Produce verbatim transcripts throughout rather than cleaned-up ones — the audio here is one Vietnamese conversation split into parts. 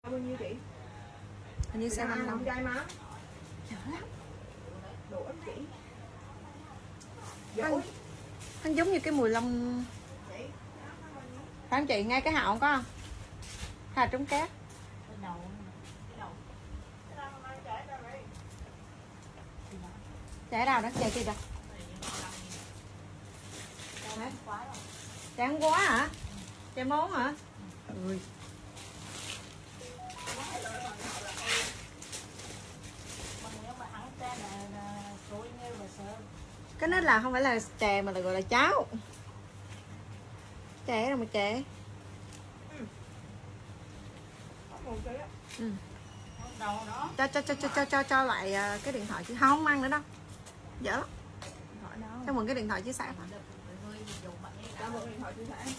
Bao nhiêu chị? Hình như size năm mươi lăm. Dai mà. Dở lắm. Độ ít chị. Hắn, hắn giống như cái mùi lông. Phải không chị? Ngay cái họng có không? Hay là trúng cát? Chả đâu đó, chả kia đâu. Chả không quá hả? Chả món hả? Ui. Cái nết là không phải là chè mà là gọi là cháo. Chè đâu mà chè. Ừ. Cho, cho cho cho cho cho cho lại cái điện thoại chứ không ăn nữa đâu. Dở lắm. Cho mượn cái điện thoại chia sẻ mà. Cho mượn điện thoại chia sẻ.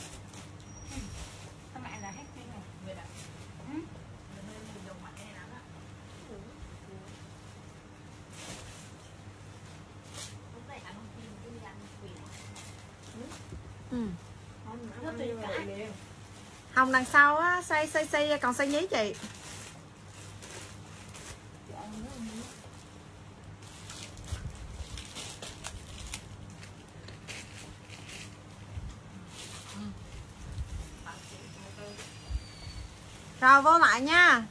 Ừ. Hồng đằng sau á, xay xay xay còn xay nhí chị. Rồi vô lại nha.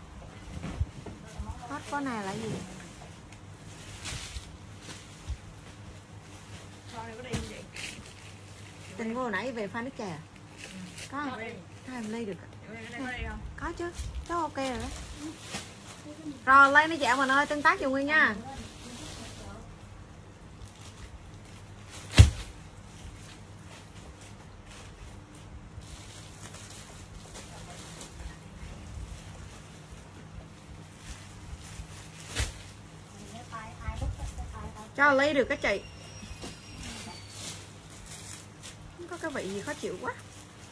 Hết có này là gì? Tình vô nãy về pha nước chè. Có không? Có em ly được. Có chứ. Cháu ok rồi đó. Rồi lấy nó dạo mình ơi, tương tác dùng Nguyên nha. Cho ly được cái chị. Không có cái vị gì khó chịu quá.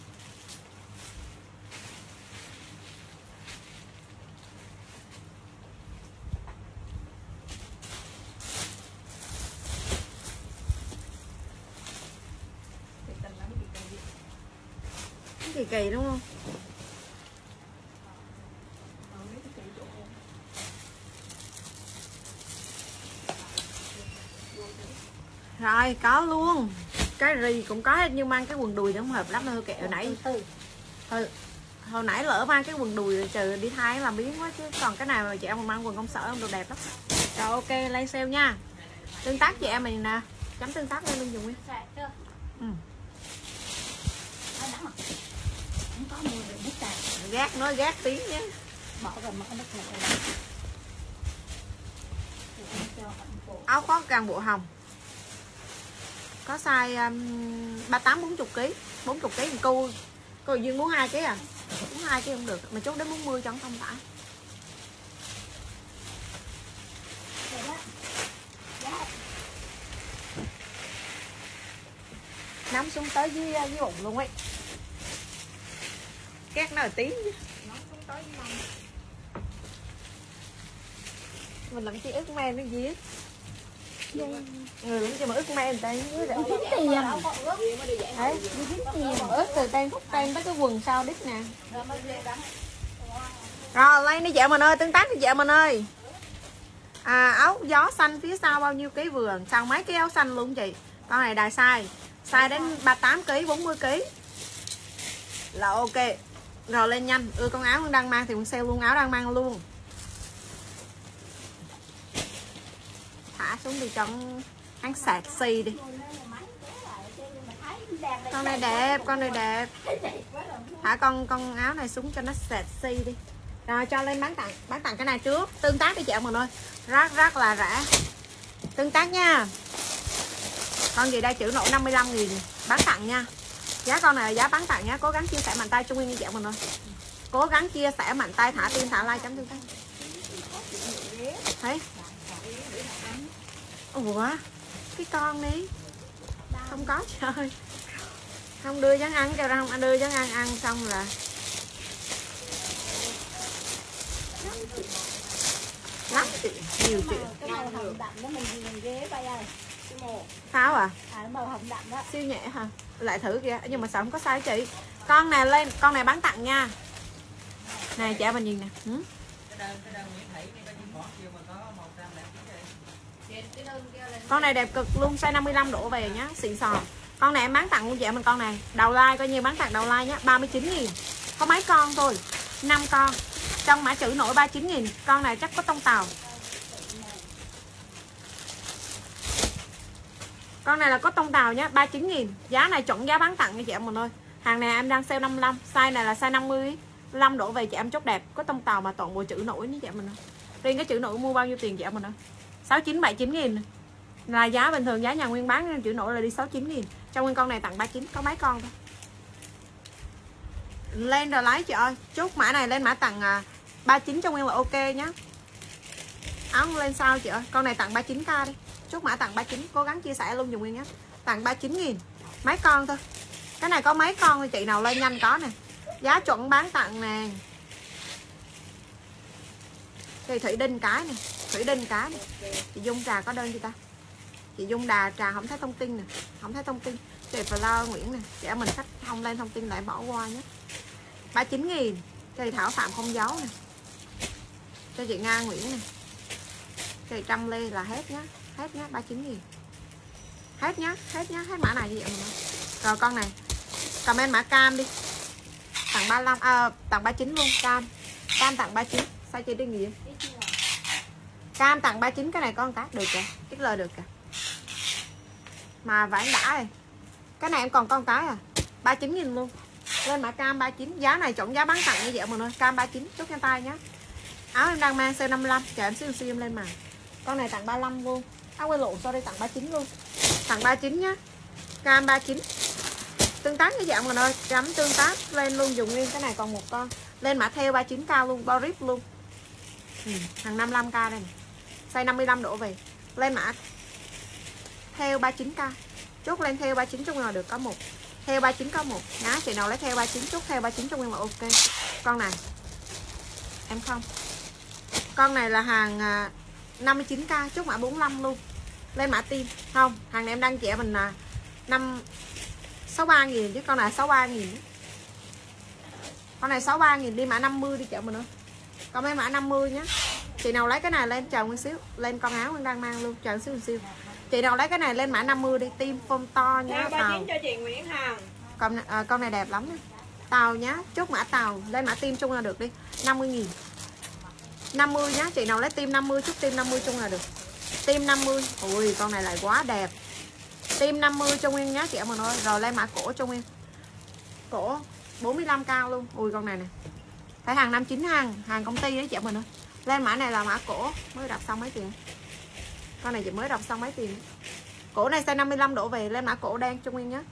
Kỳ kỳ đúng không? Rồi có luôn. Cái rì cũng có nhưng mang cái quần đùi nó không hợp lắm đâu kệ. Hồi nãy hồi, hồi nãy lỡ mang cái quần đùi trời đi thay làm biến quá chứ còn cái này mà chị em mà mang quần công sở không được đẹp lắm. Rồi ok lấy sale nha. Tương tác chị em mình nè. Chấm tương tác lên luôn dùng đi. Ừ. Gác nói gác tiếng nhé. Bỏ rồi mất nước này. Áo khoác càng bộ hồng. Có size um, ba mươi tám bốn mươi kg, bốn mươi kg cô. Cô Dương muốn hai kg à? Muốn hai kg không được, mà chốt đến bốn mươi cho không phải. Nắm xuống tới với với bụng luôn ấy. Két nó là tiếng chứ. Mình làm chi ức men nó gì á. Người làm chi mà ức men tay với lại kiếm tiền. Đấy, ức từ tay khúc tay tới cái quần sau đít nè. Rồi lấy nó dạo mình ơi, tương tác đi dạo mình ơi. À, áo gió xanh phía sau bao nhiêu ký vừa? Sao mấy cái áo xanh luôn chị. Con này đài size. Size đến ba mươi tám ký, bốn mươi ký. Là ok. Rồi lên nhanh, ưa con áo đang mang thì mình sale luôn áo đang mang luôn. Thả xuống đi cho hắn sạc xì đi. Con này đẹp, con này đẹp. Thả con con áo này xuống cho nó sạc xì đi. Rồi cho lên bán tặng, bán tặng cái này trước. Tương tác đi chị em mình ơi. Rất rất là rẻ. Tương tác nha. Con gì đây chữ nộ năm mươi lăm nghìn bán tặng nha. Giá con này là giá bán tặng nha. Cố gắng chia sẻ mạnh tay cho Nguyên như chị em mình ơi. Cố gắng chia sẻ mạnh tay thả tim thả like chấm tương tác. Thấy? Ủa cái con đi không có chơi, không đưa trắng ăn kêu ra không đưa trắng ăn ăn xong là lắm chuyện nhiều chuyện. Sao à? Siêu nhẹ hả? Lại thử kìa nhưng mà sao không có size chị. Con này lên con này bán tặng nha. Này trả mình nhìn nè. Ừ? Con này đẹp cực luôn, size năm mươi lăm đổ về nhá, xịn sò. Con này em bán tặng luôn chị mình, con này đầu like coi như bán tặng đầu like nhá, ba mươi chín nghìn. Có mấy con thôi, năm con. Trong mã chữ nổi ba mươi chín nghìn. Con này chắc có tông tàu. Con này là có tông tàu nhá, ba mươi chín nghìn. Giá này chuẩn giá bán tặng cho chị em mình thôi. Hàng này em đang sale năm mươi lăm, size này là size năm mươi lăm đổ về chị em chốt đẹp, có tông tàu mà toàn bộ chữ nổi như chị em mình thôi. Riêng cái chữ nổi mua bao nhiêu tiền chị em mình thôi? sáu mươi chín bảy mươi chín nghìn. Là giá bình thường, giá nhà nguyên bán chữ nổi là đi sáu mươi chín nghìn. Trong nguyên con này tặng ba mươi chín, có mấy con thôi. Lên rồi lấy chị ơi, chốt mã này lên mã tặng à, ba mươi chín trong nguyên là ok nhá. Áo lên sao chị ơi, con này tặng ba mươi chín k đi. Chốt mã tặng ba mươi chín, cố gắng chia sẻ luôn dùng nguyên nhé. Tặng ba mươi chín nghìn. Mấy con thôi. Cái này có mấy con thôi, chị nào lên nhanh có nè. Giá chuẩn bán tặng nè. Thì Thủy Đinh cái nè, Thủy Đinh cái nè. Chị Dung Trà có đơn chưa ta? Chị Dung Đà Trà không thấy thông tin nè, không thấy thông tin. Chị Flo Nguyễn nè, chị em mình khách không lên thông tin lại bỏ qua nhé. ba mươi chín nghìn. Cho chị Thảo Phạm không giấu nè. Cho chị Nga Nguyễn nè. Cho chị Trâm Lê là hết nhá, hết nhá, ba mươi chín nghìn. Hết nhá, hết nhá, hết mã này như vậy mà. Rồi con này. Comment mã cam đi. Tặng ba mươi lăm à, tặng ba mươi chín luôn, cam. Cam tặng ba mươi chín. Sao chị đi nghỉ? Cam tặng ba mươi chín, cái này con cái được kìa, ích lờ được kìa. Mà vải đã rồi. Cái này em còn con cái à. ba mươi chín nghìn luôn. Lên mã cam ba mươi chín, giá này chọn giá bán tặng như vậy mọi người. Cam ba mươi chín, chốt trên tay nhá. Áo em đang mang size năm mươi lăm, chờ em xíu xíu em lên màn. Con này tặng ba mươi lăm luôn. Áo quay lộn sau đây tặng ba mươi chín luôn. Tặng ba mươi chín nhá. Cam ba mươi chín. Tương tác với dạng mọi người ơi, chấm tương tác lên luôn dùng nguyên. Cái này còn một con. Lên mã theo ba mươi chín cao luôn, bo rip luôn. Ừ, hàng năm mươi lăm k đây này. Size năm mươi lăm đổ về. Lên mã theo ba mươi chín k. Chốt lên theo ba mươi chín trong là được có một. Theo ba mươi chín có một. Nhá, chị nào lấy theo ba mươi chín, chốt theo ba mươi chín trong nguyên là ok. Con này em không. Con này là hàng năm mươi chín k, chốt mã bốn mươi lăm luôn. Lên mã tim. Không, hàng này em đăng trẻ mình là năm sáu mươi ba nghìn chứ con này sáu mươi ba nghìn. Con này sáu mươi ba nghìn, đi mã năm mươi đi chợ mình ơi. Còn mấy mã năm mươi nhá. Chị nào lấy cái này lên chờ một xíu, lên con áo em đang mang luôn, chờ xíu xíu. Chị nào lấy cái này lên mã năm mươi đi, tim phông to nhá. ba mươi chín cho chị Nguyễn Hằng. Con à, con này đẹp lắm nhá. Tàu nhá, chốt mã tàu, lên mã tim chung là được đi, năm mươi nghìn. năm mươi nhá, chị nào lấy tim năm mươi, chốt tim năm mươi chung là được. Tim năm mươi. Ui, con này lại quá đẹp. Tim năm mươi cho nguyên nhá chị em mình ơi. Rồi lên mã cổ cho nguyên. Cổ bốn mươi lăm cao luôn. Ui con này nè. Phải hàng năm chín hàng, hàng công ty đấy chị em mình ơi. Lên mã này là mã cổ, mới đọc xong mấy tiền. Con này chị mới đọc xong mấy tiền. Cổ này size năm mươi lăm đổ về, lên mã cổ đen cho nguyên nhá.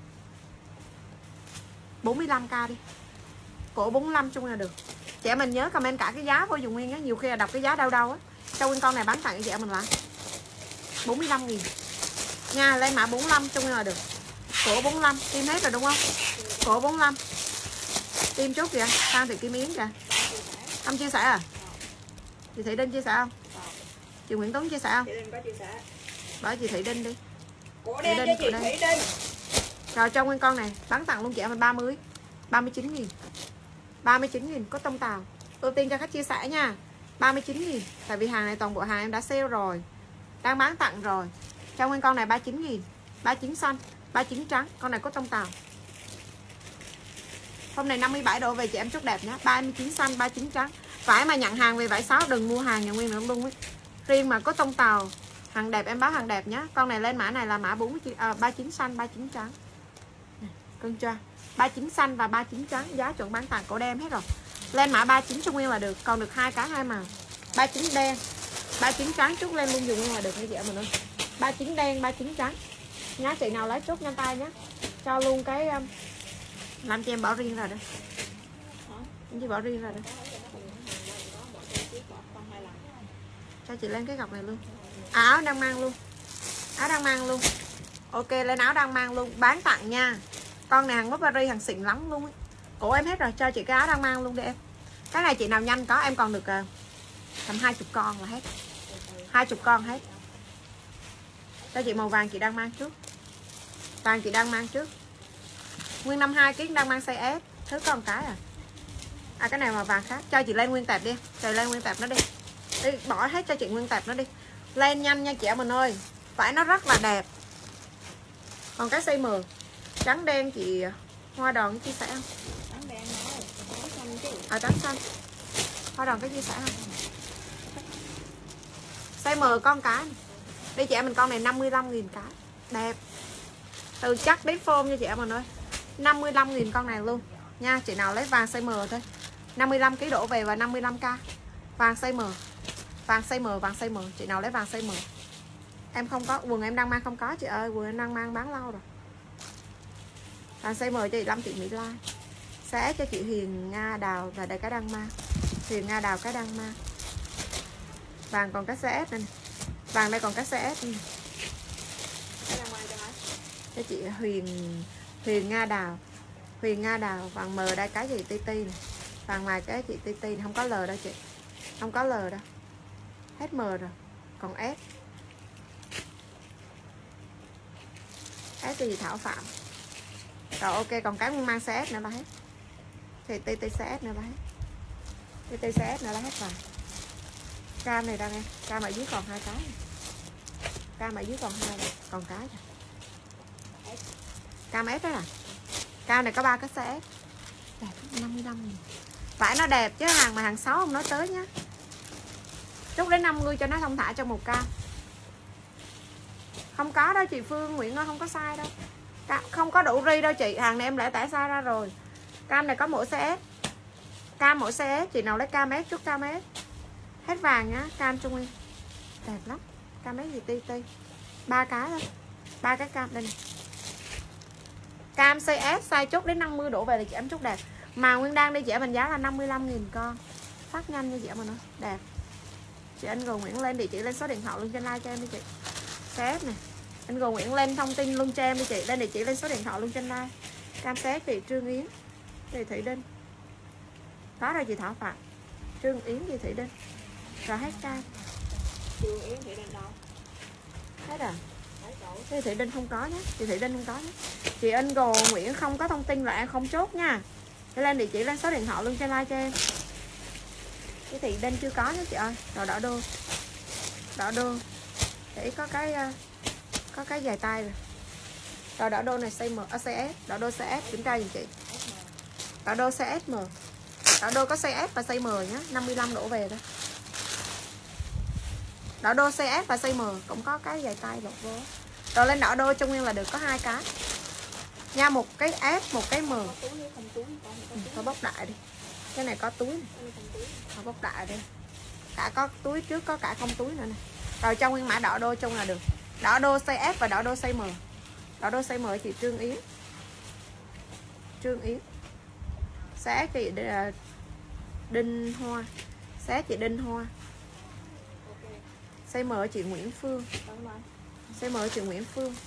bốn mươi lăm k đi. Cổ bốn mươi lăm chung là được. Chị em mình nhớ comment cả cái giá vô dùng nguyên á, nhiều khi là đọc cái giá đâu đâu á. Cho nguyên con này bán tặng cho chị em mình lại. bốn mươi lăm nghìn. Nha, lên mã bốn mươi lăm chung là được. Cổ bốn mươi lăm, tim hết rồi đúng không? Cổ bốn mươi lăm. Tim chốt kìa, Phan Thị Kim Yến kìa. Không chia sẻ à? Chị Thị Đinh chia sẻ không? Chị Nguyễn Tuấn chia sẻ không? Chị Đinh có chia sẻ. Bỏ chị Thị Đinh đi. Cổ đen cho chị Thị Đinh. Rồi cho nguyên con này bán tặng luôn chị em mình ba mươi. ba mươi chín nghìn. ba mươi chín nghìn có tông tàu. Ưu tiên cho khách chia sẻ nha. ba mươi chín nghìn. Tại vì hàng này toàn bộ hàng em đã sale rồi. Đang bán tặng rồi. Cho nguyên con này ba mươi chín nghìn. ba mươi chín xanh, ba mươi chín trắng. Con này có tông tàu. Hôm nay năm mươi bảy độ về chị em chốt đẹp nhé. ba mươi chín xanh, ba mươi chín trắng. Phải mà nhận hàng về vải sáu đừng mua hàng nhà nguyên nữa luôn ấy. Riêng mà có tông tàu, hàng đẹp em báo hàng đẹp nhé. Con này lên mã này là mã bốn mươi chín, à, ba mươi chín xanh, ba mươi chín trắng. Cân chưa? ba mươi chín xanh và ba mươi chín trắng, giá chuẩn bán tặng cổ đem hết rồi. Lên mã ba mươi chín cho nguyên là được, còn được hai cái hai màu. ba mươi chín đen, ba mươi chín trắng chút lên luôn dùng nguyên là được như vậy mình ơi. ba mươi chín đen, ba mươi chín trắng. Nhá, chị nào lấy chốt nhanh tay nhé. Cho luôn cái um, làm cho em bỏ riêng ra đây. Em chỉ bỏ riêng ra đây. Cho chị lên cái gọc này luôn. À, áo đang mang luôn. Áo đang mang luôn. Ok, lên áo đang mang luôn, bán tặng nha. Con này hàng gốc Paris, hàng xịn lắm luôn ấy. Cổ em hết rồi, cho chị cái áo đang mang luôn đi em. Cái này chị nào nhanh có em còn được uh, tầm hai mươi con là hết. hai mươi con hết. Cho chị màu vàng chị đang mang trước. Vàng chị đang mang trước. Nguyên năm mươi hai ký đang mang size S, thứ còn cái à. À cái này mà vàng khác, cho chị lên nguyên tệp đi, trời lên nguyên tệp nó đi. Đi bỏ hết cho chị nguyên tệp nó đi. Lên nhanh nha chị em mình ơi. Vải nó rất là đẹp. Còn cái size M trắng đen chị Hoa Đòn chia sẻ không? Trắng đen thôi, trắng xanh chứ. À trắng xanh. Hoa Đòn có chia sẻ không? Size M con cái. Đây chị em mình con này năm mươi lăm nghìn cái. Đẹp. Từ chắc đến form nha chị em mình ơi. năm mươi lăm nghìn con này luôn nha. Chị nào lấy vàng size M thôi. năm mươi lăm ki lô gam đổ về và năm mươi lăm k. Vàng size M. Vàng size M, vàng size M. Chị nào lấy vàng size M. Em không có, quần em đang mang không có chị ơi. Quần em đang mang bán lâu rồi. Vàng size M cho chị Lâm Thị Mỹ Lai. Sẽ cho chị Huyền Nga Đào và đây cái đăng mang. Huyền Nga Đào cái đăng mang. Vàng còn cái size S này. Vàng đây còn cái size S này. Cái đăng mang cho ai? Cho chị Huyền Huyền Nga Đào. Huyền Nga Đào. Vàng M đây cái gì ti ti này. Vàng ngoài cái chị ti ti này. Không có L đâu chị. Không có L đâu. Hết M rồi. Còn S. S thì Thảo Phạm. Rồi ok, còn cái mang size S nữa là hết. Thì ti ti size S nữa là hết. ti ti size S nữa là hết rồi. Cam này đang em. Cam ở dưới còn hai cái. Cam ở dưới còn hai rồi. Còn cái rồi. Cam S đó à. Cam này có ba cái size S. Đẹp năm mươi lăm nghìn. Vải nó đẹp chứ hàng mà hàng sáu không nói tới nhá. Chút đến năm mươi cho nó thông thả cho một cam. Không có đâu chị Phương Nguyễn ơi, không có sai đâu. Không có đủ ri đâu chị. Hàng này em lại tải sai ra rồi. Cam này có mỗi size S. Cam mỗi size S. Chị nào lấy cam S chút cam S. Hết vàng nhá. Cam Trung Nguyên đẹp lắm. Cam S gì ti ti. Ba cái thôi. Ba cái cam đây này. Cam size S size chút đến năm mươi đổ về là chị em chút đẹp. Mà Nguyên đang đi chị em mình giá là năm mươi lăm nghìn con. Phát nhanh như chị em mình ơi. Đẹp. Chị anh Gồ Nguyễn lên địa chỉ lên số điện thoại luôn trên like cho em đi chị. Xếp này. Anh Gồ Nguyễn lên thông tin luôn cho em đi chị. Lên địa chỉ lên số điện thoại luôn trên like. Cam xếp chị Trương Yến. Chị Thủy Đinh. Đó rồi chị Thảo Phạm. Trương Yến chị Thủy Đinh. Rồi hết cam. Trương Yến Thủy Đinh đâu? Hết rồi. Chị Thủy Đinh không có nhé. Chị Thủy Đinh không có nhé. Chị anh Gồ Nguyễn không có thông tin là em không chốt nha. Để lên địa chỉ lên số điện thoại luôn trên like cho em. Cái Thị Đinh chưa có nhé chị ơi. Rồi đỏ đô. Đỏ đô. Để có cái có cái dài tay rồi. Rồi đỏ đô này size M, à, size S, đỏ đô size S kiểm tra giùm chị. Đỏ đô size S M. Đỏ đô có size S và size M nhé, năm mươi lăm đổ về đó. Đỏ đô size S và size M cũng có cái dài tay lột vô. Rồi lên đỏ đô Trung Nguyên là được có hai cái. Nha, một cái S, một cái M. Có bóc đại đi. Cái này có túi này. Có bóc đại đi. Cả có túi trước có cả không túi nữa này. Rồi trong nguyên mã đỏ đô chung là được. Đỏ đô size S và đỏ đô size M. Đỏ đô size M chị Trương Yến. Trương Yến. Xé chị Đinh Hoa. Xé chị Đinh Hoa. Size M chị Nguyễn Phương. Size M chị Nguyễn Phương.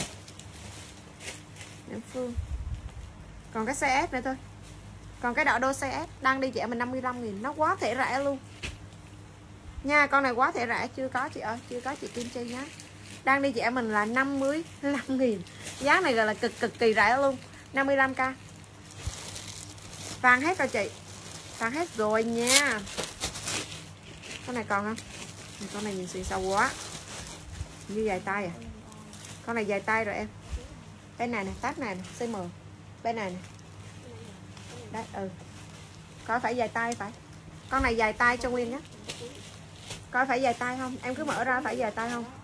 Nguyễn Phương. Còn cái size S nữa thôi. Còn cái đỏ đô size S đang đi chị em mình năm mươi lăm nghìn. Nó quá thể rẻ luôn nha. Con này quá thể rẻ. Chưa có chị ơi. Chưa có chị Kim Chi nhá. Đang đi chị em mình là năm mươi lăm nghìn. Giá này gọi là cực cực kỳ rẻ luôn. Năm mươi lăm k. Vàng hết rồi chị. Vàng hết rồi nha. Con này còn không? Con này nhìn xuyên sâu quá. Như dài tay à. Con này dài tay rồi em. Bên này nè, táp này nè, size M. Bên này nè. Đấy, ừ. Có phải dài tay phải. Con này dài tay cho Nguyên nhé. Coi phải dài tay không? Em cứ mở ra phải dài tay không?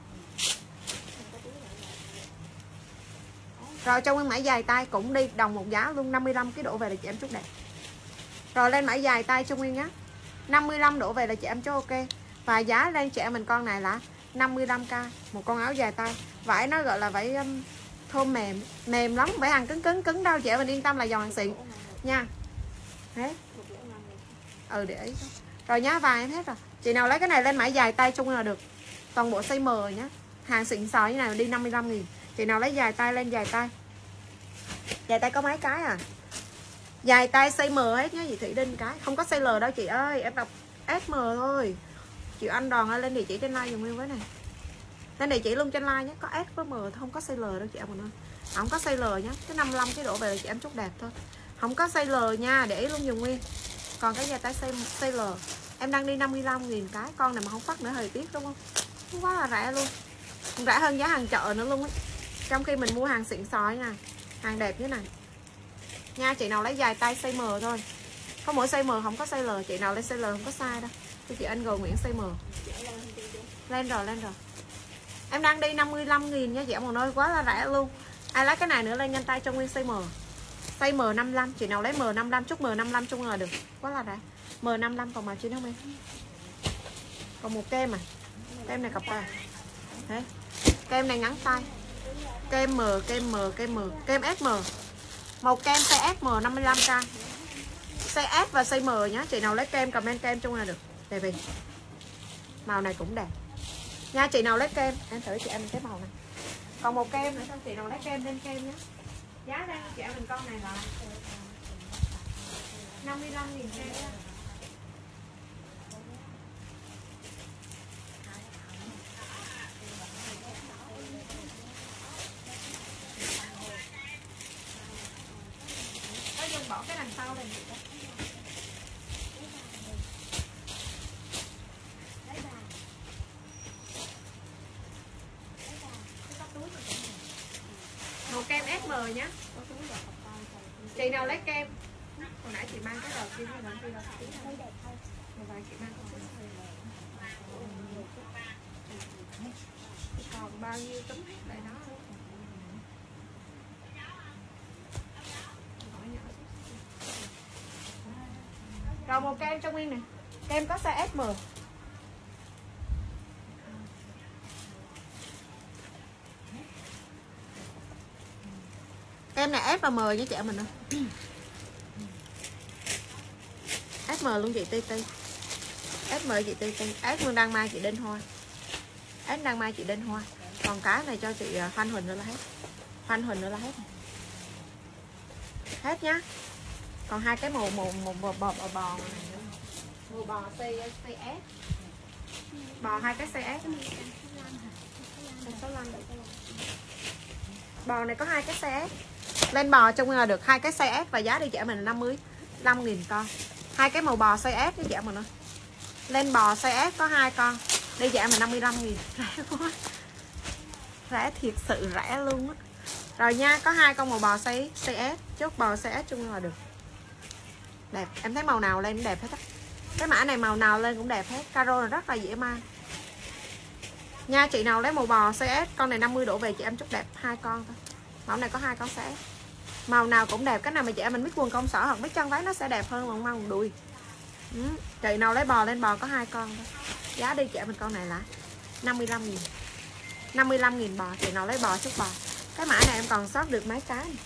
Rồi cho Nguyên mã dài tay cũng đi đồng một giá luôn, năm mươi lăm cái đổ về là chị em chốt đẹp. Rồi lên mã dài tay cho Nguyên nhé. năm mươi lăm đổ về là chị em chốt ok. Và giá lên chị em mình con này là năm mươi lăm k, một con áo dài tay. Vải nó gọi là vải um, thơm mềm, mềm lắm, vải hàng cứng cứng cứng đâu chị em mình yên tâm là dòng hàng xịn nha. Hết. Ừ để ý. Rồi nhá, vàng em hết rồi. Chị nào lấy cái này lên mã dài tay chung là được. Toàn bộ size M nhá. Hàng xịn sò như này đi năm mươi lăm nghìn. Chị nào lấy dài tay lên dài tay. Dài tay có mấy cái à? Dài tay size M hết nhá, chị Thủy Đinh cái. Không có size L đâu chị ơi, em đọc ét em thôi. Chị anh Đòn ơi, lên địa chỉ trên like dùm em với này. Lên địa chỉ luôn trên like nhé, có S với M thôi, không có size L đâu chị em ơi. Không có size L nhá, cái năm mươi lăm cái đổ về là chị em chốt đẹp thôi. Không có size L nha, để ý luôn dùm Nguyên. Còn cái da tay size L em đang đi năm mươi lăm nghìn cái. Con này mà không phát nữa hơi tiếc đúng không? Không quá là rẻ luôn, rẻ hơn giá hàng chợ nữa luôn ấy. Trong khi mình mua hàng xịn sò nha, hàng đẹp như này nha. Chị nào lấy dài tay size M thôi, có mỗi size M không có size L. Chị nào lấy size L không có size đâu. Thì chị anh G Nguyễn size M. Lên rồi, lên rồi. Em đang đi năm mươi lăm nghìn nha chị em, một nơi quá là rẻ luôn. Ai lấy cái này nữa lên nhanh tay cho nguyên size M. Size M năm mươi lăm, chị nào lấy M năm mươi lăm chúc M năm mươi lăm chung là được. Quá là rẻ. M năm mươi lăm còn màu chín không em? Còn một kem à. Kem này cặp tay. Thế. Kem này ngắn tay. Kem M, kem M, kem M, kem ét em. Màu kem size ét em năm mươi lăm k. Size S và size M nhá. Chị nào lấy kem comment kem chung là được. Đẹp vì màu này cũng đẹp nha. Chị nào lấy kem em thử chị em cái màu này. Còn một kem nữa, xong chị nào lấy kem lên kem nhé. Giá đang chị em mình con này là năm mươi lăm nghìn kem nha. Có dùng bỏ cái đằng sau này chị. Màu kem ét em nhé. Chị nào lấy kem. Hồi nãy chị mang cái đầu kia hay đầu kia là vài chị mang còn bao nhiêu tấm lại đó. Rồi một kem trong nguyên này. Kem có size ét em. Em này S và M với chị em mình thôi. ét em luôn chị Ti Ti. ét em chị Ti Ti. S luôn đang mai chị Đinh Hoa. S đang mai chị Đinh Hoa. Còn cái này cho chị Phan Huỳnh nữa là hết. Phan Huỳnh nữa là hết. Hết nhá. Còn hai cái màu màu màu bò bò bò, bò này nữa. Màu bò size size S. Bò hai cái size S. Bò này có hai cái size S. Lên bò trong là được hai cái size S và giá đi chị em mình là năm mươi lăm nghìn con. Hai cái màu bò size S với chị em mình ơi. Lên bò size S có hai con. Đi chị em mình năm mươi lăm nghìn. Rẻ quá. Rẻ thiệt sự rẻ luôn á. Rồi nha, có hai con màu bò size size S, chốt bò size S chung là được. Đẹp, em thấy màu nào lên cũng đẹp hết á. Cái mã này màu nào lên cũng đẹp hết. Caro là rất là dễ mang. Nha, chị nào lấy màu bò size S, con này năm mươi đổ về chị em chốt đẹp hai con thôi. Mẫu này có hai con size S. Màu nào cũng đẹp, cái nào mà chị em mình biết quần công sở hoặc biết chân váy nó sẽ đẹp hơn quần măng quần đùi. Ừ. Chị nào lấy bò lên bò có hai con thôi. Giá đi chị em mình con này là năm mươi lăm nghìn. năm mươi lăm nghìn bò, chị nào lấy bò chút bò. Cái mã này em còn sót được mấy cái này.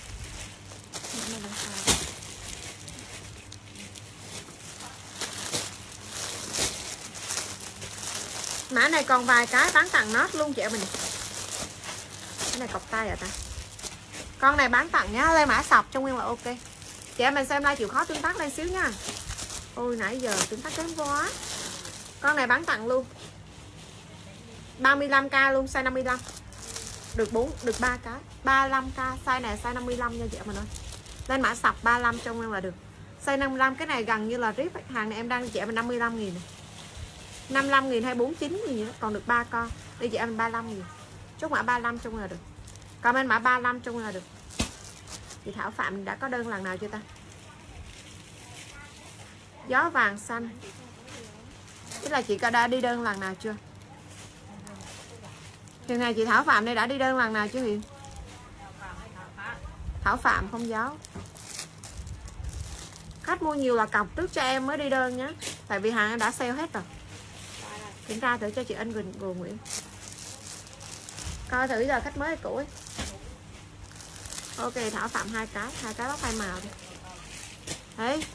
Mã này còn vài cái bán tặng nốt luôn chị em mình. Cái này cọc tay à ta. Con này bán tặng nhá, lên mã sọc trong nguyên là ok. Chị em mình xem like chịu khó tương tác lên xíu nha. Ôi nãy giờ tương tác kém quá. Con này bán tặng luôn. ba mươi lăm k luôn, size năm mươi lăm. Được bốn được ba cái. ba mươi lăm k, size này size năm mươi lăm nha chị em mình ơi. Lên mã sọc ba mươi lăm trong nguyên là được. Size năm mươi lăm, cái này gần như là rip ấy. Hàng này em đang chị em mình năm mươi lăm nghìn này. năm mươi lăm nghìn hay bốn mươi chín nghìn, còn được ba con. Đi chị em mình ba mươi lăm nghìn. Chốt mã ba mươi lăm trong là được. Comment mã ba mươi lăm trong là được. Chị Thảo Phạm đã có đơn lần nào chưa ta? Gió vàng xanh. Tức là chị đã đi đơn lần nào chưa? Chừng này chị Thảo Phạm đây đã đi đơn lần nào chưa Hiền? Thảo Phạm không gió. Khách mua nhiều là cọc trước cho em mới đi đơn nhé. Tại vì hàng em đã sale hết rồi. Kiểm tra thử cho chị Anh Quỳnh Gồ Nguyễn. Coi thử giờ khách mới hay cũ ấy. Ok, Thảo Phạm hai cái, hai cái bóc hai màu đi. Đấy.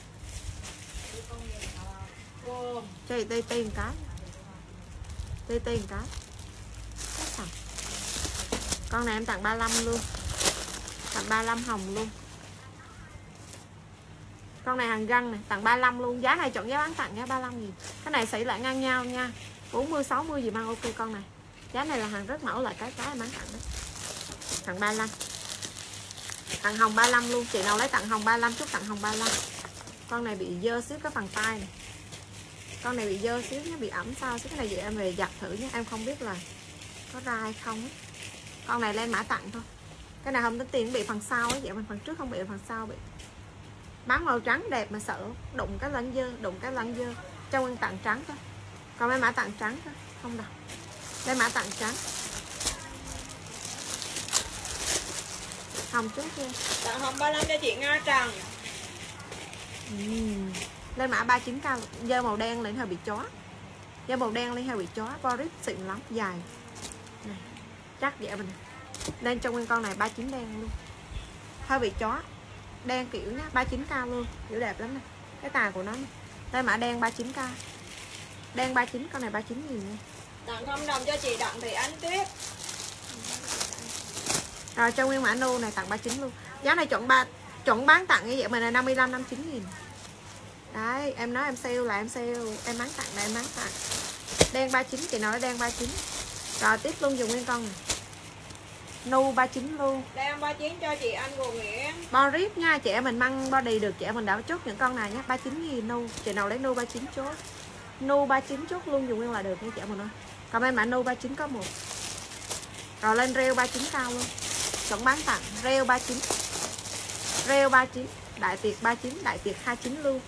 Cho chị tê tê một cái. Tê tê một cái. Con này em tặng ba mươi lăm luôn. Tặng ba mươi lăm hồng luôn. Con này hàng găng này, tặng ba mươi lăm luôn. Giá này chọn giá bán tặng giá ba mươi lăm nghìn. Cái này xảy lại ngang nhau nha. bốn mươi sáu mươi gì mang ok con này. Giá này là hàng rất mẫu lại cái cái em bán tặng đấy. Tặng ba mươi lăm. Tặng hồng ba mươi lăm luôn. Chị nào lấy tặng hồng ba mươi lăm chút tặng hồng ba mươi lăm. Con này bị dơ xíu cái phần tay này. Con này bị dơ xíu, nó bị ẩm sao xíu. Cái này vậy em về giặt thử nhé. Em không biết là có ra hay không ấy. Con này lên mã tặng thôi. Cái này không tính tiền bị phần sau ấy. Vậy mình phần trước không bị, phần sau bị. Bán màu trắng đẹp mà sợ đụng cái lẫn dơ, đụng cái lẫn dơ. Trong em tặng trắng thôi. Còn lên mã tặng trắng thôi, không đâu. Lên mã tặng trắng. Hồng trước kia. Tặng hồng ba mươi lăm cho chị Nga Trần. uhm. Lên mã ba mươi chín k. Dơ màu đen lên hơi bị chó. Dơ màu đen lên hơi bị chó. Boris xịn lắm, dài này. Chắc vậy mình. Lên trong nguyên con này ba mươi chín đen luôn. Hơi bị chó. Đen kiểu nhá, ba mươi chín k luôn. Kiểu đẹp lắm này. Cái tài của nó này. Lên mã đen ba mươi chín k. Đen ba mươi chín, con này ba mươi chín nghìn nha. Tặng không đồng cho chị Đặng Thị Ánh Tuyết. Rồi cho nguyên mã nô này tặng ba mươi chín luôn. Giá này chuẩn ba chuẩn bán tặng như vậy mình là năm mươi lăm, năm mươi chín nghìn. Đấy, em nói em sale là em sale, em bán tặng là em bán tặng. Đen ba mươi chín, chị nói đen ba mươi chín. Rồi tiếp luôn dùng nguyên con này. Nu ba mươi chín luôn. Đen ba mươi chín cho chị Anh Ngô Nguyễn. Boris nha, chị em mình mang body được, chị em mình đã chốt những con này nhé. ba mươi chín nghìn nu. Chị nào lấy nu ba mươi chín chốt. Nu ba mươi chín chốt luôn dùng nguyên là được nha chị em mình ơi. Còn em mã nu ba mươi chín có một. Rồi lên rêu ba mươi chín cao luôn. Chuẩn bán tặng rêu ba mươi chín. Rêu ba mươi chín, đại tiệc ba mươi chín, đại tiệc hai mươi chín luôn.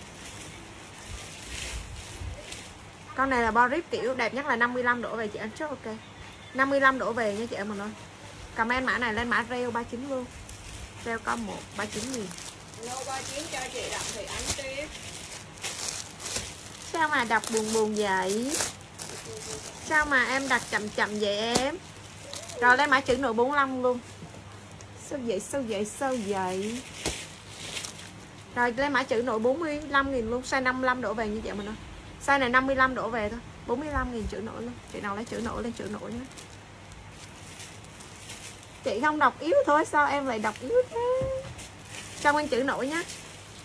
Con này là Boris kiểu đẹp nhất là năm mươi lăm đổ về chị em chốt ok. năm mươi lăm đổ về nha chị em mình ơi. Comment mã này lên mã rêu ba mươi chín luôn. Rêu có một ba mươi chín nghìn. Lô ba mươi chín cho chị Đặng Thị Ánh Tuyết. Sao mà đọc buồn buồn vậy? Sao mà em đặt chậm chậm vậy em? Rồi lên mã chữ nội bốn mươi lăm luôn. Sao vậy, sao vậy, sao vậy? Rồi lên mã chữ nội bốn mươi lăm nghìn luôn. Size năm mươi lăm đổ về như vậy mình ơi. Size này năm mươi lăm đổ về thôi. bốn mươi lăm nghìn chữ nội luôn. Chị nào lấy chữ nội lên chữ nội nhé. Chị không đọc yếu thôi, sao em lại đọc yếu thế? Cho nguyên chữ nội nhé.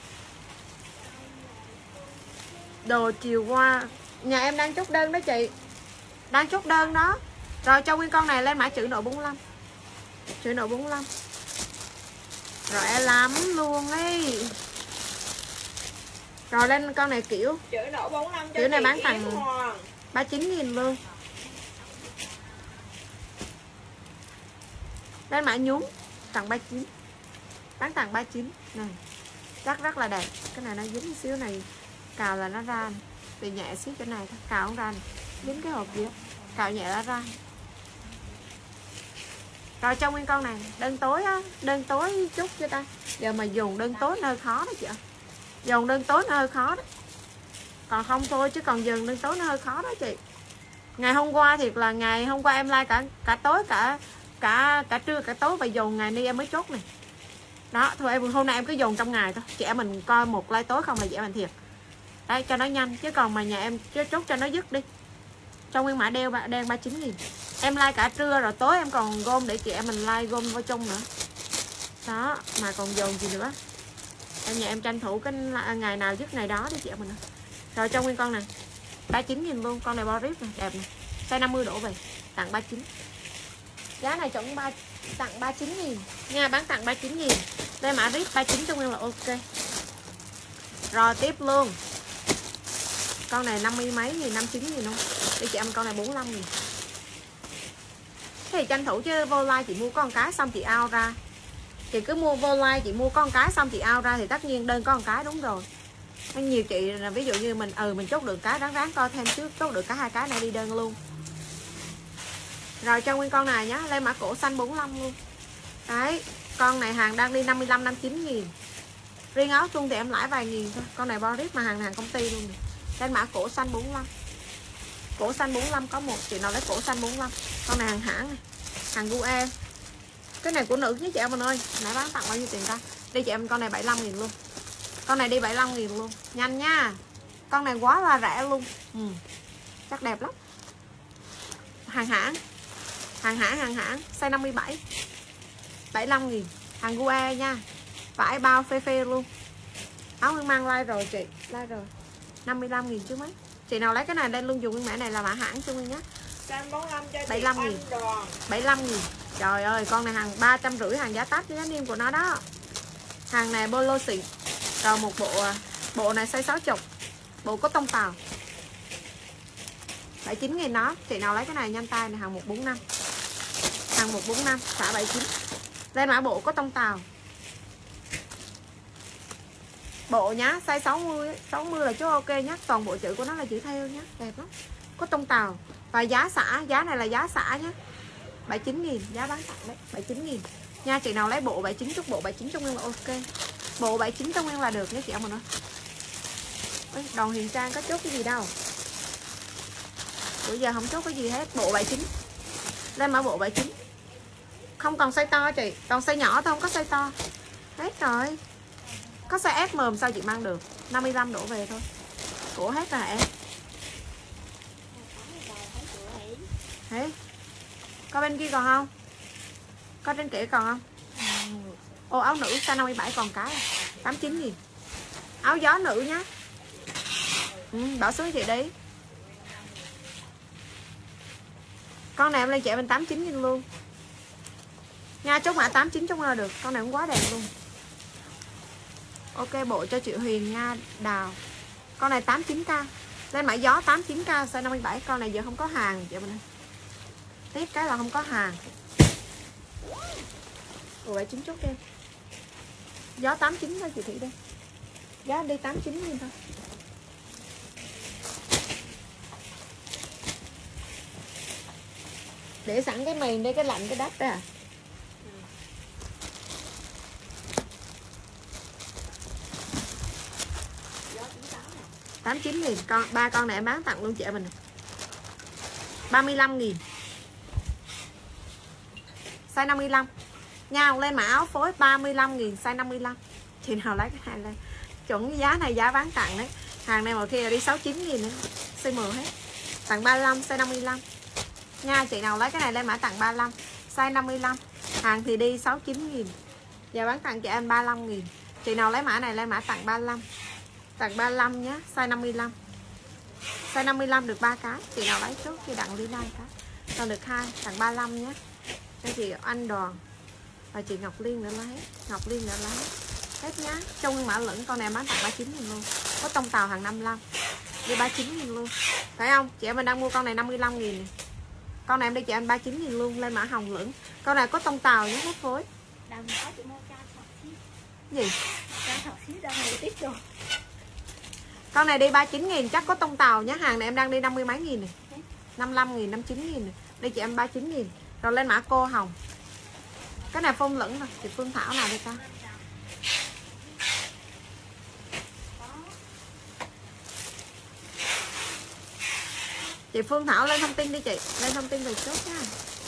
Đồ chiều qua. Nhà em đang chốt đơn đó chị. Đang chốt đơn đó. Rồi cho nguyên con này lên mã chữ nội bốn mươi lăm. Chữ nội bốn mươi lăm. Rẻ lắm luôn ấy. Rồi lên con này kiểu chữ nội bốn mươi lăm cho kiểu này chị bán tặng Yến Hoàng. ba mươi chín nghìn luôn. Lên mã nhún tặng ba mươi chín. Bán tặng ba mươi chín này. Chắc rất là đẹp. Cái này nó dính xíu này. Cào là nó ra. Thì nhẹ xíu cái này thôi. Cào không ra này. Dính cái hộp gì đó. Cào nhẹ nó ra. Rồi trong nguyên con này đơn tối á, đơn tối chút cho ta. Giờ mà dùng đơn tối nó hơi khó đó chị ạ. Dùng đơn tối nó hơi khó đó. Còn không thôi chứ còn dừng đơn tối nó hơi khó đó chị. Ngày hôm qua thiệt là ngày hôm qua em like cả cả tối cả cả cả trưa cả tối và dồn ngày nay em mới chốt này. Đó, thôi em hôm nay em cứ dồn trong ngày thôi. Chị em mình coi một like tối không là dễ mình thiệt. Đấy cho nó nhanh chứ còn mà nhà em chốt cho nó dứt đi. Trong nguyên mã đeo đen ba mươi chín nghìn. Em like cả trưa rồi tối em còn gom để chị em mình like gom vô chung nữa. Đó, mà còn dồn gì nữa. Em nhà em tranh thủ cái ngày nào dứt ngày đó đi chị em mình. Rồi trong nguyên con này ba mươi chín nghìn luôn, con này Boris này, đẹp này. Size năm mươi đổ về, tặng ba mươi chín. Giá này chuẩn ba tặng ba mươi chín nghìn nha, bán tặng ba mươi chín nghìn. Đây mã rip ba mươi chín trong nguyên là ok. Rồi tiếp luôn. Con này năm mươi mấy nghìn, năm mươi chín nghìn không? Đi chị em con này bốn mươi lăm nghìn. Thì tranh thủ chứ vô like chị mua con cái xong chị out ra. Chị cứ mua vô like chị mua con cái xong chị out ra thì tất nhiên đơn con cái đúng rồi. Nhiều chị là ví dụ như mình ừ mình chốt được cái ráng ráng coi thêm trước, chốt được cả hai cái này đi đơn luôn. Rồi cho nguyên con này nhá, lên mã cổ xanh bốn mươi lăm luôn. Đấy, con này hàng đang đi năm mươi lăm, năm mươi chín nghìn. Riêng áo thun thì em lãi vài nghìn thôi. Con này Boris mà hàng hàng công ty luôn. Lên mã cổ xanh bốn mươi lăm. Cổ xanh bốn mươi lăm có một, chị nào lấy cổ xanh bốn mươi lăm. Con này hàng hãng này, hàng gu e. Cái này của nữ với chị em mình ơi. Nãy bán tặng bao nhiêu tiền ta? Đi chị em con này bảy mươi lăm nghìn luôn. Con này đi bảy mươi lăm nghìn luôn. Nhanh nha. Con này quá là rẻ luôn. Ừ. Chắc đẹp lắm. Hàng hãng. Hàng hãng, hàng hãng. Size năm mươi bảy. bảy mươi lăm nghìn. Hàng gu e nha. Vải bao phê phê luôn. Áo Nguyên mang like rồi chị. Like rồi. năm mươi lăm nghìn chứ mấy. Chị nào lấy cái này lên luôn dùng cái mã này là mã hãng cho Nguyên nhé. bốn mươi lăm cho chị bảy mươi lăm nghìn. bảy mươi lăm nghìn. Trời ơi, con này hàng ba trăm rưỡi hàng giá tách với giá niêm của nó đó. Hàng này bolo xịn. Rồi một bộ Bộ này size sáu mươi. Bộ có tông tàu bảy mươi chín nghìn nó. Chị nào lấy cái này nhanh tay này, hàng một bốn năm. Hàng một bốn năm xả bảy mươi chín. Lên mã bộ có tông tàu. Bộ nhá, size sáu mươi, sáu mươi là chốt ok nhá. Toàn bộ chữ của nó là chữ theo nhá, đẹp lắm. Có tông tàu. Và giá xả, giá này là giá xả nhá. bảy mươi chín nghìn, giá bán tặng đấy, bảy mươi chín nghìn. Nha, chị nào lấy bộ bảy mươi chín, chốt bộ bảy mươi chín trong nguyên là ok. Bộ bảy mươi chín trong nguyên là được nhé chị em mình ơi. Đòn Huyền Trang có chốt cái gì đâu. Bây giờ không chốt cái gì hết. Bộ bảy mươi chín. Lên mã bộ bảy mươi chín. Không còn size to chị, còn size nhỏ thôi, không có size to. Hết rồi. Có size S M sao chị mang được. năm mươi lăm đổ về thôi. Của hết rồi em. Thế. Có bên kia còn không? Có trên kia còn không? Ô, áo nữ size năm mươi bảy còn cái tám mươi chín nghìn. Áo gió nữ nhá. Ừ, bảo số chị đi. Con này em lên chạy bên tám mươi chín nghìn luôn. Nha, chốt mã tám mươi chín trong là được. Con này cũng quá đẹp luôn. Ok, bộ cho chị Huyền Nga Đào. Con này tám mươi chín k. Lên mã gió tám mươi chín k size năm mươi bảy. Con này giờ không có hàng chị mình. Tiếc cái là không có hàng. Ủa bảy mươi chín chốt đi. Gió tám mươi chín thôi chị Thị đi. Giá đi tám mươi chín nghìn thôi. Để sẵn cái mền đây, cái lạnh cái đắt đó à. tám mươi chín nghìn. Con ba con này em bán tặng luôn chị em mình. ba mươi lăm nghìn. Size năm mươi lăm. Nha, lên mã áo phối ba mươi lăm nghìn size năm mươi lăm. Chị nào lấy cái này lên. Chuẩn cái giá này giá bán tặng đấy. Hàng này một khi là đi sáu mươi chín nghìn nữa. Size M hết. Tặng ba mươi lăm size năm mươi lăm. Nha, chị nào lấy cái này lên mã tặng ba mươi lăm size năm mươi lăm. Hàng thì đi sáu mươi chín nghìn. Giờ bán tặng chị em ba mươi lăm nghìn. Chị nào lấy mã này lên mã tặng ba mươi lăm. Tặng ba mươi lăm nhé, size năm mươi lăm. Size năm mươi lăm được ba cái. Chị nào lấy chốt chị đặng đi đây cái. Còn được hai, tặng ba mươi lăm nhé. Cho chị Anh Đoàn. Và chị Ngọc Liên nữa lấy. Ngọc Liên nữa lấy. Hết nhá. Trong mã lửng con này bán tặng ba mươi chín nghìn luôn. Có tông tàu hàng năm mươi lăm. Đi ba mươi chín nghìn luôn. Phải không? Chị em mình đang mua con này năm mươi lăm nghìn này. Con này em đi chị anh ba mươi chín nghìn luôn. Lên mã hồng lửng. Con này có tông tàu nhé, hết phối. Gì? Con này đi ba mươi chín nghìn chắc có tông tàu nhé. Hàng này em đang đi năm mươi mấy nghìn này. năm mươi lăm nghìn, năm mươi chín nghìn này. Đây chị em ba mươi chín nghìn. Rồi lên mã cô hồng. Cái này phông lửng rồi. Chị Phương Thảo nào đây ta? Chị Phương Thảo lên thông tin đi chị. Lên thông tin về chốt nha.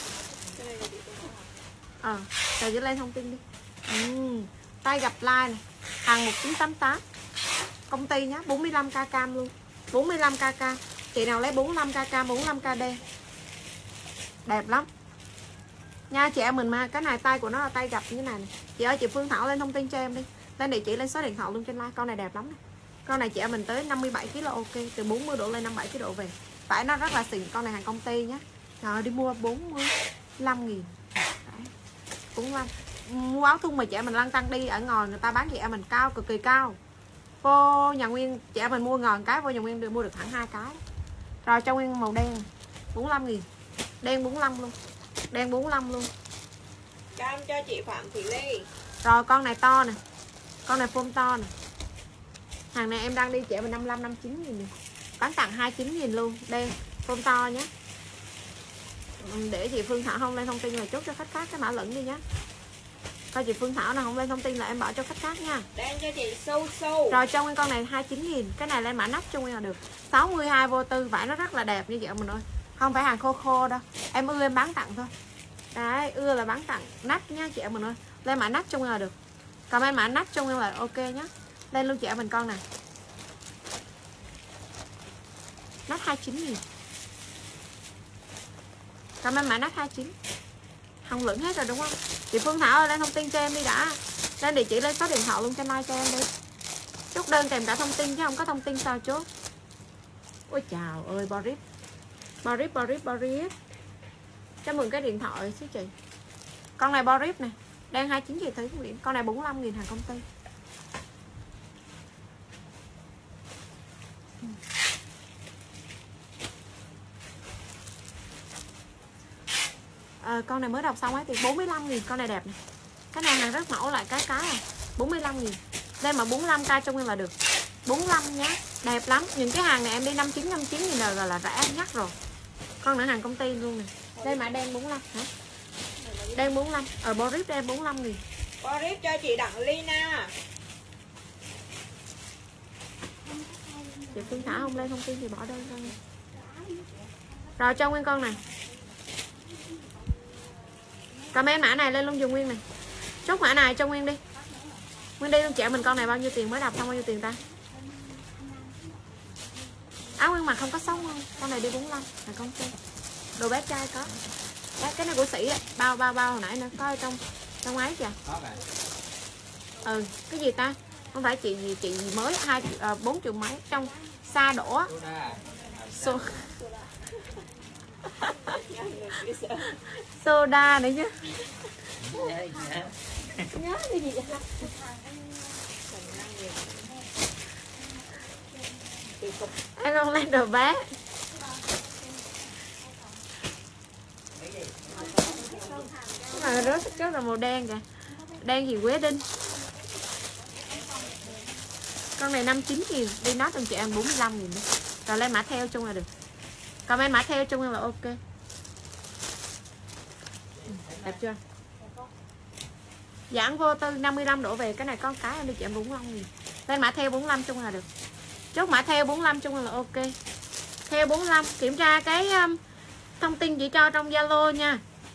Ờ, rồi chỉ lên thông tin đi. Ừ, tay gặp like này. Hàng một chín tám tám. Công ty nhá, bốn mươi lăm k cam luôn. bốn mươi lăm k cam. Chị nào lấy bốn mươi lăm k cam, bốn mươi lăm k đen. Đẹp lắm. Nha chị em mình mà cái này tay của nó là tay gặp như thế này, này. Chị ơi chị Phương Thảo lên thông tin cho em đi. Lên địa chỉ lên số điện thoại luôn trên like. Con này đẹp lắm này. Con này chị em mình tới năm mươi bảy ki lô ok, từ bốn mươi độ lên năm mươi bảy ki lô về. Phải nó rất là xịn, con này hàng công ty nhá. Rồi đi mua bốn mươi lăm nghìn. bốn mươi lăm. Mua áo thun mà chị em mình lăn tăng đi ở ngoài người ta bán chị em mình cao, cực kỳ cao. Vô nhà Nguyên chị em mình mua ngòn cái, vô nhà Nguyên được mua được hẳn hai cái. Rồi cho Nguyên màu đen bốn mươi lăm nghìn. Đen bốn mươi lăm luôn. Đen bốn mươi lăm luôn. Cam cho chị Phạm Thị Ly. Rồi con này to nè. Con này phông to nè. Hàng này em đang đi chị mình năm mươi lăm, năm mươi chín nghìn nè. Bán tặng hai mươi chín nghìn luôn. Đen phông to nhé. Để chị Phương Thảo không lên thông tin là chốt cho khách khác cái mã lẫn đi nhé. Coi chị Phương Thảo nào không lên thông tin là em bỏ cho khách khác nha. Đang cho chị sâu sâu. Rồi cho Nguyên con này hai mươi chín nghìn. Cái này lên mã nắp cho Nguyên là được. sáu mươi hai vô tư. Vải nó rất là đẹp như vậy mình ơi. Không phải hàng khô khô đâu. Em ưa em bán tặng thôi. Đấy, ưa là bán tặng. Nắp nha chị em mình ơi. Lên mã nắp cho Nguyên là được. Còn em mã nắp cho Nguyên là ok nhá. Lên luôn chị em mình con này. Nắp hai mươi chín nghìn. Còn em mã nắp hai mươi chín. Không lửng hết rồi đúng không? Chị Phương Thảo ơi lên thông tin cho em đi đã. Lên địa chỉ lên số điện thoại luôn cho like cho em đi. Chốt đơn kèm cả thông tin chứ không có thông tin sao chốt. Ôi chào ơi Boris. Boris Boris Boris. Cho mượn cái điện thoại xíu chị. Con này Boris này. Đang hai mươi chín triệu thứ Nguyễn. Con này bốn mươi lăm nghìn hàng công ty. À, con này mới đọc xong ấy thì bốn mươi lăm nghìn, con này đẹp này. Cái này hàng rất mẫu lại cái cái này bốn mươi lăm nghìn. Đây mà bốn mươi lăm k trong nguyên là được. bốn mươi lăm nhá, đẹp lắm. Những cái hàng này em đi năm mươi chín, năm mươi chín nghìn là, là, là rẻ nhất rồi. Con nữa hàng công ty luôn này. Đây mã đen bốn mươi lăm hả? Đen bốn mươi lăm, ở Boris đen bốn mươi lăm nghìn. Boris cho chị Đặng Lina. Chị Phương Thảo không lên thông tin thì bỏ đơn ra. Rồi cho nguyên con này. Comment mã này lên luôn dùng nguyên này. Chốt mã này cho Nguyên đi. Nguyên đi luôn chợ mình con này bao nhiêu tiền, mới đọc xong bao nhiêu tiền ta? Áo Nguyên mặc không có sống không? Con này đi bốn mươi lăm là con chơi. Đồ bé trai có. Đấy, cái này của Sĩ ấy. Bao bao bao hồi nãy nữa có ở trong trong ấy kìa. Ừ, cái gì ta? Không phải chị gì chị gì mới hai bốn uh, triệu mấy trong xa đổ. So... soda nữa chứ. Nhớ cái gì vậy? Anh không lên đồ bé. Mà rớt rất là màu đen kìa. Đen thì quế đinh. Con này năm mươi chín nghìn, đi nó từng chị em bốn mươi lăm nghìn đấy. Rồi lên mã theo chung là được. Comment mã theo chung là ok. Đẹp chưa? Giảng vô tư năm mươi lăm đổ về, cái này con cái em đi chị em bốn mươi lăm nghìn. Lên mã theo bốn mươi lăm chung là được. Chốt mã theo bốn mươi lăm chung là ok. Theo bốn mươi lăm, kiểm tra cái um, thông tin chị cho trong Zalo nha.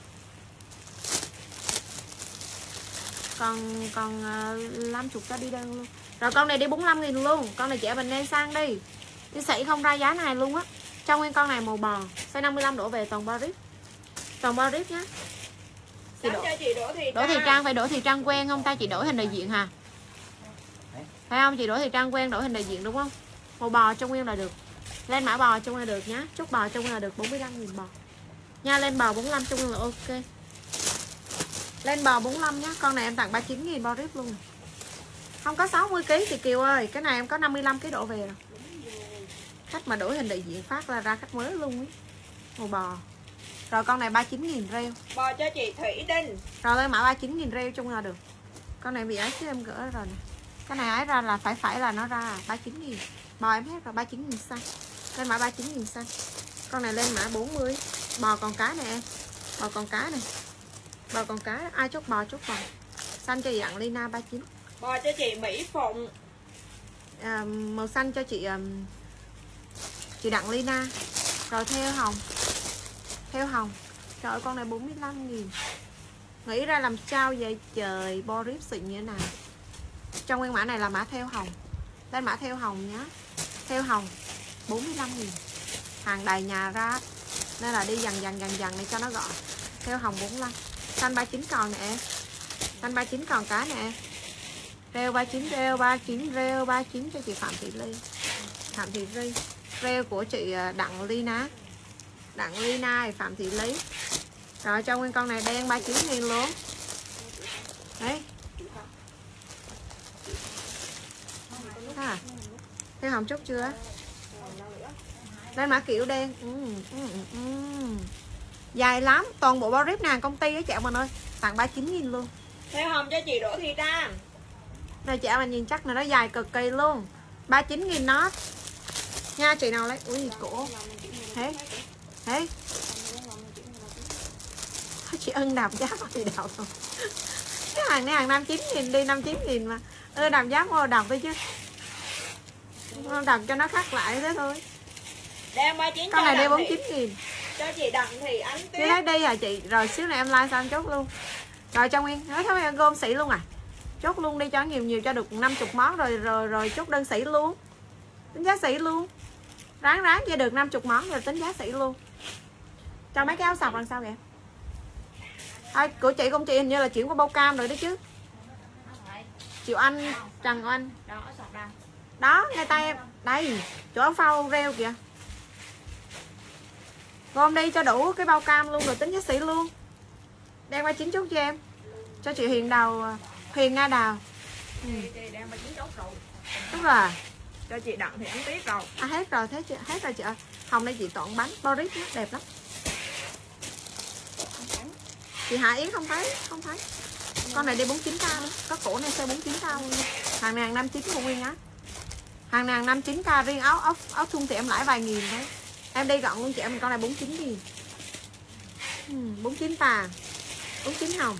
Còn còn uh, năm mươi cho đi đơn luôn. Rồi con này đi bốn mươi lăm nghìn luôn. Con này chị mình nên sang đi. Đi sĩ không ra giá này luôn á. Trong nguyên con này màu bò, size năm mươi lăm đổ về toàn Boris. Toàn Boris nhá. Chị đổ, cho chị Đỗ Thị Đỗ Thị Trang phải Đỗ Thị Trang quen không ta? Chị đổi hình đại diện hả? Phải không? Chị Đỗ Thị Trang quen đổi hình đại diện đúng không? Màu bò trong nguyên là được. Lên mã bò trong là được nhá. Chốt bò trong là được bốn mươi lăm nghìn bò. Nha, lên bò bốn mươi lăm trong là ok. Lên bò bốn mươi lăm nhá. Con này em tặng ba mươi chín nghìn Boris luôn. Không có sáu mươi ki lô gam chị Kiều ơi. Cái này em có năm mươi lăm ki lô gam đổ về rồi. Khách mà đổi hình đại diện phát là ra khách mới luôn ấy. Màu bò. Rồi con này ba mươi chín nghìn rêu. Bò cho chị Thủy Đinh. Rồi lên mã ba mươi chín nghìn rêu chung là được. Con này bị ấy chứ em gỡ rồi nè. Cái này ấy ra là phải phải là nó ra ba mươi chín nghìn. Bò em hết rồi ba mươi chín nghìn xanh. Lên mã ba mươi chín nghìn xanh. Con này lên mã bốn mươi. Bò còn cá này em. Bò còn cá này. Bò còn cá. Ai chốt bò chốt bò. Xanh cho chị Đặng Lina ba mươi chín. Bò cho chị Mỹ Phụng. À, màu xanh cho chị um, chị Đặng Lina. Rồi theo hồng. Theo hồng. Trời ơi, con này bốn mươi lăm nghìn. Nghĩ ra làm sao vậy trời. Boris xịn như thế nào. Trong nguyên mã này là mã theo hồng. Lên mã theo hồng nhá. Theo hồng bốn mươi lăm nghìn. Hàng đầy nhà ra. Nên là đi dần dần dần dần để cho nó gọn. Theo hồng bốn mươi lăm. Xanh ba mươi chín còn nè em. Xanh ba mươi chín còn cá nè em. Rêu ba mươi chín, rêu ba mươi chín, rêu ba mươi chín cho chị Phạm Thị Ly. Phạm Thị Ly. Rêu của chị Đặng Lina. Đặng Lina Phạm Thị Lý. Rồi cho nguyên con này đen ba mươi chín nghìn luôn. Đấy. À, theo hồng chốt chưa? Đây mã kiểu đen. Ừ, ừ, ừ. Dài lắm. Toàn bộ Boris nè, công ty á chị mình ơi. Tặng ba mươi chín nghìn luôn. Theo hồng cho chị Đỗ Thị Trang. Này chị mình nhìn chắc là nó dài cực kỳ luôn. ba mươi chín nghìn nó. Nha chị nào lấy. Ui cổ. Thế. Thế. Chị Ân đạp giá thì đạp không. Cái hàng này hàng năm mươi chín nghìn đi năm mươi chín nghìn mà. Ừ đạp giá mua đạp đi chứ. Đạp cho nó khác lại thế thôi. Đem ba mươi chín. Con này đi bốn mươi chín nghìn. Cho chị Đặng Thị Ánh Tuyết. Chị lấy đi à chị. Rồi xíu này em like xong chốt luôn. Rồi cho Nguyên. Nói thôi em gom sỉ luôn à. Chốt luôn đi cho nhiều nhiều cho được năm mươi món rồi rồi rồi chốt đơn sỉ luôn. Tính giá sỉ luôn. Ráng ráng cho được năm mươi món rồi tính giá sỉ luôn. Cho mấy cái áo sọc làm sao kìa. Thôi, của chị công chị hình như là chuyển qua bao cam rồi đó chứ. Triệu Anh, Trần Anh. Đó, ngay tay em. Đây, chỗ áo phao reo kìa. Gom đi cho đủ cái bao cam luôn rồi tính giá sỉ luôn. Đem qua chín chút cho em. Cho chị Hiền Đào, Hiền Nga Đào. Ừ. Đúng rồi. cho chị Đặng thì ăn tiếp rồi. À hết rồi, thế chị, hết rồi chị ơi. Hồng đây chị toàn bánh Boris nó đẹp lắm. Chị Hạ Yến không thấy, không thấy. Con này đi bốn mươi chín k đó. Có cổ này xe bốn mươi chín k luôn. Hàng này hàng năm mươi chín của Nguyên á. Hàng này hàng năm mươi chín k riêng áo áo áo thun thì em lãi vài nghìn thôi. Em đi gọn luôn chị em, con này bốn mươi chín nghìn. Ừ, bốn mươi chín tà. bốn mươi chín hồng.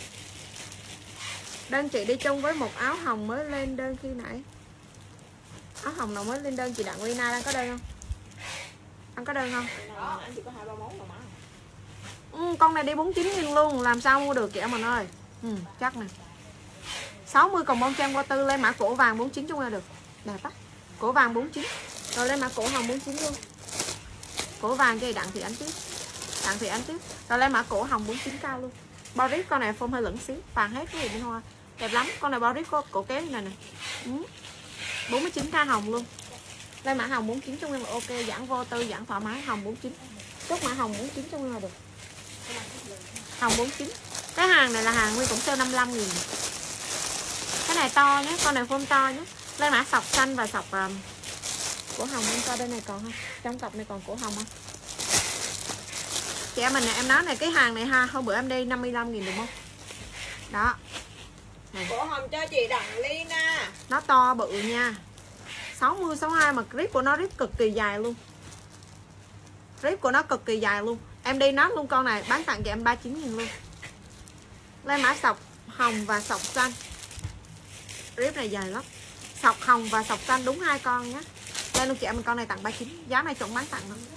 Đơn chị đi chung với một áo hồng mới lên đơn khi nãy. Áo hồng nào mới lên đơn chị Đặng Rina đang có đơn không? Đang có đơn không? Đó, anh chỉ có hai ba món rồi mà. Ừ, con này đi bốn mươi chín nghìn luôn, làm sao mua được chị em mình ơi. Ừ, chắc nè. sáu mươi còn bon trang qua tư lên mã cổ vàng bốn mươi chín chung ra được. Đẹp á. Cổ vàng bốn mươi chín. Rồi lên mã cổ hồng bốn mươi chín luôn. Cổ vàng cho Đặng thì anh tiếp. Đặng thì anh tiếp. Rồi lên mã cổ hồng bốn mươi chín k luôn. Boris con này form hơi lửng xíu, vàng hết cái gì bên hoa. Đẹp lắm, con này Boris có cổ kéo như này nè. Ừ. bốn mươi chín k hồng luôn. Lên mã hồng bốn mươi chín trong em là ok, giãn vô tư, giãn thoải mái hồng bốn mươi chín. Chốt mã hồng bốn mươi chín trong em là được. Hồng bốn mươi chín. Cái hàng này là hàng Nguyên cũng sale năm mươi lăm nghìn. Cái này to nhé, con này form to nhé. Lên mã sọc xanh và sọc um, cổ hồng em coi bên này còn không? Trong cặp này còn cổ hồng không? Chị em mình này, em nói này cái hàng này ha, hôm bữa em đi năm mươi lăm nghìn đúng không? Đó. Này. Cổ hồng cho chị Đặng Lina. Nó to bự nha. sáu mươi sáu mươi hai mà grip của nó grip cực kỳ dài luôn. Grip của nó cực kỳ dài luôn. Em đi nát luôn con này, bán tặng cho em ba mươi chín nghìn luôn. Lên mã sọc hồng và sọc xanh. Grip này dài lắm. Sọc hồng và sọc xanh đúng hai con nhé. Lên luôn chị em, con này tặng ba mươi chín. Giá này chọn bán tặng đâu.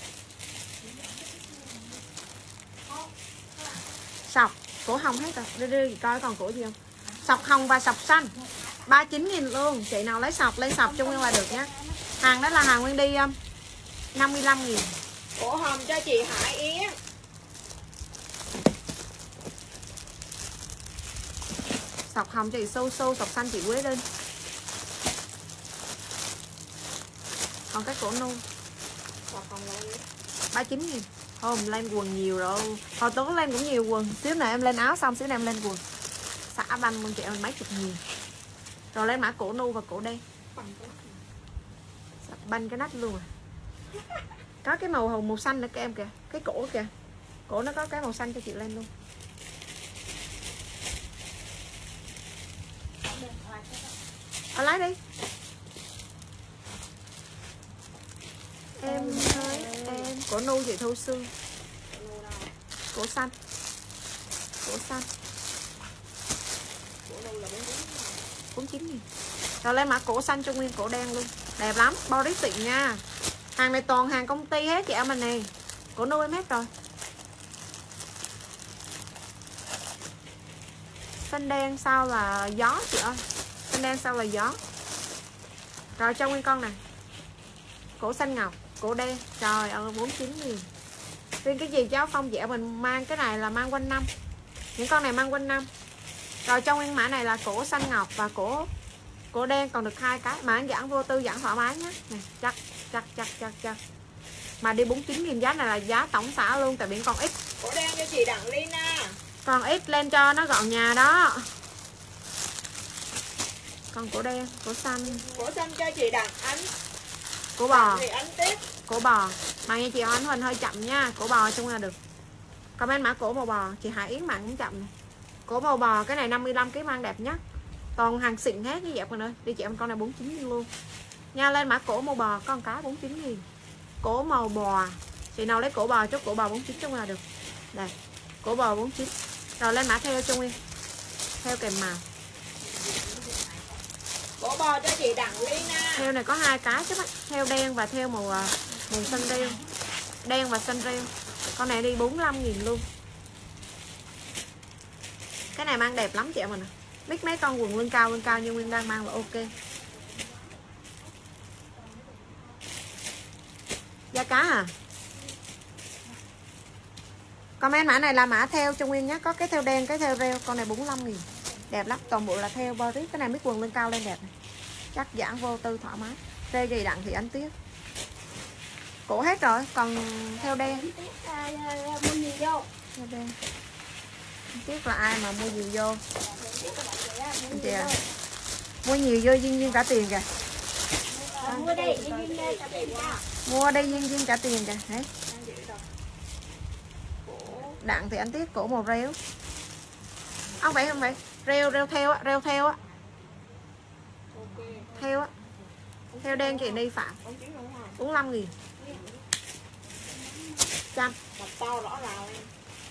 Sọc, cổ hồng hết rồi. Đi đi coi còn cổ gì không. Sọc hồng và sọc xanh ba mươi chín nghìn luôn. Chị nào lấy sọc lên sọc cho Nguyên là được nhé. Hàng đó là hàng Nguyên đi um, năm mươi lăm nghìn. Cổ hồng cho chị Hải Yến. Sọc hồng cho chị Sâu Sâu, sọc xanh chị Quế Linh. Còn cái cổ nu ba mươi chín nghìn. Hôm lên quần nhiều rồi. Hồi tối lên cũng nhiều quần. Xíu này em lên áo xong xíu này em lên quần. Xả banh con chị em mấy chục nghìn. Rồi lên mã cổ nu và cổ đen. Banh cái nách luôn à. Có cái màu hồng màu xanh nữa các em kìa. Cái cổ kìa. Cổ nó có cái màu xanh cho chị lên luôn. Ở lấy đi. Em ơi em. Cổ nu chị Thu Sương. Cổ xanh. Cổ xanh bốn mươi chín nghìn. Rồi lên mã cổ xanh cho Nguyên cổ đen luôn. Đẹp lắm, Boris xịn nha. Hàng này toàn hàng công ty hết chị em mình nè. Cổ nuôi em hết rồi. Xanh đen sao là gió chị ơi. Xanh đen sao là gió. Rồi cho Nguyên con này. Cổ xanh ngọc, cổ đen. Trời ơi bốn mươi chín nghìn. Riêng cái gì cháu Phong dẻ mình mang cái này là mang quanh năm. Những con này mang quanh năm. Rồi trong Nguyên mã này là cổ xanh ngọc và cổ cổ đen còn được hai cái. Mà anh giãn vô tư giãn thoải mái nhé. Này, chắc chắc chắc chắc chắc. Mà đi bốn mươi chín nghìn giá này là giá tổng xả luôn. Tại vì còn ít. Cổ đen cho chị Đặng Lina. Còn ít lên cho nó gọn nhà đó. Còn cổ đen, cổ xanh. Cổ xanh cho chị Đặng Ánh. Cổ bò. Thì Ánh tiếp. Cổ bò. Mà nghe chị Ánh Huỳnh hơi chậm nha. Cổ bò chung là được. Comment mã cổ màu bò. Chị Hải Yến mạng cũng chậm này. Cổ màu bò cái này năm mươi lăm ký mang đẹp nhất. Toàn hàng xịn hết như vậy con ơi. Đi chị em con này bốn mươi chín nghìn luôn. Nha lên mã cổ màu bò con cá bốn mươi chín nghìn. Cổ màu bò. Chị nào lấy cổ bò chốt cổ bò bốn mươi chín trong là được. Đây. Cổ bò bốn mươi chín. Rồi lên mã theo cho Nguyên. Theo kèm màu. Cổ bò cho chị Đặng Lina. Theo này có hai cái chứ bác. Theo đen và theo màu màu xanh rêu. Đen và xanh rêu. Con này đi bốn mươi lăm nghìn luôn. Cái này mang đẹp lắm chị em mình. Biết mấy con quần lưng cao lưng cao như Nguyên đang mang là ok. Da cá à? Comment mã này là mã theo cho Nguyên nhé. Có cái theo đen, cái theo rêu. Con này bốn mươi lăm nghìn. Đẹp lắm. Toàn bộ là theo Boris. Cái này mấy quần lưng cao lên đẹp này. Chắc giãn vô tư thoải mái. Rê gì đặng thì anh tiếc. Cổ hết rồi. Còn theo đen. Mua gì vô? Theo đen. Anh tiếc là ai mà mua nhiều vô. Anh chị à. Mua nhiều vô duyên duyên cả tiền kìa. Ờ, mua đây đi đi đây trả tiền ra. Mua đây duyên duyên trả tiền kìa. Đấy. Đặng thì anh tiếc cổ màu rêu. Không phải không phải. Rêu rêu theo á, rêu theo á. Theo á. Theo đen chị Ni Phạm. bốn mươi lăm nghìn. Trăm. Mặt to rõ ràng em.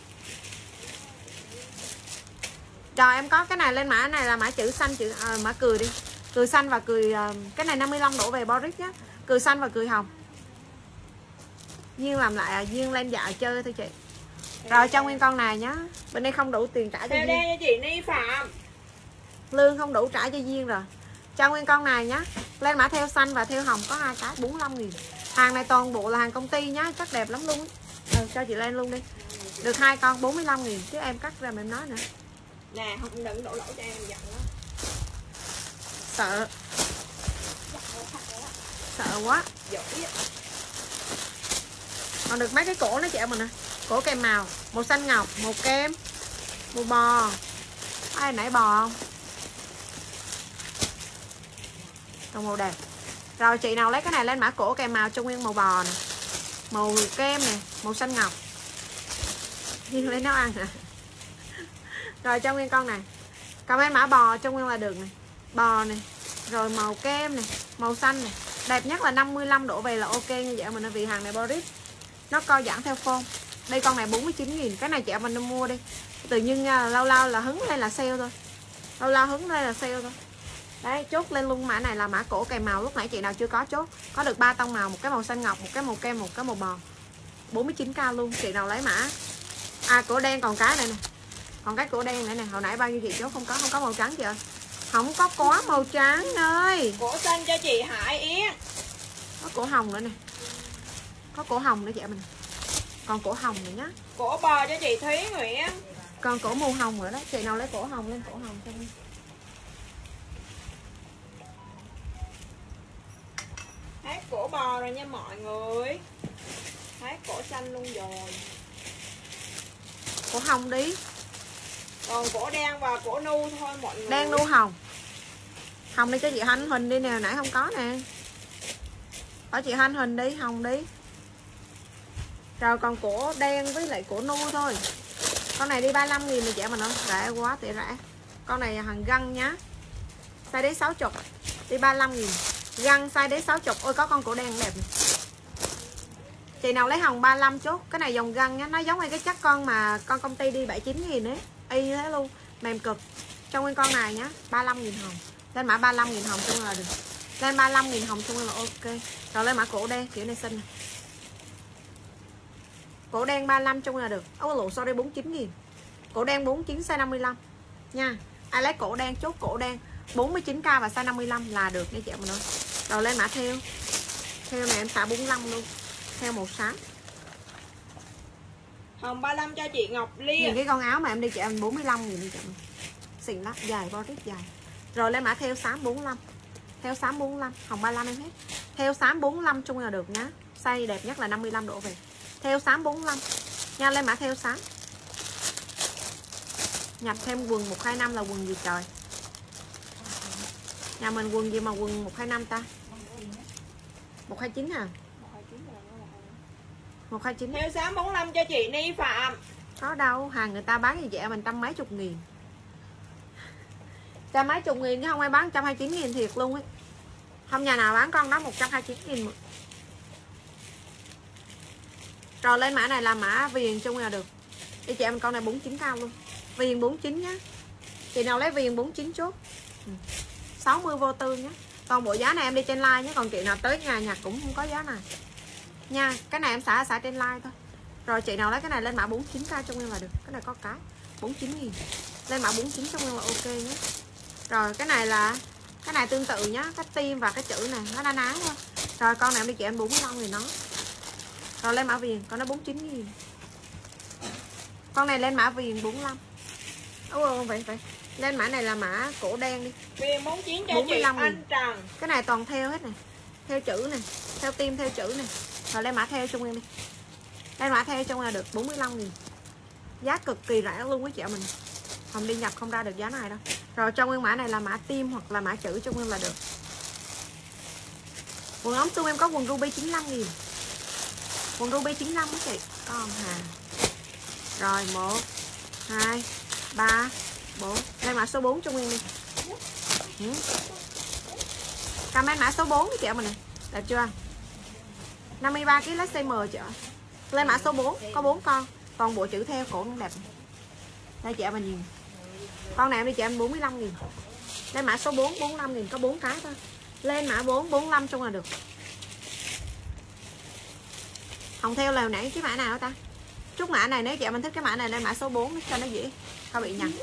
Rồi em có cái này lên mã này là mã chữ xanh chữ à, mã cười đi. Cười xanh và cười uh, cái này năm mươi lăm đổ về Boris nhá. Cười xanh và cười hồng. Duyên làm lại Duyên lên dạo chơi thôi chị. Rồi cho nguyên con này nhá. Bên đây không đủ tiền trả cho Theo Duyên. đen cho chị Ni Phạm. Lương không đủ trả cho Duyên rồi. Cho nguyên con này nhá. Lên mã theo xanh và theo hồng có hai cái bốn mươi lăm nghìn. Hàng này toàn bộ là hàng công ty nhá, chắc đẹp lắm luôn. Ừ, cho chị lên luôn đi. Được hai con bốn mươi lăm nghìn chứ em cắt ra mà em nói nữa. Nè, không đừng đổ lỗi cho em giận đó. Sợ. Sợ quá. Giỏi á. Còn được mấy cái cổ nó chị em mình nè. Cổ kèm màu, màu xanh ngọc, màu kem, màu bò. Ai nãy bò không? Còn màu đẹp. Rồi chị nào lấy cái này lên mã cổ kèm màu cho nguyên màu bò nè. Màu kem nè, màu xanh ngọc. Duyên lấy nấu ăn nè. Rồi cho nguyên con này. Comment mã bò cho nguyên là được này. Bò này. Rồi màu kem này, màu xanh này. Đẹp nhất là năm mươi lăm độ về là ok như vậy mình, vì hàng này Boris. Nó co giãn theo form. Đây con này bốn mươi chín nghìn. Cái này chị mình nên mua đi. Tự nhiên nha, lâu lâu là hứng lên là sale thôi. Lâu lâu hứng lên là sale thôi. Đấy, chốt lên luôn mã này là mã cổ kèm màu. Lúc nãy chị nào chưa có chốt. Có được ba tông màu, một cái màu xanh ngọc, một cái màu kem, một cái màu bò. bốn mươi chín k luôn. Chị nào lấy mã. À, cổ đen còn cái này nè. Còn cái cổ đen này nè, hồi nãy bao nhiêu chị chốt không có, không có màu trắng chị ơi. Không có có màu trắng ơi. Cổ xanh cho chị Hải Yến. Có cổ hồng nữa nè. Có cổ hồng nữa chị mình. Còn cổ hồng nữa nhá. Cổ bò cho chị Thúy Nguyễn. Còn cổ màu hồng nữa đó. Chị nào lấy cổ hồng lên cổ hồng cho em. Hết cổ bò rồi nha mọi người. Hết cổ xanh luôn rồi. Cổ hồng đi. Còn cổ đen và cổ nu thôi mọi người. Đen nu hồng. Hồng đi cho chị Hanh hình đi nè, nãy không có nè. Có chị Hanh hình đi, hồng đi. Rồi còn cổ đen với lại cổ nu thôi. Con này đi ba mươi lăm nghìn này chị mình không? Rẻ quá thì rẻ. Con này hàng găng nhá. Size đế sáu mươi. Đi ba mươi lăm nghìn. Găng size đế sáu mươi. Ôi có con cổ đen đẹp này. Chị nào lấy hồng ba mươi lăm chốt. Cái này dòng găng nhá. Nó giống như cái chắc con mà con công ty đi bảy mươi chín nghìn ấy. Y như thế luôn. Mềm cực. Cho nguyên con này nhá. ba mươi lăm nghìn hồng. Lên mã ba mươi lăm nghìn hồng chung là được. Lên ba mươi lăm nghìn hồng chung là ok. Rồi lên mã cổ đen. Kiểu này xinh này. Cổ đen ba mươi lăm chung là được. Ôi lộ sorry bốn mươi chín nghìn. Cổ đen bốn mươi chín size năm mươi lăm nha. Ai lấy cổ đen chốt cổ đen bốn mươi chín k và size năm mươi lăm là được nha chị em mình ơi. Rồi lên mã theo. Theo này em xả bốn mươi lăm luôn. Theo màu xám. Hồng ba mươi lăm cho chị Ngọc Liên. Nhìn cái con áo mà em đi chị em bốn mươi lăm nghìn đi chị em. Xịn lắm, dài Boris dài. Rồi lên mã theo xám bốn mươi lăm. Theo xám bốn mươi lăm, hồng ba mươi lăm em hết. Theo xám bốn mươi lăm chung là được nhá. Size đẹp nhất là năm mươi lăm độ về. Theo xám bốn mươi lăm. Nha, lên mã theo xám. Nhập thêm quần một hai năm là quần gì trời. Nhà mình quần gì mà quần một hai năm ta? một hai chín à? một hai chín. Theo xám bốn mươi lăm cho chị Ni Phạm. Có đâu, hàng người ta bán gì vậy mình trăm mấy chục nghìn. Trăm mấy chục nghìn chứ không ai bán một trăm hai mươi chín nghìn thiệt luôn ấy. Không nhà nào bán con đó một trăm hai mươi chín nghìn. Rồi lên mã này là mã viền chung là được. Đi chị em con này bốn mươi chín k luôn. Viền bốn mươi chín nhá. Chị nào lấy viền bốn mươi chín chốt. sáu mươi vô tư nhá. Còn bộ giá này em đi trên like nhé. Còn chị nào tới nhà nhặt cũng không có giá này nha. Cái này em xả xả trên like thôi. Rồi chị nào lấy cái này lên mã bốn mươi chín k trong em là được. Cái này có cái bốn mươi chín nghìn. Lên mã bốn mươi chín trong em là ok nhé. Rồi cái này là cái này tương tự nhá. Cái tim và cái chữ này nó na ná thôi. Rồi con này em đi chị em bốn mươi lăm nghìn nó. Rồi lên mã viền. Con nó bốn mươi chín nghìn. Con này lên mã viền bốn mươi lăm. Ủa vậy vậy. Lên mã này là mã cổ đen đi. Viền bốn mươi chín cho chị Anh Trần. Cái này toàn theo hết này. Theo chữ này. Theo tim theo chữ này. Rồi lên mã theo chung em đi. Lên mã theo chung là được bốn mươi lăm nghìn. Giá cực kỳ rẻ luôn quý chị mình. Không đi nhập không ra được giá này đâu. Rồi trong nguyên mã này là mã tim hoặc là mã chữ chung em là được. Quần ống tươm em có quần ruby chín mươi lăm nghìn. Quần ruby chín mươi lăm đó chị. Con hà. Rồi một, hai, ba, bốn. Lên mã số bốn cho Nguyên đi. Ừ. Comment mã số bốn đi chị mình này. Đẹp chưa? năm mươi ba ký lá size M chị ạ. Lên mã số bốn, có bốn con. Toàn bộ chữ theo cổ nó đẹp. Đây chị mình nhìn. Con này em đi chị em bốn mươi lăm nghìn. Lên mã số bốn, bốn mươi lăm nghìn, có bốn cái thôi. Lên mã bốn, bốn mươi lăm chung là được. Không theo lều nãy cái mã nào ta? Chút mã này nếu chị mình thích cái mã này lên mã số bốn cho nó dễ, không bị nhầm.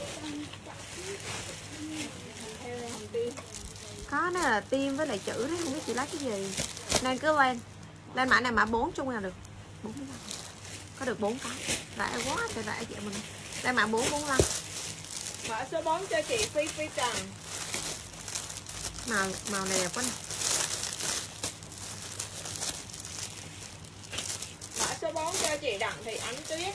Có nó là tim với lại chữ đấy, không biết chị lấy cái gì. Nên cứ lên. Lên mã này mã bốn chung là được. bốn mươi lăm. Có được bốn cái. Rẻ quá trời rẻ chị mình. Lên mã bốn, bốn mươi lăm. Mã số bốn cho chị Phi Phi Trần. Màu màu này đẹp quá nè. Mã số bốn cho chị Đặng Thị Ánh Tuyết.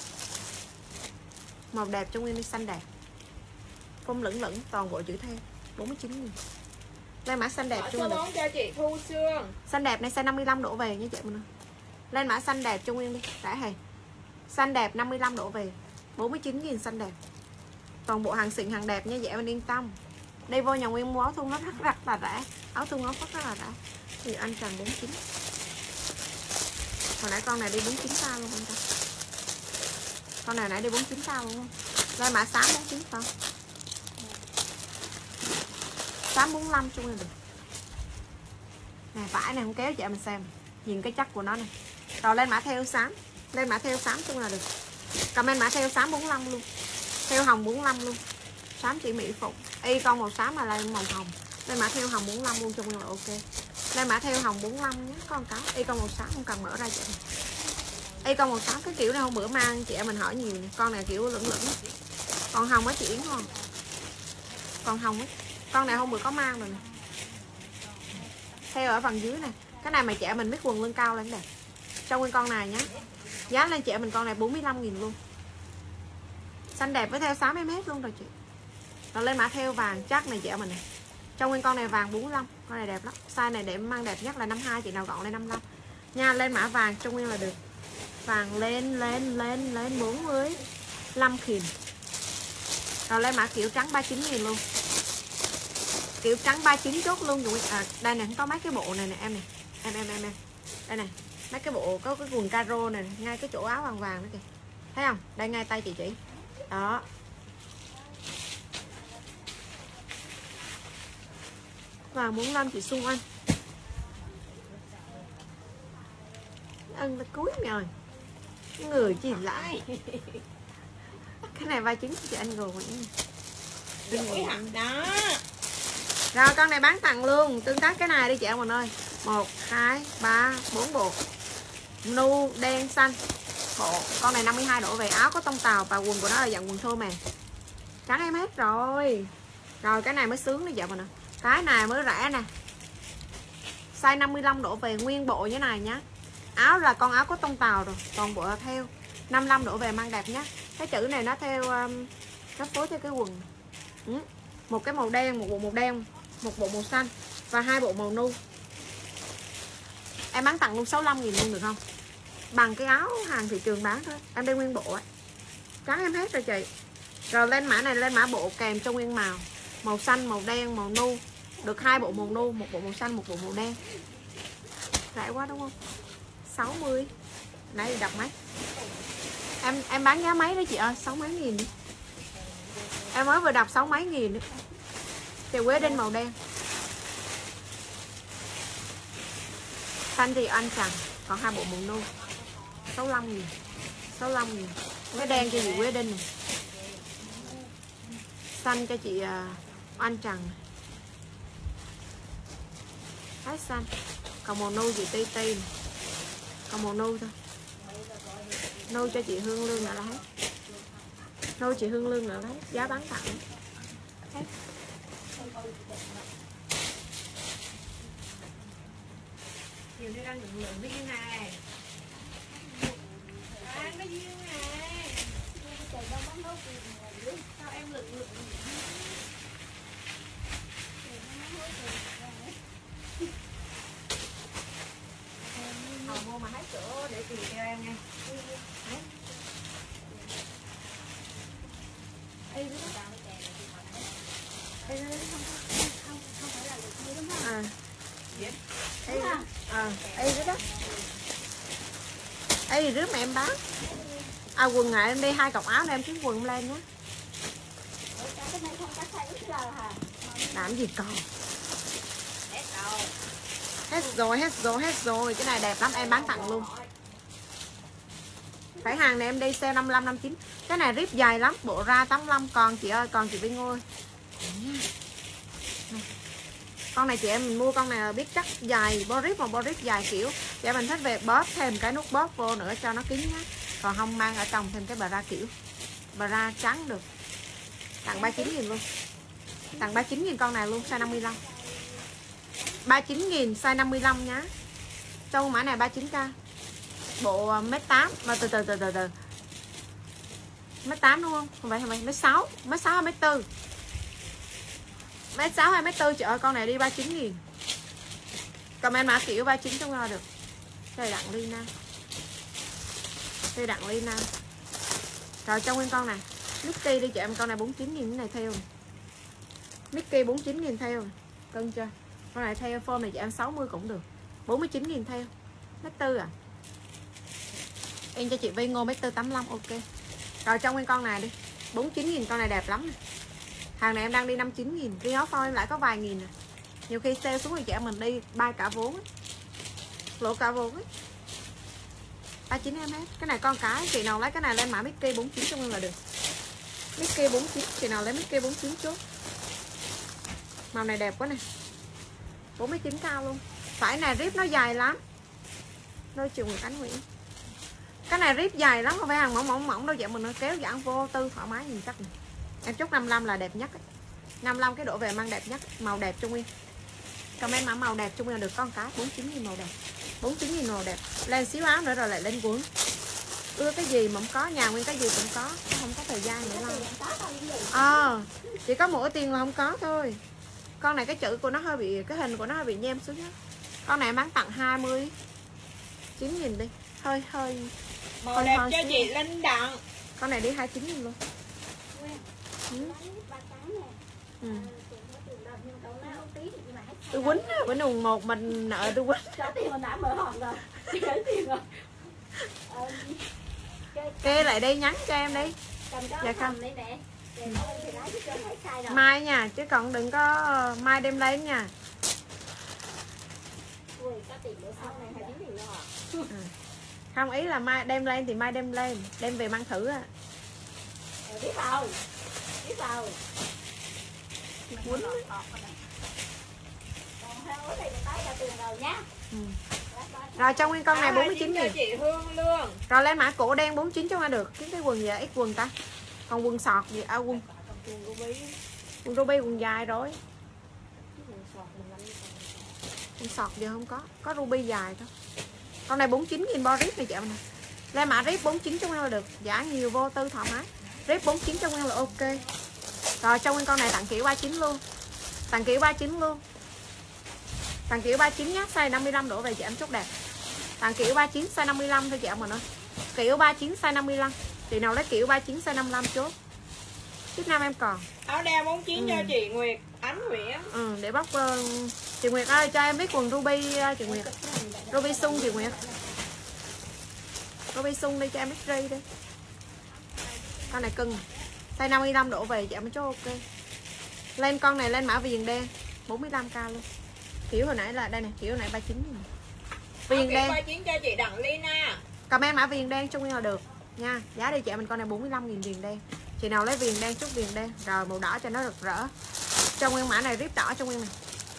Màu đẹp cho Nguyên đi, xanh đẹp. Phông lửng lửng toàn bộ chữ theo bốn mươi chín nghìn. Lên mã xanh đẹp Mã cho số Nguyên. bốn cho chị Thu Sương. Xanh đẹp này size năm mươi lăm đổ về nha chị mình. Lên mã xanh đẹp cho Nguyên đi, rẻ hề. Xanh đẹp năm mươi lăm đổ về, bốn mươi chín nghìn xanh đẹp. Toàn bộ hàng xịn hàng đẹp nha, dạ mình yên tâm. Đi vô nhà Nguyên mua áo thun nó rất rất là rẻ. Áo thun nó rất là rẻ. Thì anh Trần bốn mươi chín. Hồi nãy con này đi bốn mươi chín sao luôn không ta? Con này nãy đi bốn mươi chín sao luôn không? Lên mã xám bốn mươi chín không? Xám bốn mươi lăm chung là được. Này vải này không kéo chị mình xem. Nhìn cái chắc của nó này. Rồi lên mã theo xám. Lên mã theo xám chung là được. Comment mã theo xám bốn mươi lăm luôn. Theo hồng bốn mươi lăm luôn. Xám chỉ mỹ phụ. Y con màu xám mà lên màu hồng. Lên mã theo hồng bốn mươi lăm luôn chung là ok. Lên mã theo hồng bốn mươi lăm nhé con cái. Y con màu xám không cần mở ra chị mình. Y con màu xám cái kiểu này hôm bữa mang chị em mình hỏi nhiều. Con này kiểu lửng lửng. Còn hồng á chị Yến không? Còn hồng á. Con này hôm bữa có mang rồi nè. Theo ở phần dưới này. Cái này mà chị em mình biết quần lưng cao lên đẹp. Trong nguyên con này nhá. Giá lên chị em mình con này bốn mươi lăm nghìn luôn. Xanh đẹp với theo xám em hết luôn rồi chị. Rồi lên mã theo vàng chắc này chị em mình này. Trong nguyên con này vàng bốn mươi lăm. Con này đẹp lắm. Size này để mang đẹp nhất là năm mươi hai, chị nào gọn lên năm mươi lăm. Nha, lên mã vàng trong nguyên là được. Vàng lên lên lên lên bốn mươi lăm nghìn. Rồi lên mã kiểu trắng ba mươi chín nghìn luôn. Kiểu trắng ba mươi chín chốt luôn rồi. À, đây nè, có mấy cái bộ này nè em này. Em em em em. Đây này, mấy cái bộ có cái quần caro này, ngay cái chỗ áo vàng vàng đó kìa. Thấy không? Đây ngay tay chị chỉ. Đó. Vàng bốn mươi lăm chị Xuân Anh. Ân là cuối mày ơi. Người chị lại. Cái này ba chín chị anh rồi. Giỏi hẳn đó. Rồi con này bán tặng luôn. Tương tác cái này đi chị em mình ơi. Một, hai, ba, bốn bộ. Nu, đen, xanh. Bộ. Con này năm mươi hai độ về. Áo có tông tàu và quần của nó là dạng quần thô mềm. Trắng em hết rồi. Rồi cái này mới sướng đi chị mình nè. Cái này mới rẻ nè. Size năm mươi lăm độ về nguyên bộ như này nhá. Áo là con áo có tông tàu rồi. Toàn bộ là theo năm mươi lăm độ về mang đẹp nhá. Cái chữ này nó theo um, nó phối theo cái quần. Ừ. Một cái màu đen, một bộ màu đen, một bộ màu xanh và hai bộ màu nu. Em bán tặng luôn sáu mươi lăm nghìn luôn được không? Bằng cái áo hàng thị trường bán thôi. Em đây nguyên bộ ấy. Trắng em hết rồi chị. Rồi lên mã này lên mã bộ kèm cho nguyên màu. Màu xanh, màu đen, màu nu. Được hai bộ màu nu, một bộ màu xanh, một bộ màu đen. Rẻ quá đúng không? sáu mươi. Nãy đọc mấy? Em em bán giá mấy đó chị ơi? Sáu mấy nghìn đi. Em mới vừa đọc sáu mấy nghìn nữa. Thì quế đinh màu đen. Xanh thì anh Trần. Còn hai bộ màu nu sáu mươi lăm nghìn. sáu mươi lăm nghìn. Cái đen cho chị quế đinh này. Xanh cho chị uh, anh Trần. Hết xanh. Còn màu nu chị ti ti. Còn màu nu thôi. Nu cho chị Hương Lương nữa là hết. Nu chị Hương Lương nữa là hết. Giá bán tặng hết. Nhiều đây đang lượng lượng viên này. Đang cái viên này. Sao em lượng lượng chị kêu em nghe. Ê, đúng không? Ê, đúng không? Không phải là được đúng không? À. Ê, à, ê đó đó. Ê, rước mà em bán. À, quần này em đi hai cọc áo này em kiếm quần lên nhé. Làm gì còn. Hết rồi, hết rồi, hết rồi. Cái này đẹp lắm, em bán tặng luôn. Phải hàng này em đi sale năm mươi lăm, năm mươi chín. Cái này rip dài lắm, bộ ra tám mươi lăm. Còn chị ơi, còn chị Vinh ơi. Con này chị em mình mua con này là biết chắc dài, bo rip mà bo rip dài kiểu. Chị em mình thích về bóp thêm cái nút bóp vô nữa cho nó kín nhá. Còn không mang ở trong thêm cái bà ra kiểu. Bà ra trắng được. Tặng ba mươi chín nghìn luôn. Tặng ba mươi chín nghìn con này luôn, size năm mươi lăm. ba mươi chín nghìn size năm mươi lăm nhá. Trong mã này ba mươi chín k. Bộ mét tám mà từ từ từ từ từ. Mét tám đúng không? Không phải không phải mét sáu, mét sáu hay mét bốn. Mét sáu hay mét bốn chị ơi, con này đi ba mươi chín nghìn. Comment mã kiểu ba mươi chín trong là được. Đây đặng Lina. Đây đặng Lina. Rồi trong nguyên con này Mickey đi chị em, con này bốn mươi chín nghìn. Cái này theo Mickey bốn mươi chín nghìn theo. Cân chưa? Con này theo form này chị em sáu mươi cũng được. bốn mươi chín nghìn theo. Mét tư à. Em cho chị Vy Ngô mét tư tám mươi lăm ok. Rồi trong nguyên con này đi bốn mươi chín nghìn, con này đẹp lắm này. Hàng này em đang đi năm mươi chín nghìn. Đi áo phôi em lại có vài nghìn à. Nhiều khi sale xuống thì chị em mình đi bay cả vốn ấy. Lộ cả vốn ấy. ba mươi chín em hết. Cái này con cái, chị nào lấy cái này lên mã Mickey bốn mươi chín trong là được. Mickey bốn mươi chín, chị nào lấy Mickey bốn mươi chín chốt. Màu này đẹp quá nè. bốn mươi chín cao luôn. Phải này rip nó dài lắm. Đôi chiều Nguyễn Ánh Nguyễn. Cái này rip dài lắm, không phải hàng mỏng mỏng mỏng đâu, vậy mình nó kéo giãn vô tư thoải mái nhìn chắc này. Em chốt năm mươi lăm là đẹp nhất ấy. năm mươi lăm cái độ về mang đẹp nhất, màu đẹp Trung Nguyên. Comment mã màu đẹp Trung Nguyên là được con cái bốn mươi chín nghìn màu đẹp. bốn mươi chín nghìn màu đẹp. Lên xíu áo nữa rồi lại lên quần. Ưa cái gì mà không có, nhà Nguyên cái gì cũng có, không có thời gian nữa đâu. Ờ, à, chỉ có mỗi tiền là không có thôi. Con này cái chữ của nó hơi bị, cái hình của nó hơi bị nhem xuống á. Con này bán tặng hai mươi chín nghìn đi. Hơi hơi màu hơi đẹp hơi cho xíu. chị Linh Đặng. Con này đi hai mươi chín nghìn luôn. Ừ. Ừ. Tôi quýnh á, bữa nùng một mình nợ tôi quýnh. Trả tiền hồi nãy mở hòm rồi. Chị gửi tiền rồi. Kê lại đây nhắn cho em đi. Dạ không. Mai nha, chứ còn đừng có mai đem lên nha. Ừ. Không, ý là mai đem lên thì mai đem lên, đem về mang thử á. Biết rồi. Biết rồi. Quýnh. Ừ. Rồi trong nguyên con này bốn mươi chín nghìn. Chị Hương Lương. Rồi lên mã cổ đen bốn mươi chín cho nó được. Kiếm cái quần gì ít quần ta. Còn quần sọt gì à, quần Quần ruby. Quần ruby quần dài rồi. Quần sọt giờ không có. Có ruby dài thôi. Con này bốn mươi chín nghìn bo rip này chị em nè. Lên mã rip bốn mươi chín cho nguyên là được. Giá nhiều vô tư thoải mái. Rip bốn mươi chín cho nguyên là ok. Rồi trong nguyên con này tặng kiểu ba mươi chín luôn. Tặng kiểu ba mươi chín luôn. Tặng kiểu ba mươi chín nhá, size năm mươi lăm đổ về chị em chốt đẹp. Tặng kiểu ba mươi chín size năm mươi lăm thôi chị em mình ơi. Kiểu ba mươi chín size năm mươi lăm. Chị nào lấy kiểu ba mươi chín size năm mươi lăm chốt. Tiếp nam em còn. Áo đeo bốn mươi chín ừ. cho chị Nguyệt Ánh Nguyễn. Ừ, để bóc uh, chị Nguyệt ơi cho em biết quần ruby uh, chị Nguyệt. Ruby sung chị Nguyệt. Ruby sung đi cho em biết ri đi. Con này cưng. Size năm mươi lăm đổ về chị em chốt ok. Lên con này lên mã viền đen bốn mươi lăm k luôn. Kiểu hồi nãy là đây này, kiểu hồi nãy ba mươi chín này. Viền đen ba mươi chín cho chị Đặng Lina. Comment mã viền đen chung là được nha. Giá đi chị em mình con này bốn mươi lăm nghìn viền đen. Chị nào lấy viền đen chút viền đen. Rồi màu đỏ cho nó rực rỡ. Trong nguyên mã này rip đỏ trong nguyên này.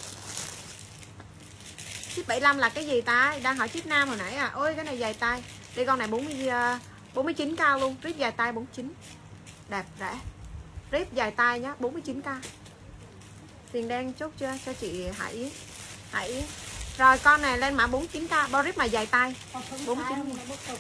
Chip bảy mươi lăm là cái gì ta? Đang hỏi chip nam hồi nãy à. Ôi cái này dài tay. Đi con này bốn mươi, bốn mươi chín cao luôn. Rip dài tay bốn mươi chín. Đẹp rẻ. Rip dài tay nhá, bốn mươi chín k. Viền đen chốt chưa cho chị Hải Yến. Hải Yến. Rồi con này lên mã bốn mươi chín k, bo rip mà dài tay. bốn mươi chín.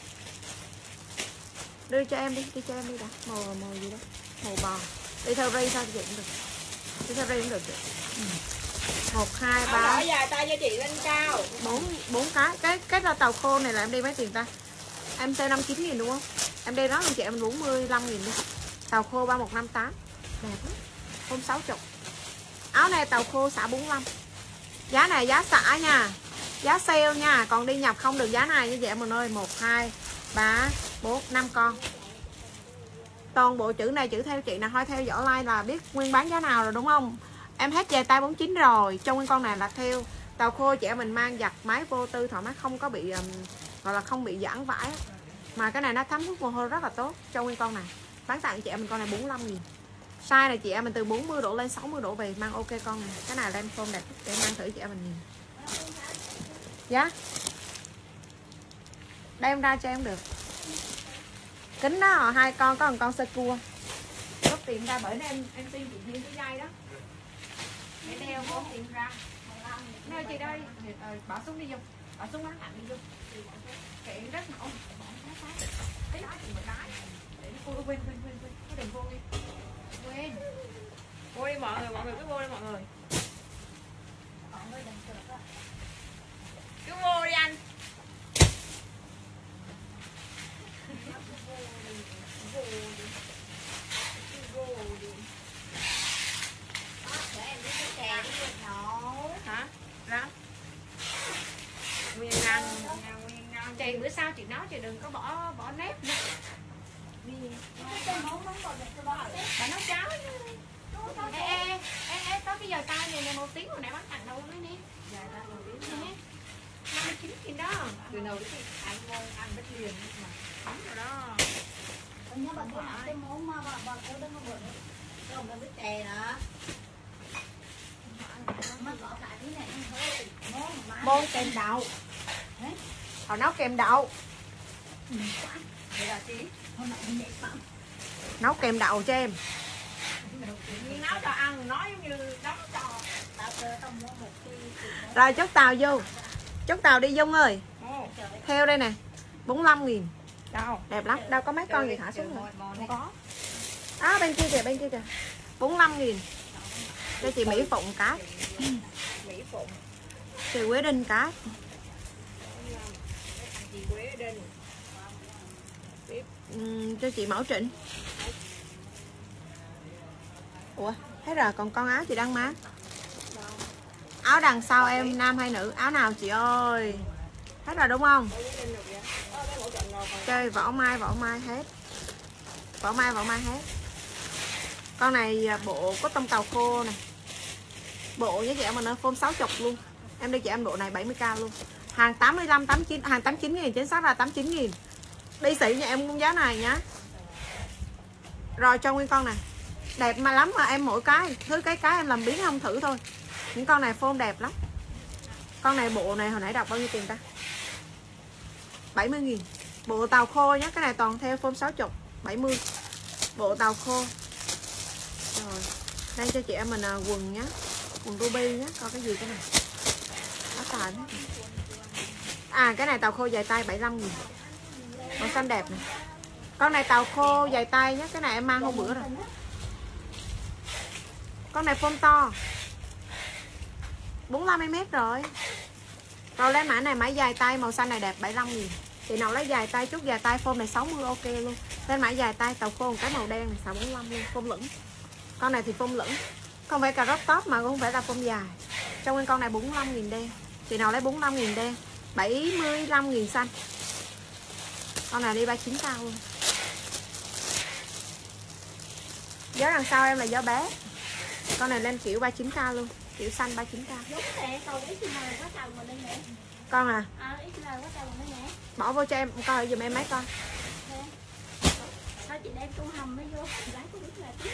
Đưa cho em đi, đi cho em đi đã. Màu màu gì đó? Màu bò. Đi theo ri thôi vậy cũng được. Đi theo ri cũng được. Ừ. một hai ba. Dài tay cho chị lên cao. bốn bốn cái. Cái cái là tàu khô này là em đi mấy tiền ta? Em sale năm mươi chín nghìn đúng không? Em đây đó anh chị em bốn mươi lăm nghìn đi. Tàu khô ba một năm tám. Đẹp lắm. Hôm sáu mươi. Áo này tàu khô xả bốn mươi lăm. Giá này giá xả nha. Giá sale nha. Còn đi nhập không được giá này như vậy em ơi. một, hai, ba, bốn, năm con. Toàn bộ chữ này chữ theo chị nè. Thôi theo dõi like là biết nguyên bán giá nào rồi đúng không? Em hết dài tay bốn mươi chín rồi. Trong nguyên con này là theo tàu khô chị em mình mang giặt máy vô tư thoải mái, không có bị um, gọi là không bị giãn vải. Mà cái này nó thấm hút mồ hôi rất là tốt. Trong nguyên con này bán tặng chị em mình con này bốn mươi lăm nghìn. Size này chị em mình từ bốn mươi độ lên sáu mươi độ về mang ok con này. Cái này lên form đẹp để mang thử chị em mình nhìn. Giá đem ra cho em được. Kính đó hai con, có một con sơ cua. Góp tiền ra bởi em em xin chị Duyên cái dây đó. Để đeo góp tiền ra. Nơi chị đây, ờ, bỏ xuống đi Dung. Bỏ xuống bán lạnh đi Dung. Kiện rất mỏng. Đấy đó chị một cái. Để cô quên quên quên quên. Có đừng vô đi. Quên. Vô đi mọi người, mọi người cứ vô đi mọi người. Cứ vô đi anh. Hả? Ra. Nguyên răng, nguyên răng. Chị bữa sau chị nói chị đừng có bỏ bỏ nếp nữa. Đi. Bà nói cháu. Ê ê ê ê có cái giờ tay này này một tiếng hồi nãy bán tặng đâu nữa nè. Giờ ta một tiếng nè. năm mươi chín nghìn đó. Từ nào đến ăn ngon ăn bất liền mà. Đúng rồi đó. Con nhớ bà có làm cái món mà bà bà có đó không được. Không có biết chè nữa. Môn kem đậu. Họ nấu kem đậu. Nấu kem đậu cho em. Nấu cho ăn, nói giống như nấu cho. Rồi chốt tàu vô. Chốt tàu đi Dung ơi. Theo đây nè. bốn mươi lăm nghìn. Đâu? Đẹp lắm. Đâu có mấy con gì thả xuống rồi. Không có. Đó bên kia kìa, bên kia kìa. bốn mươi lăm nghìn. Cho chị Mỹ Phụng cái. Mỹ Phụng. Chị Quế Đinh cái. Chị Quế Đinh. Uhm, cho chị Mẫu Trịnh. Ủa, thế rồi còn con áo chị đang má. Áo đằng sau em nam hay nữ? Áo nào chị ơi? Hết rồi đúng không? Chơi vỏ mai, vỏ mai hết. Vỏ mai, vỏ mai hết. Con này bộ có tông tàu khô này. Bộ với chị em mình nó form sáu mươi luôn. Em đi chị em độ này bảy mươi k luôn. Hàng tám mươi lăm, tám mươi chín, hàng tám mươi chín nghìn, chính xác là tám mươi chín nghìn. Đi xỉ nhà em cũng giá này nhá. Rồi cho nguyên con này. Đẹp mà lắm mà em mỗi cái, thứ cái cái em làm biến không thử thôi. Những con này form đẹp lắm. Con này bộ này hồi nãy đọc bao nhiêu tiền ta? bảy mươi nghìn. Bộ tàu khô nhá, cái này toàn theo form sáu mươi, bảy mươi. Bộ tàu khô. Rồi, đây cho chị em mình à, quần nhá. Quần ruby nhá, coi cái gì cái này. Đó tài hết. À cái này tàu khô dài tay bảy mươi lăm nghìn. Màu xanh đẹp này. Con này tàu khô dài tay nhá, cái này em mang hôm bữa rồi. Con này form to. bốn mươi lăm mi li mét rồi. Rồi lấy mã này mã dài tay màu xanh này đẹp bảy mươi lăm nghìn. Chị nào lấy dài tay chút dài tay form này sáu mươi ok luôn. Lên mã dài tay tàu khô một cái màu đen này xả bốn mươi lăm luôn, form lửng. Con này thì form lửng. Không phải cà rốt top mà cũng không phải là form dài. Trong nguyên con này bốn mươi lăm nghìn đen. Chị nào lấy bốn mươi lăm nghìn đen, bảy mươi lăm nghìn xanh. Con này đi ba mươi chín k luôn. Gió đằng sau em là gió bé. Con này lên kiểu ba mươi chín k luôn, kiểu xanh ba mươi chín k. Đúng nè, cầu ít là có chồng mà đây nè. Con à? À, ít là có chồng mà đây nè. Bỏ vô cho em coi giùm em mấy con. Thôi chị đem con hầm mới vô, lấy con ít là tí.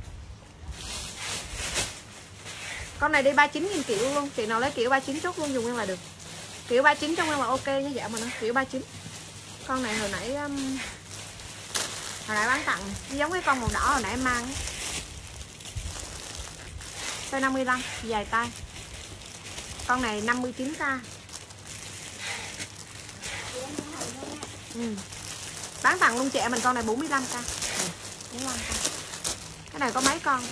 Con này đi ba mươi chín nghìn kiểu luôn. Chị nào lấy kiểu ba mươi chín chốt luôn dùng em là được. Kiểu ba mươi chín trong em là ok nha dạ mà nó kiểu ba mươi chín. Con này hồi nãy um, hồi nãy bán tặng này. Giống cái con màu đỏ hồi nãy em mang ấy. Size năm mươi lăm dài tay. Con này năm mươi chín k. Ừ. Bán tặng luôn chị em mình con này bốn mươi lăm k. Ừ, bốn mươi lăm k. Cái này có mấy con.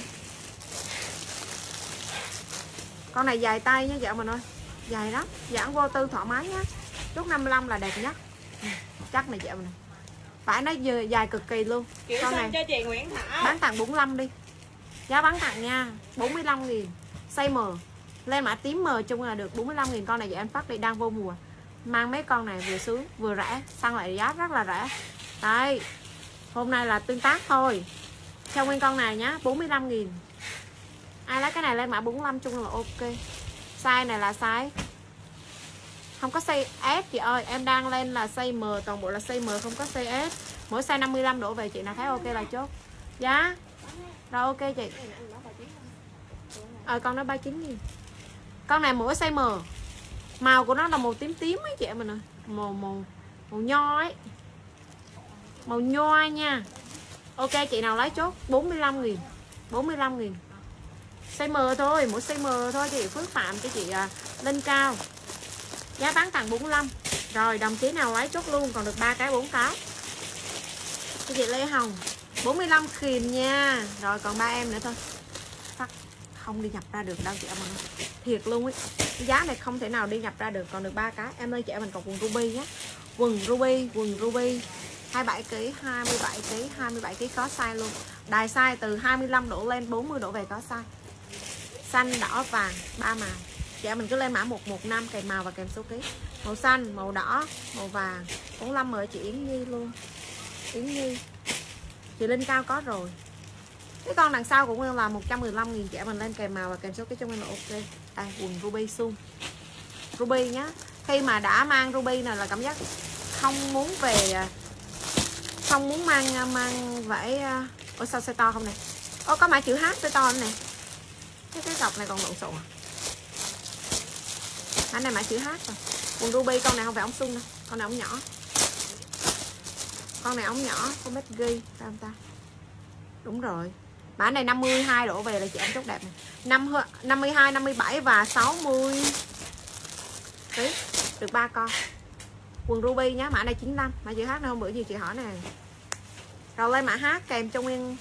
Con này dài tay nha dạ mình ơi. Dài lắm, giãn vô tư thoải mái nhá. Chút năm mươi lăm là đẹp nhất. Ừ. chắc này chị em này. Vải nó dài cực kỳ luôn. Kiểu con xanh này cho chị Nguyễn Thảo. bán tặng bốn mươi lăm đi. Giá bán tặng nha, bốn mươi lăm nghìn. Size M. Lên mã tím M chung là được bốn mươi lăm nghìn. Con này chị em phát đi đang vô mùa. Mang mấy con này vừa sướng vừa rẻ, săn lại giá rất là rẻ. Đây. Hôm nay là tương tác thôi. Cho nguyên con này nhá, bốn mươi lăm nghìn. Ai lấy cái này lên mã bốn mươi lăm chung là ok. Size này là size không có size S chị ơi, em đang lên là size M, toàn bộ là size M không có size S. Mỗi size năm mươi lăm đổ về chị nào thấy ok là chốt. Giá. Rồi ok chị. Ờ con đó ba mươi chín nghìn. Con này mỗi size M. Màu của nó là màu tím tím ấy chị em mình ơi. Màu màu màu nho ấy. Màu nho nha. Ok chị nào lấy chốt bốn mươi lăm nghìn. bốn mươi lăm nghìn. Size M thôi, mỗi size M thôi chị Phước Phạm cho chị à, lên cao. Giá bán tặng bốn mươi lăm. Rồi đồng chí nào lấy chốt luôn, còn được ba cái bốn cái. Cho chị Lê Hồng bốn mươi lăm nghìn nha. Rồi còn ba em nữa thôi. Phát không đi nhập ra được đâu chị em ơi. Thiệt luôn ấy. Giá này không thể nào đi nhập ra được, còn được ba cái. Em ơi chị em mình còn quần ruby nhé. Quần ruby, quần ruby hai mươi bảy ki lô gam, hai mươi bảy ki lô gam, hai mươi bảy ki lô gam có size luôn. Đài size từ hai mươi lăm đổ lên bốn mươi đổ về có size. Xanh, đỏ, vàng, ba màu. Chị em mình cứ lên mã một một năm kèm màu và kèm số ký. Màu xanh, màu đỏ, màu vàng. bốn mươi lăm mời chị Yến Nhi luôn. Yến Nhi. Chị Linh Cao có rồi. Cái con đằng sau cũng là một trăm mười lăm nghìn. Chị em mình lên kèm màu và kèm số ký cho mình là ok. Đây quần ruby suông. Ruby nhá. Khi mà đã mang ruby này là cảm giác không muốn về, không muốn mang mang vải. Ủa sao size to không nè? Ô có mã chữ H size to này. Cái cái cọc này còn lộn xộn à? Mã này mã chữ H rồi. Quần ruby con này không phải ống sung đâu, con này ống nhỏ. Con này ống nhỏ, không biết ghi sao không ta? Đúng rồi. Mã này năm mươi hai đổ về là chị em chốt đẹp này. năm mươi hai, năm mươi bảy và sáu mươi. Đấy, được ba con. Quần ruby nhá, mã này chín mươi lăm, mã chữ H này hôm bữa gì chị hỏi nè. Rồi lên mã H kèm cho nguyên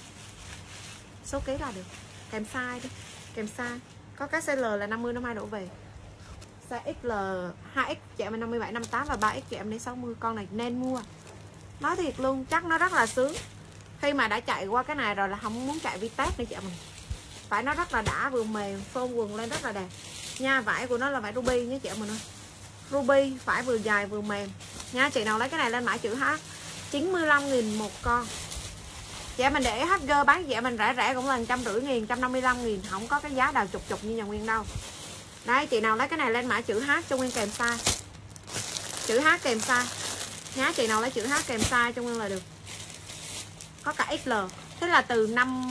số ký là được. Kèm size đi, kèm size. Có cái size L là năm mươi, năm mươi hai đổ về. Size ích lờ hai x chị em năm mươi bảy, năm mươi tám và ba x chị em đến sáu mươi. Con này nên mua. Nói thiệt luôn, chắc nó rất là sướng. Khi mà đã chạy qua cái này rồi là không muốn chạy Vitek nữa chị em mình. Vải nó rất là đã, vừa mềm, phông quần lên rất là đẹp. Nha, vải của nó là vải ruby nhé chị em mình ơi. Ruby, vải vừa dài vừa mềm. Nha, chị nào lấy cái này lên mã chữ H chín mươi lăm nghìn một con. Chị em mình để hát giê bán chị em mình rẻ rẻ cũng là một trăm rưỡi nghìn, một trăm năm mươi lăm nghìn. Không có cái giá nào chục chục như nhà Nguyên đâu. Đấy, chị nào lấy cái này lên mã chữ H cho Nguyên kèm size. Chữ H kèm size. Nhá, chị nào lấy chữ H kèm size cho Nguyên là được. Có cả ích lờ. Thế là từ năm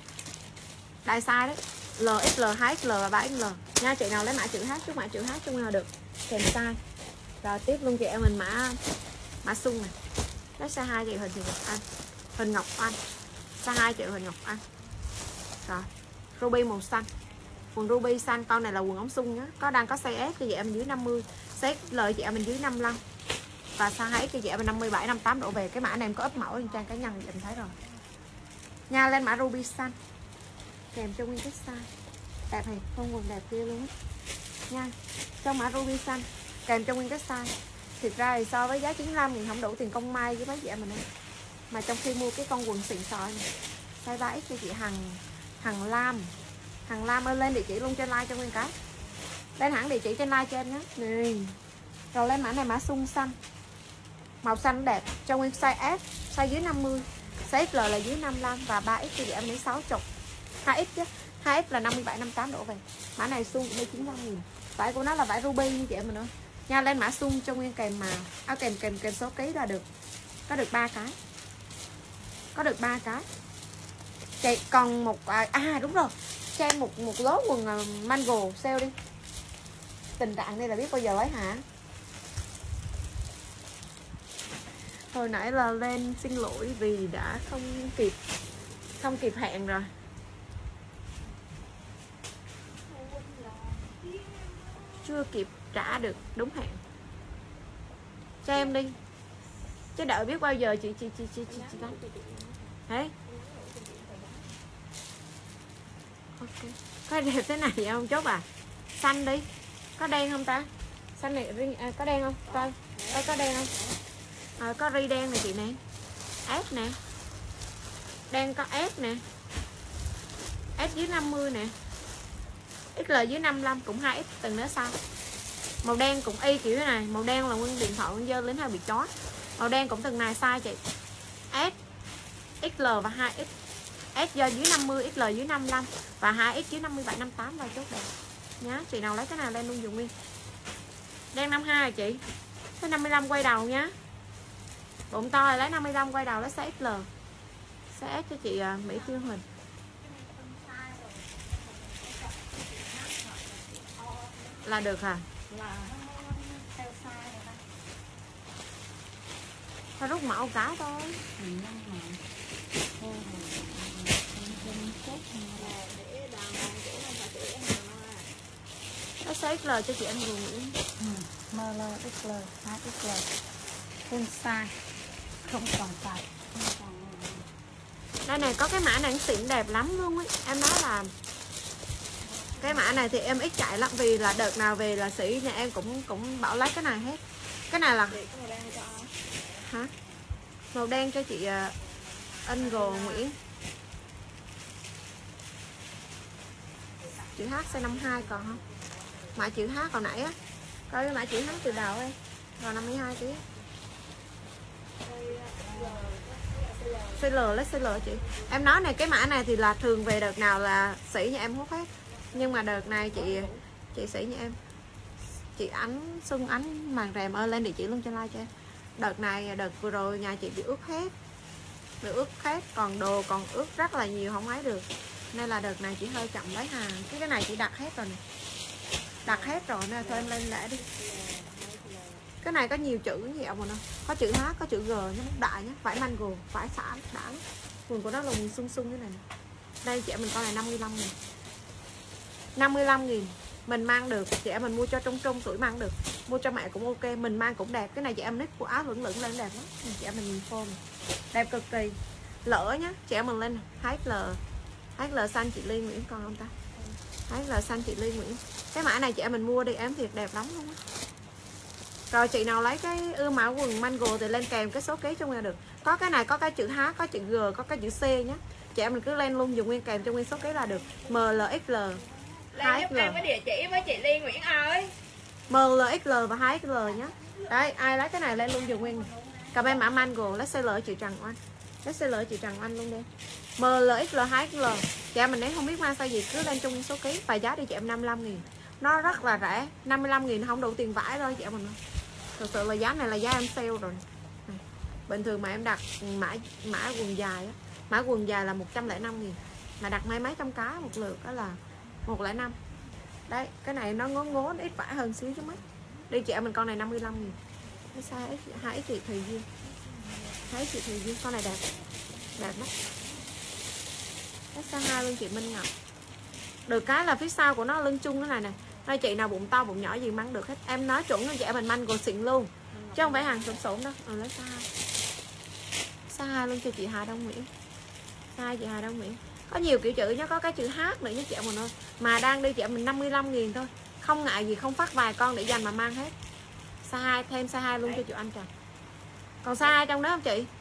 đại size đấy. L, ích lờ, hai ích lờ và ba ích lờ. Nha, chị nào lấy mã chữ H chút mã chữ H cho Nguyên là được. Kèm size. Rồi tiếp luôn chị em mình mã mã sung này. Lấy size hai chị Huỳnh Thị Ngọc Anh. Huỳnh Ngọc Anh. Size hai chị Huỳnh Ngọc Anh. Rồi. Ruby màu xanh. Quần ruby xanh, con này là quần ống sung nhá. Có đang có size S cho chị em dưới năm mươi, size L chị em mình dưới năm mươi lăm. Và size hai X cho chị em mình năm mươi bảy, năm mươi tám đổ về. Cái mã này em có up mẫu trên trang cá nhân chị em thấy rồi. Nha, lên mã ruby xanh. Kèm cho nguyên cái size. Đẹp này, không quần đẹp kia luôn á. Nha. Trong mã ruby xanh kèm cho nguyên cái size. Thực ra thì so với giá chín mươi lăm thì không đủ tiền công may với mấy chị em mình ấy. Mà trong khi mua cái con quần xịn sò này, size ba X cho chị Hằng Hằng Lam. Hằng Lam ơi, lên địa chỉ luôn trên like cho Nguyên cái. Lên hẳn địa chỉ trên like cho em nhé. Này. Rồi lên mã này mã sung xanh. Màu xanh đẹp cho Nguyên size S, size dưới năm mươi, size L là dưới năm mươi lăm và ba X thì chị em lấy sáu mươi. hai X chứ. hai X là năm mươi bảy, năm mươi tám đổ về. Mã này sung đây chín mươi lăm nghìn. Vải của nó là vải ruby như chị em mình ơi. Nha, lên mã sung cho Nguyên kèm màu. Áo kèm kèm kèm số ký là được. Có được ba cái. Có được ba cái. Chị còn một à, à đúng rồi. Cho em một một lố quần mango sale đi. Tình trạng này là biết bao giờ lấy hả? Hồi nãy là lên xin lỗi vì đã không kịp không kịp hẹn rồi. Chưa kịp trả được đúng hẹn. Cho em đi. Chứ đợi biết bao giờ chị chị chị chị chị, chị đánh. Đấy. Ok. Có đẹp thế này vậy không chốt à? Xanh đi. Có đen không ta? Xanh này à, có đen không? Coi. Coi có đen không? Rồi có ri đen này chị nè, S nè, đen có S nè, S dưới năm mươi nè, ích lờ dưới năm mươi lăm cũng hai X từng nữa sao. Màu đen cũng y kiểu này, màu đen là nguyên điện thoại nguyên dơ lên hơi bị chót. Màu đen cũng từng này size chị, S, ích lờ và hai X. S do dưới năm mươi, ích lờ dưới năm mươi lăm và hai X dưới năm mươi bảy, năm mươi tám là chốt đẹp nhá. Chị nào lấy cái nào lên luôn dùng nguyên. Đen năm mươi hai chị, cái năm mươi lăm quay đầu nhá. Bụng to là lấy năm mươi lăm quay đầu lấy size ích lờ. Size S cho chị uh, Mỹ Tiêu Huỳnh. Là được hả? Là theo size rồi ta. Thôi rút mẫu cái thôi. Nó size ích lờ cho chị anh Nguyễn Nguyễn. em lờ, ích lờ, hai ích lờ. Full size. Không còn size. Đây này có cái mã này xịn đẹp lắm luôn ấy. Em nói là cái mã này thì em ít chạy lắm vì là đợt nào về là sĩ nhà em cũng cũng bảo lấy cái này hết. Cái này là hả? Màu đen cho chị uh, Angel Nguyễn. Chữ H size năm mươi hai còn không? Mã chữ H còn nãy á. Coi cái mã chữ H từ đầu đây. Còn năm mươi hai ký. xê lờ lấy xê lờ chị. Em nói này cái mã này thì là thường về đợt nào là sĩ nhà em hút hết. Nhưng mà đợt này chị chị sĩ nhà em chị Ánh Xuân Ánh màn rèm ơi lên địa chỉ luôn cho like cho em. Đợt này đợt vừa rồi nhà chị bị ướt hết. Bị ướt hết, còn đồ còn ướt rất là nhiều không ấy được. Nên là đợt này chị hơi chậm lấy hàng. Cái cái này chị đặt hết rồi nè. Đặt hết rồi nên thôi em lên lẻ đi. Cái này có nhiều chữ gì ông mà nó có chữ H, có chữ G nhé, đại nhé, vải mango, vải xả đã. Quần của nó là quần sung sung thế này. Đây chị mình con này năm mươi lăm nghìn. năm mươi lăm nghìn mình mang được, chị em mình mua cho trung trung tuổi mang được, mua cho mẹ cũng ok, mình mang cũng đẹp. Cái này chị em nít của áo lửng lửng lên đẹp lắm. Chị em mình nhìn phô này. Đẹp cực kỳ. Lỡ nhá, chị em mình lên hát lờ hát lờ xanh chị Ly Nguyễn còn không ta? hát lờ xanh chị Ly Nguyễn. Cái mã này chị em mình mua đi em thiệt đẹp lắm luôn á. Rồi chị nào lấy cái ưa mã quần mango thì lên kèm cái số ký cho nguyên được. Có cái này có cái chữ H, có chữ G, có cái chữ C nhé. Chị em mình cứ lên luôn dùng nguyên kèm cho nguyên số ký là được. M L X L Lên giúp em cái địa chỉ với chị Ly Nguyễn ơi. M L X L và hai X L nhé. Đấy, ai lấy cái này lên luôn dùng nguyên. Comment mã mango lấy xê lờ chị Trần Oanh. Lấy xê lờ chị Trần Oanh luôn đi. M L X L hai X L. Chị em mình nếu không biết mang size gì cứ lên chung số ký và giá đi chị em năm mươi lăm nghìn. Nó rất là rẻ, năm mươi lăm nghìn không đủ tiền vải thôi chị em mình. Thực sự là giá này là giá em sale rồi. Này. Bình thường mà em đặt mã mã quần dài á, mã quần dài là một trăm lẻ năm nghìn. Mà đặt mấy mấy trăm cái một lượt đó là một trăm lẻ năm. Đấy, cái này nó ngố ngố nó ít vải hơn xíu chứ mấy. Đi chị em mình con này năm mươi lăm nghìn. Cái size hai chị Thùy Duyên. Thấy chị Thùy Duyên con này đẹp. Đẹp lắm. Cái size hai luôn chị Minh Ngọc. Được cái là phía sau của nó lưng chung thế này nè. Đây chị nào bụng to bụng nhỏ gì mang được hết. Em nói chuẩn cho chị em mình mango xịn luôn. Chứ không phải hàng sổn sổn đâu. Ừ, lấy size hai. Size hai luôn cho chị Hà Đông Nguyễn. Size chị Hà Đông Nguyễn. Có nhiều kiểu chữ nhá, có cái chữ H nữa nhé chị em mình ơi. Mà đang đi chị em mình năm mươi lăm nghìn thôi. Không ngại gì không phát vài con để dành mà mang hết. Size hai, thêm size hai luôn cho chị anh Trần. Còn size hai trong đó không chị?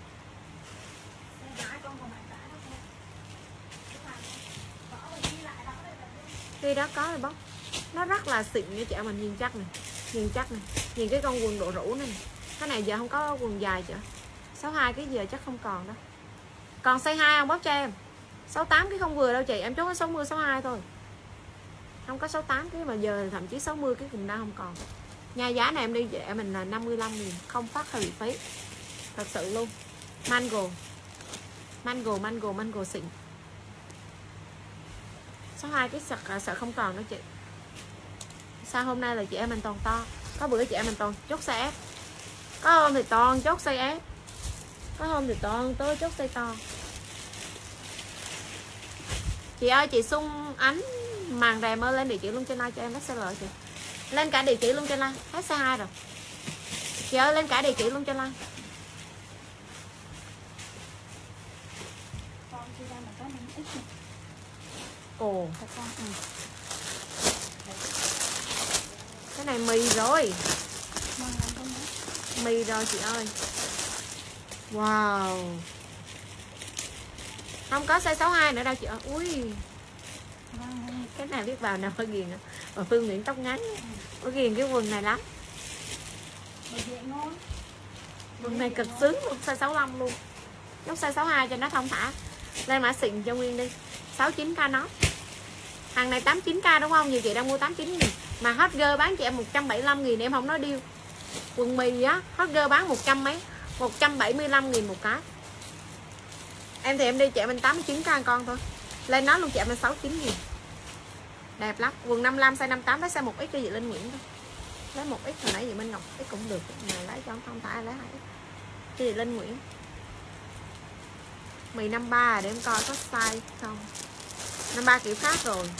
Khi đó có rồi bóc. Nó rất là xịn nha chị em mình, nhìn chắc này. Nhìn chắc này. Nhìn cái con quần độ rũ này, này. Cái này giờ không có quần dài chị. sáu mươi hai cái giờ chắc không còn đâu. Còn size hai không bóc cho em. sáu mươi tám cái không vừa đâu chị, em chốt có sáu mươi sáu mươi hai thôi. Không có sáu mươi tám cái mà giờ thậm chí sáu mươi cái cùng đa không còn. Nha giá này em đi chị em mình là năm mươi lăm nghìn, không phát hủy phí. Thật sự luôn. Mango. Mango mango mango xịn. sáu mươi hai cái sợ, sợ không còn nữa chị. Sao hôm nay là chị em mình toàn to. Có bữa chị em mình toàn chốt size S. Có hôm thì toàn chốt size S. Có hôm thì toàn tới chốt size to. Chị ơi chị Xuân Ánh màn rèm ơi lên địa chỉ luôn trên like cho em. Lấy lờ chị. Lên cả địa chỉ luôn trên like. Hết size hai rồi. Chị ơi lên cả địa chỉ luôn trên like. Ồ, cái này mì rồi. Mì rồi chị ơi. Wow. Không có size sáu mươi hai nữa đâu chị ơi. Ui. Cái này biết vào nào phải ghiền nữa. Mà Phương Nguyễn tóc ngắn. Có ghiền cái quần này lắm. Quần này cực sướng luôn, size sáu mươi lăm luôn. Giống size sáu mươi hai cho nó thông thả. Lên mã xịn cho Nguyên đi. sáu mươi chín k nó. Hàng này tám mươi chín k đúng không? Nhiều chị đang mua tám mươi chín nghìn. Mà hot girl bán chị em một trăm bảy mươi lăm nghìn em không nói điêu. Quần mì á, hot girl bán một trăm mấy, một trăm bảy mươi lăm nghìn một cái. Em thì em đi chị em mình tám mươi chín k con thôi. Lên nó luôn chị em mình sáu mươi chín nghìn. Đẹp lắm. Quần năm mươi lăm size năm mươi tám lấy size một x cho chị Linh Nguyễn thôi. Lấy một x hồi nãy chị Minh Ngọc x cũng được. Mà lấy cho không phải lấy hai x. Cho chị Linh Nguyễn. Mì năm mươi ba để em coi có size không. năm mươi ba kiểu khác rồi.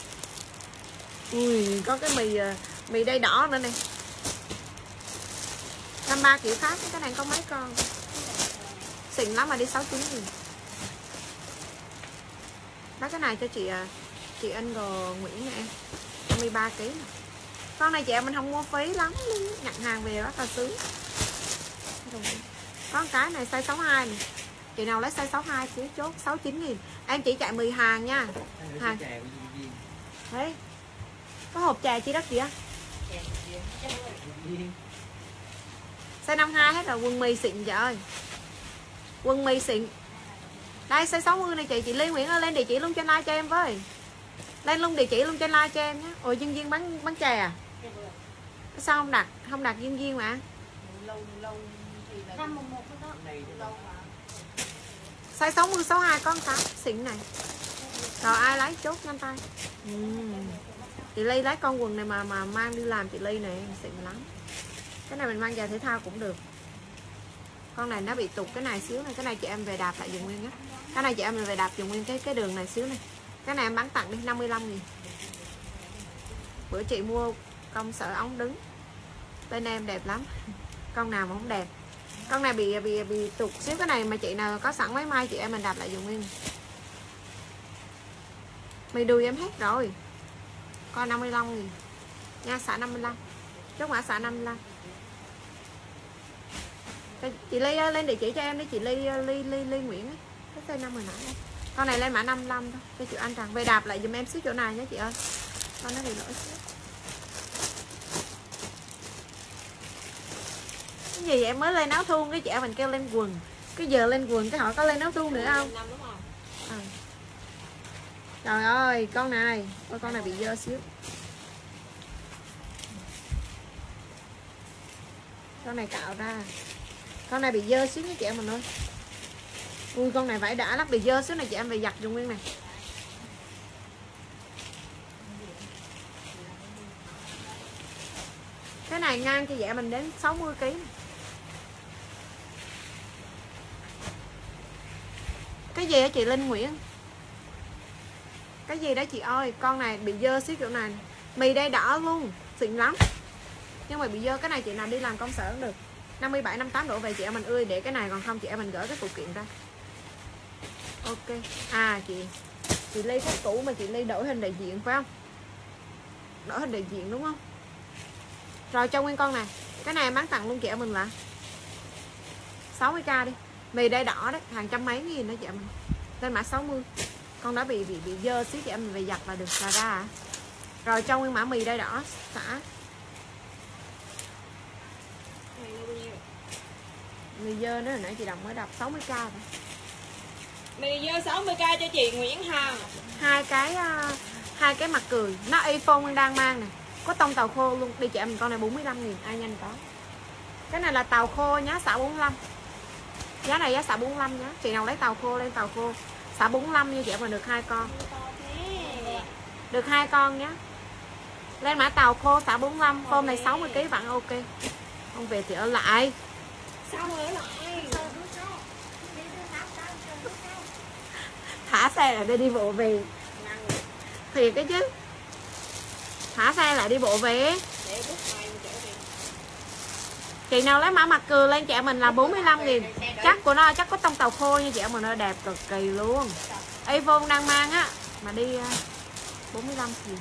Ui, có cái mì mì đây đỏ nữa nè. năm mươi ba kiểu khác, cái này có mấy con. Xịn lắm mà đi sáu mươi chín nghìn. Đó cái này cho chị chị anh G Nguyễn nè em. năm mươi ba ký. Con này chị em mình không mua phí lắm, nhận hàng về rất là sướng. Có cái này size sáu mươi hai này. Chị nào lấy size sáu mươi hai phía chốt sáu mươi chín nghìn. Em chỉ chạy mười hàng nha. Hàng. Đấy. Có hộp trà chi đất chị á? Size năm mươi hai hết rồi, quần mì xịn chị ơi. Quần mì xịn. Đây size sáu mươi này chị, chị Lê Nguyễn ơi, lên địa chỉ luôn trên like cho em với. Lên luôn địa chỉ luôn trên like cho em nhé. Ôi Duyên Duyên bán bán trà à? Sao không đặt, không đặt Duyên Duyên mà. Size sáu mươi, sáu mươi hai có một cái xịn này. Rồi ai lấy chốt nhanh tay. uhm. Chị Ly lấy con quần này mà mà mang đi làm chị Ly này xịn lắm. Cái này mình mang giày thể thao cũng được. Con này nó bị tụt cái này xíu này. Cái này chị em về đạp lại dùng nguyên á. Cái này chị em về đạp dùng nguyên cái cái đường này xíu này. Cái này em bán tặng đi năm mươi lăm nghìn. Bữa chị mua công sở ống đứng. Bên em đẹp lắm. Con nào mà không đẹp. Con này bị bị bị tụt xíu cái này mà chị nào có sẵn mấy mai chị em mình đạp lại dùng nguyên. Mì đùi em hết rồi. Con năm mươi lăm nghìn. Nha xả năm mươi lăm. Chốt mã xả năm mươi lăm. Chị Ly lên địa chỉ cho em đi chị Ly Ly Ly, Ly Nguyễn ấy. Cái size năm hồi nãy đây. Con này lên mã năm mươi lăm thôi. Cho chị Anh Trần về đạp lại dùm em xíu chỗ này nhé chị ơi. Con nó bị lỗi xíu. Cái gì em mới lên áo thun cái chị mình kêu lên quần. Cái giờ lên quần cái họ có lên áo thun nữa không? À. Trời ơi con này. Ôi, con này bị dơ xíu. Con này cạo ra. Con này bị dơ xíu nha chị em mình ơi. Ui con này vải đã lắm. Bị dơ xíu này chị em về giặt dùng nguyên này. Cái này ngang cho dạ mình đến sáu mươi ký này. Cái gì hả chị Linh Nguyễn? Cái gì đó chị ơi. Con này bị dơ xíu kiểu này. Mì đây đỏ luôn. Xịn lắm. Nhưng mà bị dơ cái này chị nào đi làm công sở cũng được. năm mươi bảy, năm mươi tám độ về chị em mình ơi. Để cái này còn không chị em mình gửi cái phụ kiện ra. Ok. À chị Chị Ly khách cũ mà chị Ly đổi hình đại diện phải không? Đổi hình đại diện đúng không? Rồi cho nguyên con này. Cái này em bán tặng luôn chị em mình là sáu mươi k đi. Mì đây đỏ đấy. Hàng trăm mấy nghìn đó chị em mình. Lên mã sáu mươi. Con đã bị bị bị dơ xíu chị em mình về giặt là được là ra à. Rồi cho nguyên mã mì đây đỏ xả. Mì dơ nữa hồi nãy chị Đồng mới đọc sáu mươi k thôi. Mì dơ sáu mươi k cho chị Nguyễn Hằng. Hai cái uh, hai cái mặt cười. Nó iPhone đang mang này. Có tông tàu khô luôn. Đi chị em con này bốn mươi lăm nghìn. Ai nhanh có. Cái này là tàu khô nhá. Xả bốn mươi lăm. Giá này giá xả bốn mươi lăm nhá. Chị nào lấy tàu khô lên tàu khô. Xả bốn mươi lăm như chị em mà được hai con. Được hai con nhá. Lên mã tàu khô xả bốn mươi lăm. Phôm này sáu mươi ký vẫn ok. Không về thì ở lại. Sao ở lại? Thả xe lại để đi bộ về. Thiệt cái chứ. Thả xe lại đi bộ về. Chị nào lấy mã mặt cười lên chị em mình là bốn mươi lăm nghìn. Chắc của nó chắc có tông tàu khô như chị em mình nó đẹp cực kỳ luôn. iPhone đang mang á. Mà đi bốn mươi lăm nghìn.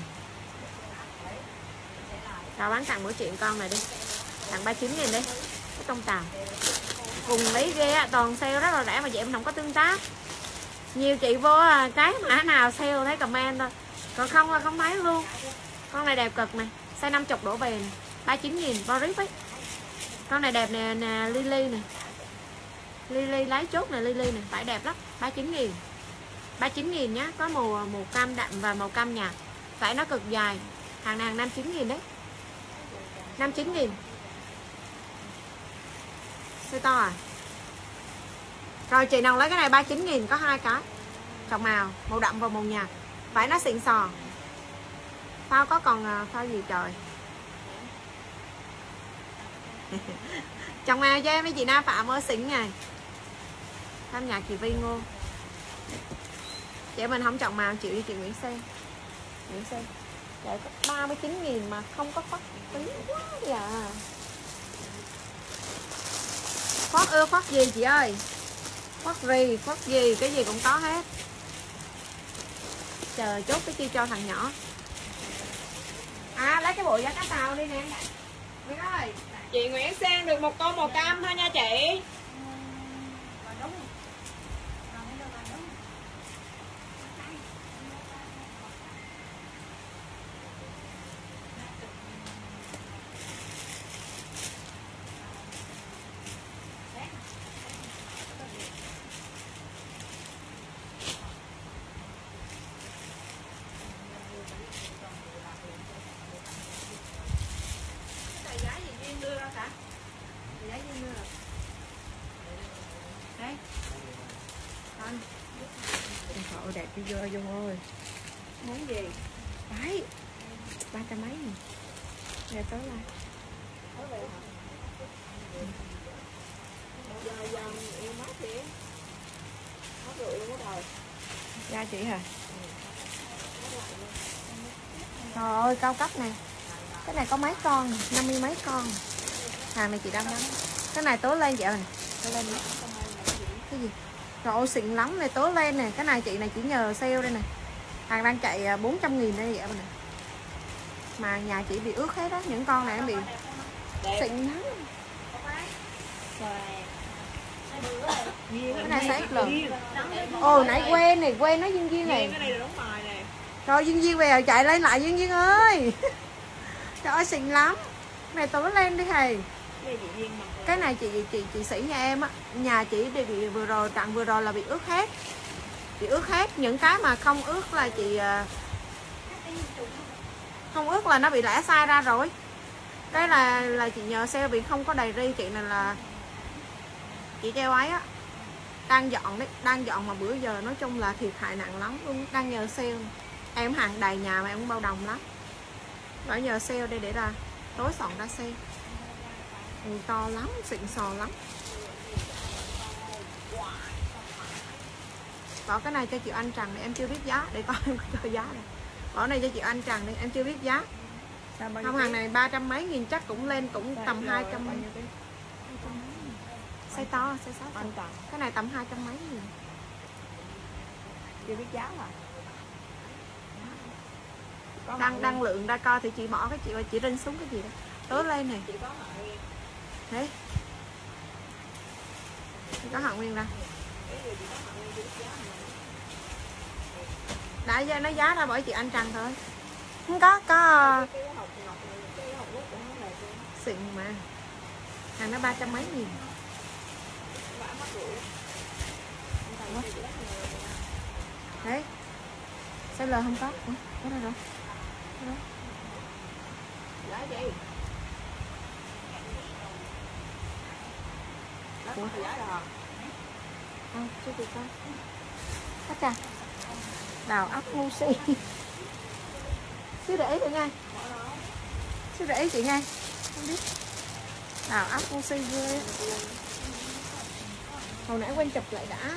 Rồi bán tặng mỗi chuyện con này đi. Tặng ba mươi chín nghìn đi. Cái tông tàu. Cùng lấy ghê á, toàn sale rất là rẻ mà chị em không có tương tác. Nhiều chị vô cái mã nào sale thấy comment thôi, còn không là không thấy luôn. Con này đẹp cực này, size năm mươi đổ về này. ba mươi chín nghìn Boris ấy. Con này đẹp nè, nè Lily nè. Lily lái chốt nè, Lily nè, vải đẹp lắm, ba mươi chín nghìn. ba mươi chín nghìn nhá, có màu màu cam đậm và màu cam nhạt. Vải nó cực dài. Hàng này hàng năm mươi chín nghìn đấy. năm mươi chín nghìn. Size to à? Rồi chị nào lấy cái này ba mươi chín nghìn, có hai cái. Chọn màu, màu đậm và màu nhạt. Vải nó xịn sò. Phao có còn phao gì trời. Chọn màu cho em với chị Na Phạm ơi, xịn này. Tham nhạc chị Vi Ngô. Chị mình không chọn màu chịu đi chị Nguyễn Sen. Nguyễn Sen. Trời có ba mươi chín nghìn mà không có phát phí quá vậy à. Phát ưa phát gì chị ơi? Phát gì, phát gì, cái gì cũng có hết. Chờ chốt cái chi cho thằng nhỏ. À lấy cái bộ giá cá tàu đi nè. Nguyễn ơi. Chị Nguyễn Sen được một con màu cam thôi nha chị. Trời đẹp đi vô Dung ơi. Món gì? Đấy. Ba trăm mấy nè. Nè tới lại. Tới về hả? Giờ giờ em mát chị. Mát rượu luôn đó rồi. Ra chị hả? Trời ơi cao cấp này. Cái này có mấy con, năm mươi mấy con. Hàng này chị đang bán. Cái này tối lên vậy này. Tối lên nữa. Cái gì? Trời ơi xịn lắm này, tối lên nè. Cái này chị này chỉ nhờ sale đây nè. Hàng đang chạy bốn trăm nghìn đây vậy này. Mà nhà chị bị ướt hết đó, những con này nó bị xịn lắm. Cái này size lờ. Ồ nãy quên này, quên nó Duyên Duyên này. Cái này là đóng bài nè. Rồi Duyên Duyên về rồi chạy lên lại Duyên Duyên ơi. Trời ơi xịn lắm. Cái này tối lên đi thầy. Cái này chị chị chị sĩ nhà em á, nhà chị bị vừa rồi tặng vừa rồi là bị ướt hết. Bị ướt hết, những cái mà không ướt là chị không ướt là nó bị lẻ sai ra rồi. Cái là là chị nhờ sale bị không có đầy ri, chị này là chị treo ấy á. Đang dọn đấy, đang dọn mà bữa giờ nói chung là thiệt hại nặng lắm luôn, đang nhờ sale. Em hàng đầy nhà mà em cũng bao đồng lắm. Phải nhờ sale đây để ra tối soạn ra sale. Ừ, to lắm, xịn sò lắm. Bỏ cái này cho chị Anh Trần này, em chưa biết giá. Để coi em coi giá này. Bỏ này cho chị Anh Trần đi, em chưa biết giá. Không, hàng này ba trăm mấy nghìn chắc cũng lên cũng tầm hai trăm. Size to, size sáu trăm. Cái này tầm hai trăm mấy nghìn. Chưa biết giá hả? Đang đang lượng ra coi thì chị bỏ cái chị chị rinh xuống cái gì đó. Tối lên này. Chị có hỏi. Đấy. Có Hạng Nguyên ra. Đã giờ nó giá ra bởi chị Anh Trần thôi. Không có có xịn mà. Hàng nó ba trăm mấy nghìn. Đấy. Size L không có. Ủa, có đâu rồi. Giá gì? Ủa? Giá rồi hả? Không, chưa được coi. Tất cả. Đào ốc Lucy. Xíu để ý thử ngay. Xíu để ý chị ngay. Không biết. Đào ốc Lucy ghê. Hồi nãy quên chụp lại đã.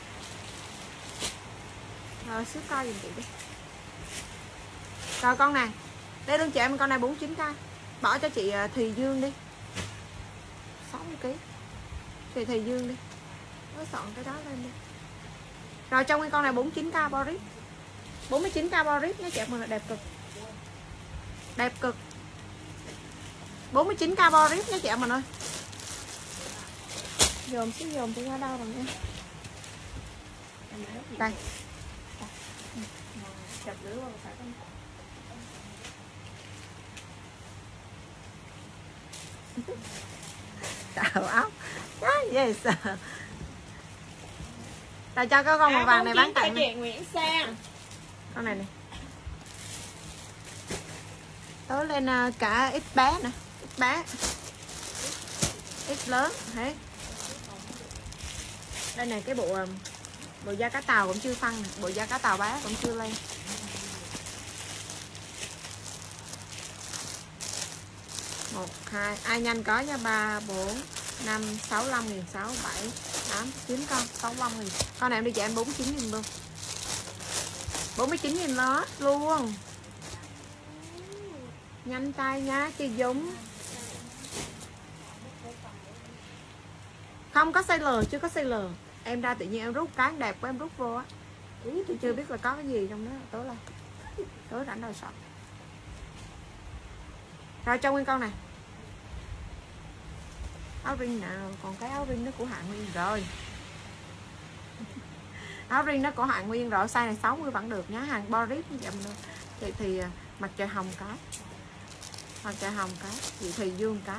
Rồi xíu coi giùm chị đi. Rồi con này. Đây đơn chị em con này bốn mươi chín k. Bỏ cho chị Thùy Dương đi. sáu mươi ký. Chị Thùy Dương đi. Nó soạn cái đó lên đi. Rồi trong cái con này bốn mươi chín k Boris. bốn mươi chín k Boris nhé chị em, là đẹp cực. Đẹp cực. bốn mươi chín k Boris nhé chị em mình ơi. Dồn xíu dồn thì ra đâu rồi nha. Đây. Chập lửa vào phải không? Tạo áo. Yes. Rồi cho cái con màu vàng này bán tặng chị Nguyễn Sang. con này này. Tối lên cả ít bé nè, ít bé, ít lớn thế. Đây này cái bộ bộ da cá tàu cũng chưa phân nè, bộ da cá tàu bé cũng chưa lên. Một hai ai nhanh có nha. Ba bốn năm sáu lăm nghìn, sáu bảy tám chín con, sáu mươi lăm nghìn. Con này em đi cho em bốn mươi chín nghìn luôn, bốn mươi chín nghìn đó luôn. Nhanh tay nhá chị Dũng. Không có size L, chưa có size L. Em ra tự nhiên em rút cái đẹp của em rút vô á. Tôi chưa biết là có cái gì trong đó. Tối là tối rảnh rồi sợ. Rồi cho nguyên con này. Áo ring nào, còn cái áo ring nó của Hạ Nguyên rồi. Áo ring nó của Hạ Nguyên rồi, size này sáu mươi vẫn được nhá, hàng Boris chậm nữa. Chị thì mặt trời hồng cái. Mặt trời hồng cái, chị thì dương cái.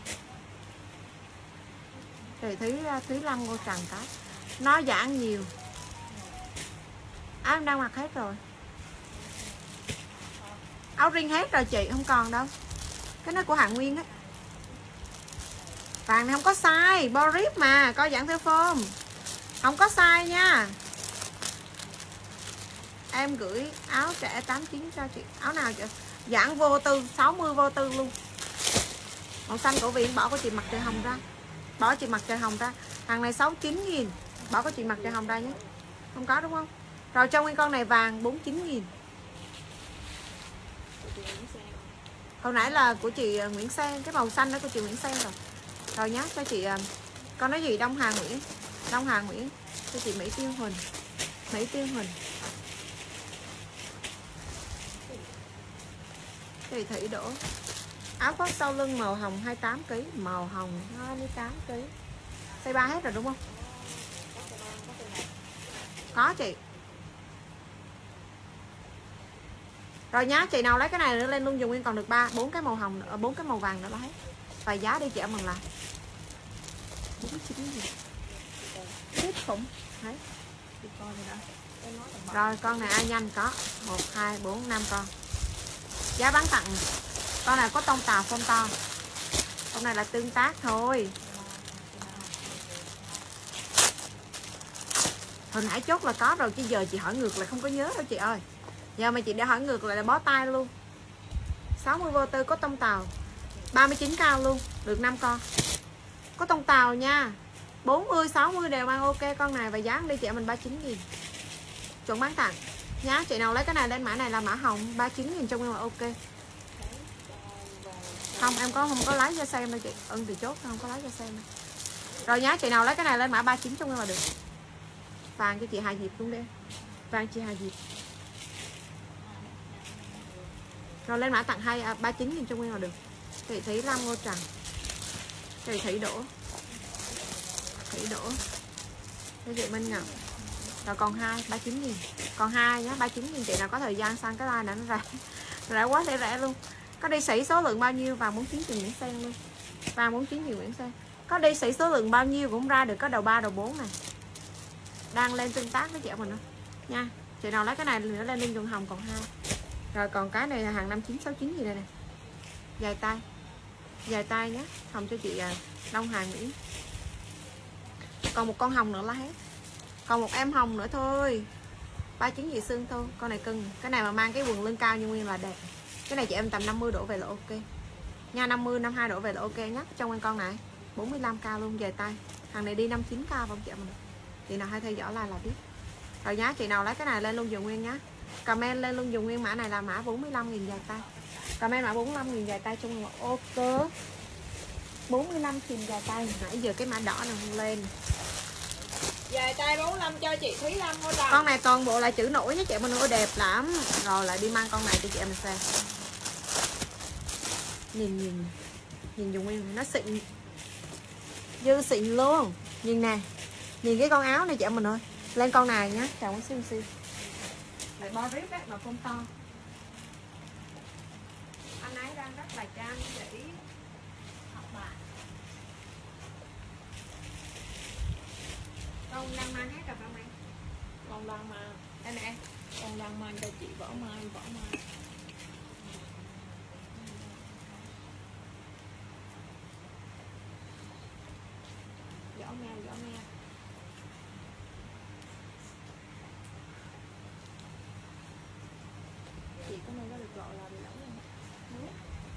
Chị Thúy Thúy Lâm Ngô Trần cái. Nó giãn nhiều. Áo em đang mặc hết rồi. Áo ring hết rồi chị, không còn đâu. Cái nó của Hạ Nguyên á. Vàng này không có size, Boris mà, coi dạng theo form. Không có size nha. Em gửi áo trẻ tám chín cho chị. Áo nào chị? Dạng vô tư, sáu mươi vô tư luôn. Màu xanh cổ viện, bỏ của chị mặt trời hồng ra. Bỏ chị mặt trời hồng ra. Hàng này sáu mươi chín nghìn. Bỏ của chị mặt trời hồng ra nhé. Không có đúng không? Rồi trong nguyên con này vàng bốn mươi chín nghìn. Hồi nãy là của chị Nguyễn Sang, cái màu xanh đó của chị Nguyễn Sang rồi. Rồi nhá, cho chị con nói gì Đông Hà Nguyễn. Đông Hà Nguyễn cho chị Mỹ Tiên Huỳnh. Mỹ Tiên Huỳnh. Chị Thủy Đỗ. Áo khoác sau lưng màu hồng hai mươi tám ki lô gam, màu hồng hai mươi tám ki lô gam. Size ba hết rồi đúng không? Có chị. Rồi nhá, chị nào lấy cái này nữa lên luôn dùng nguyên còn được ba, bốn cái màu hồng nữa, bốn cái màu vàng nữa là hết. Và giá đi chị em mình là bốn mươi chín nghìn. Tiếp khủng. Đấy. Rồi con này ai nhanh có một hai bốn năm con. Giá bán tặng. Con này có tông tàu không to. Con này là tương tác thôi. Hồi nãy chốt là có rồi chứ giờ chị hỏi ngược lại không có nhớ đâu chị ơi. Giờ mà chị đã hỏi ngược lại là bó tay luôn. sáu mươi vô tư có tông tàu. ba mươi chín cao luôn, được năm con. Có tông tàu nha. bốn mươi sáu mươi đều mang ok con này và giá đi chị mình ba mươi chín nghìn. Chuẩn bán tặng. Nhá, chị nào lấy cái này lên mã này là mã hồng ba mươi chín nghìn trong em là ok. Không, em có không có lấy cho xem đâu chị. Ưng thì chốt không có lấy cho xem đâu. Rồi nhá, chị nào lấy cái này lên mã ba mươi chín trong em là được. Vàng cho chị Hà Diệp luôn đi. Vàng chị Hà Diệp. Rồi lên mã tặng hai à, ba mươi chín nghìn trong em là được. Chị Thủy Lâm Ngô Trần. Chị Thủy Đỗ. Thủy Đỗ. Cho chị Minh Ngọc. Rồi còn hai ba mươi chín nghìn. Còn hai nhá, ba mươi chín nghìn chị nào có thời gian săn cái like này nó rẻ. Rẻ quá rẻ rẻ luôn. Có đi sĩ số lượng bao nhiêu vàng bốn mươi chín triệu Nguyễn Sang luôn. Vàng bốn mươi chín triệu Nguyễn Sang. Có đi sĩ số lượng bao nhiêu cũng ra được có đầu ba đầu bốn này. Đang lên tương tác với chị mình đó. Nha. Chị nào lấy cái này nữa lên lên dùng hồng còn hai. Rồi còn cái này là hàng năm chín sáu chín gì đây nè. Dài tay. Dài tay nhé. Hồng cho chị Đông Hà Nguyễn. Còn một con hồng nữa là hết. Còn một em hồng nữa thôi. ba mươi chín gì xương thôi. Con này cưng. Cái này mà mang cái quần lưng cao như nguyên là đẹp. Cái này chị em tầm năm mươi đổ về là ok. Nha, năm mươi năm mươi hai đổ về là ok nhé. Trong con này bốn mươi lăm k luôn, dài tay. Hàng này đi năm mươi chín k không chị em mình. Chị nào hay theo dõi like là biết. Rồi nhá, chị nào lấy cái này lên luôn dùng nguyên nhá. Comment lên luôn dùng nguyên mã này là mã bốn mươi lăm nghìn dài tay. Comment mã bốn mươi lăm nghìn dài tay trong một ok. bốn mươi lăm nghìn dài tay. Nãy giờ cái mã đỏ này không lên. Dài tay bốn mươi lăm cho chị Thúy Lâm Ngô Trần. Con này toàn bộ là chữ nổi nhé chị em ơi, đẹp lắm. Rồi lại đi mang con này cho chị em xem. Nhìn nhìn nhìn dùng nguyên nó xịn. Dư xịn luôn. Nhìn nè, nhìn cái con áo này chị em mình ơi. Lên con này nhá, chào con sim sim. Lại bo rip đấy, mà không to. Anh ấy đang rất là trang chỉ học bài. Con đang mang hết cặp không em? Con đang mang. Đây nè. Con đang mang cho chị Võ Mai, Võ Mai. Võ Mai, Võ Mai. Chị có nơi có được gọi là bị lỗi không? Đúng.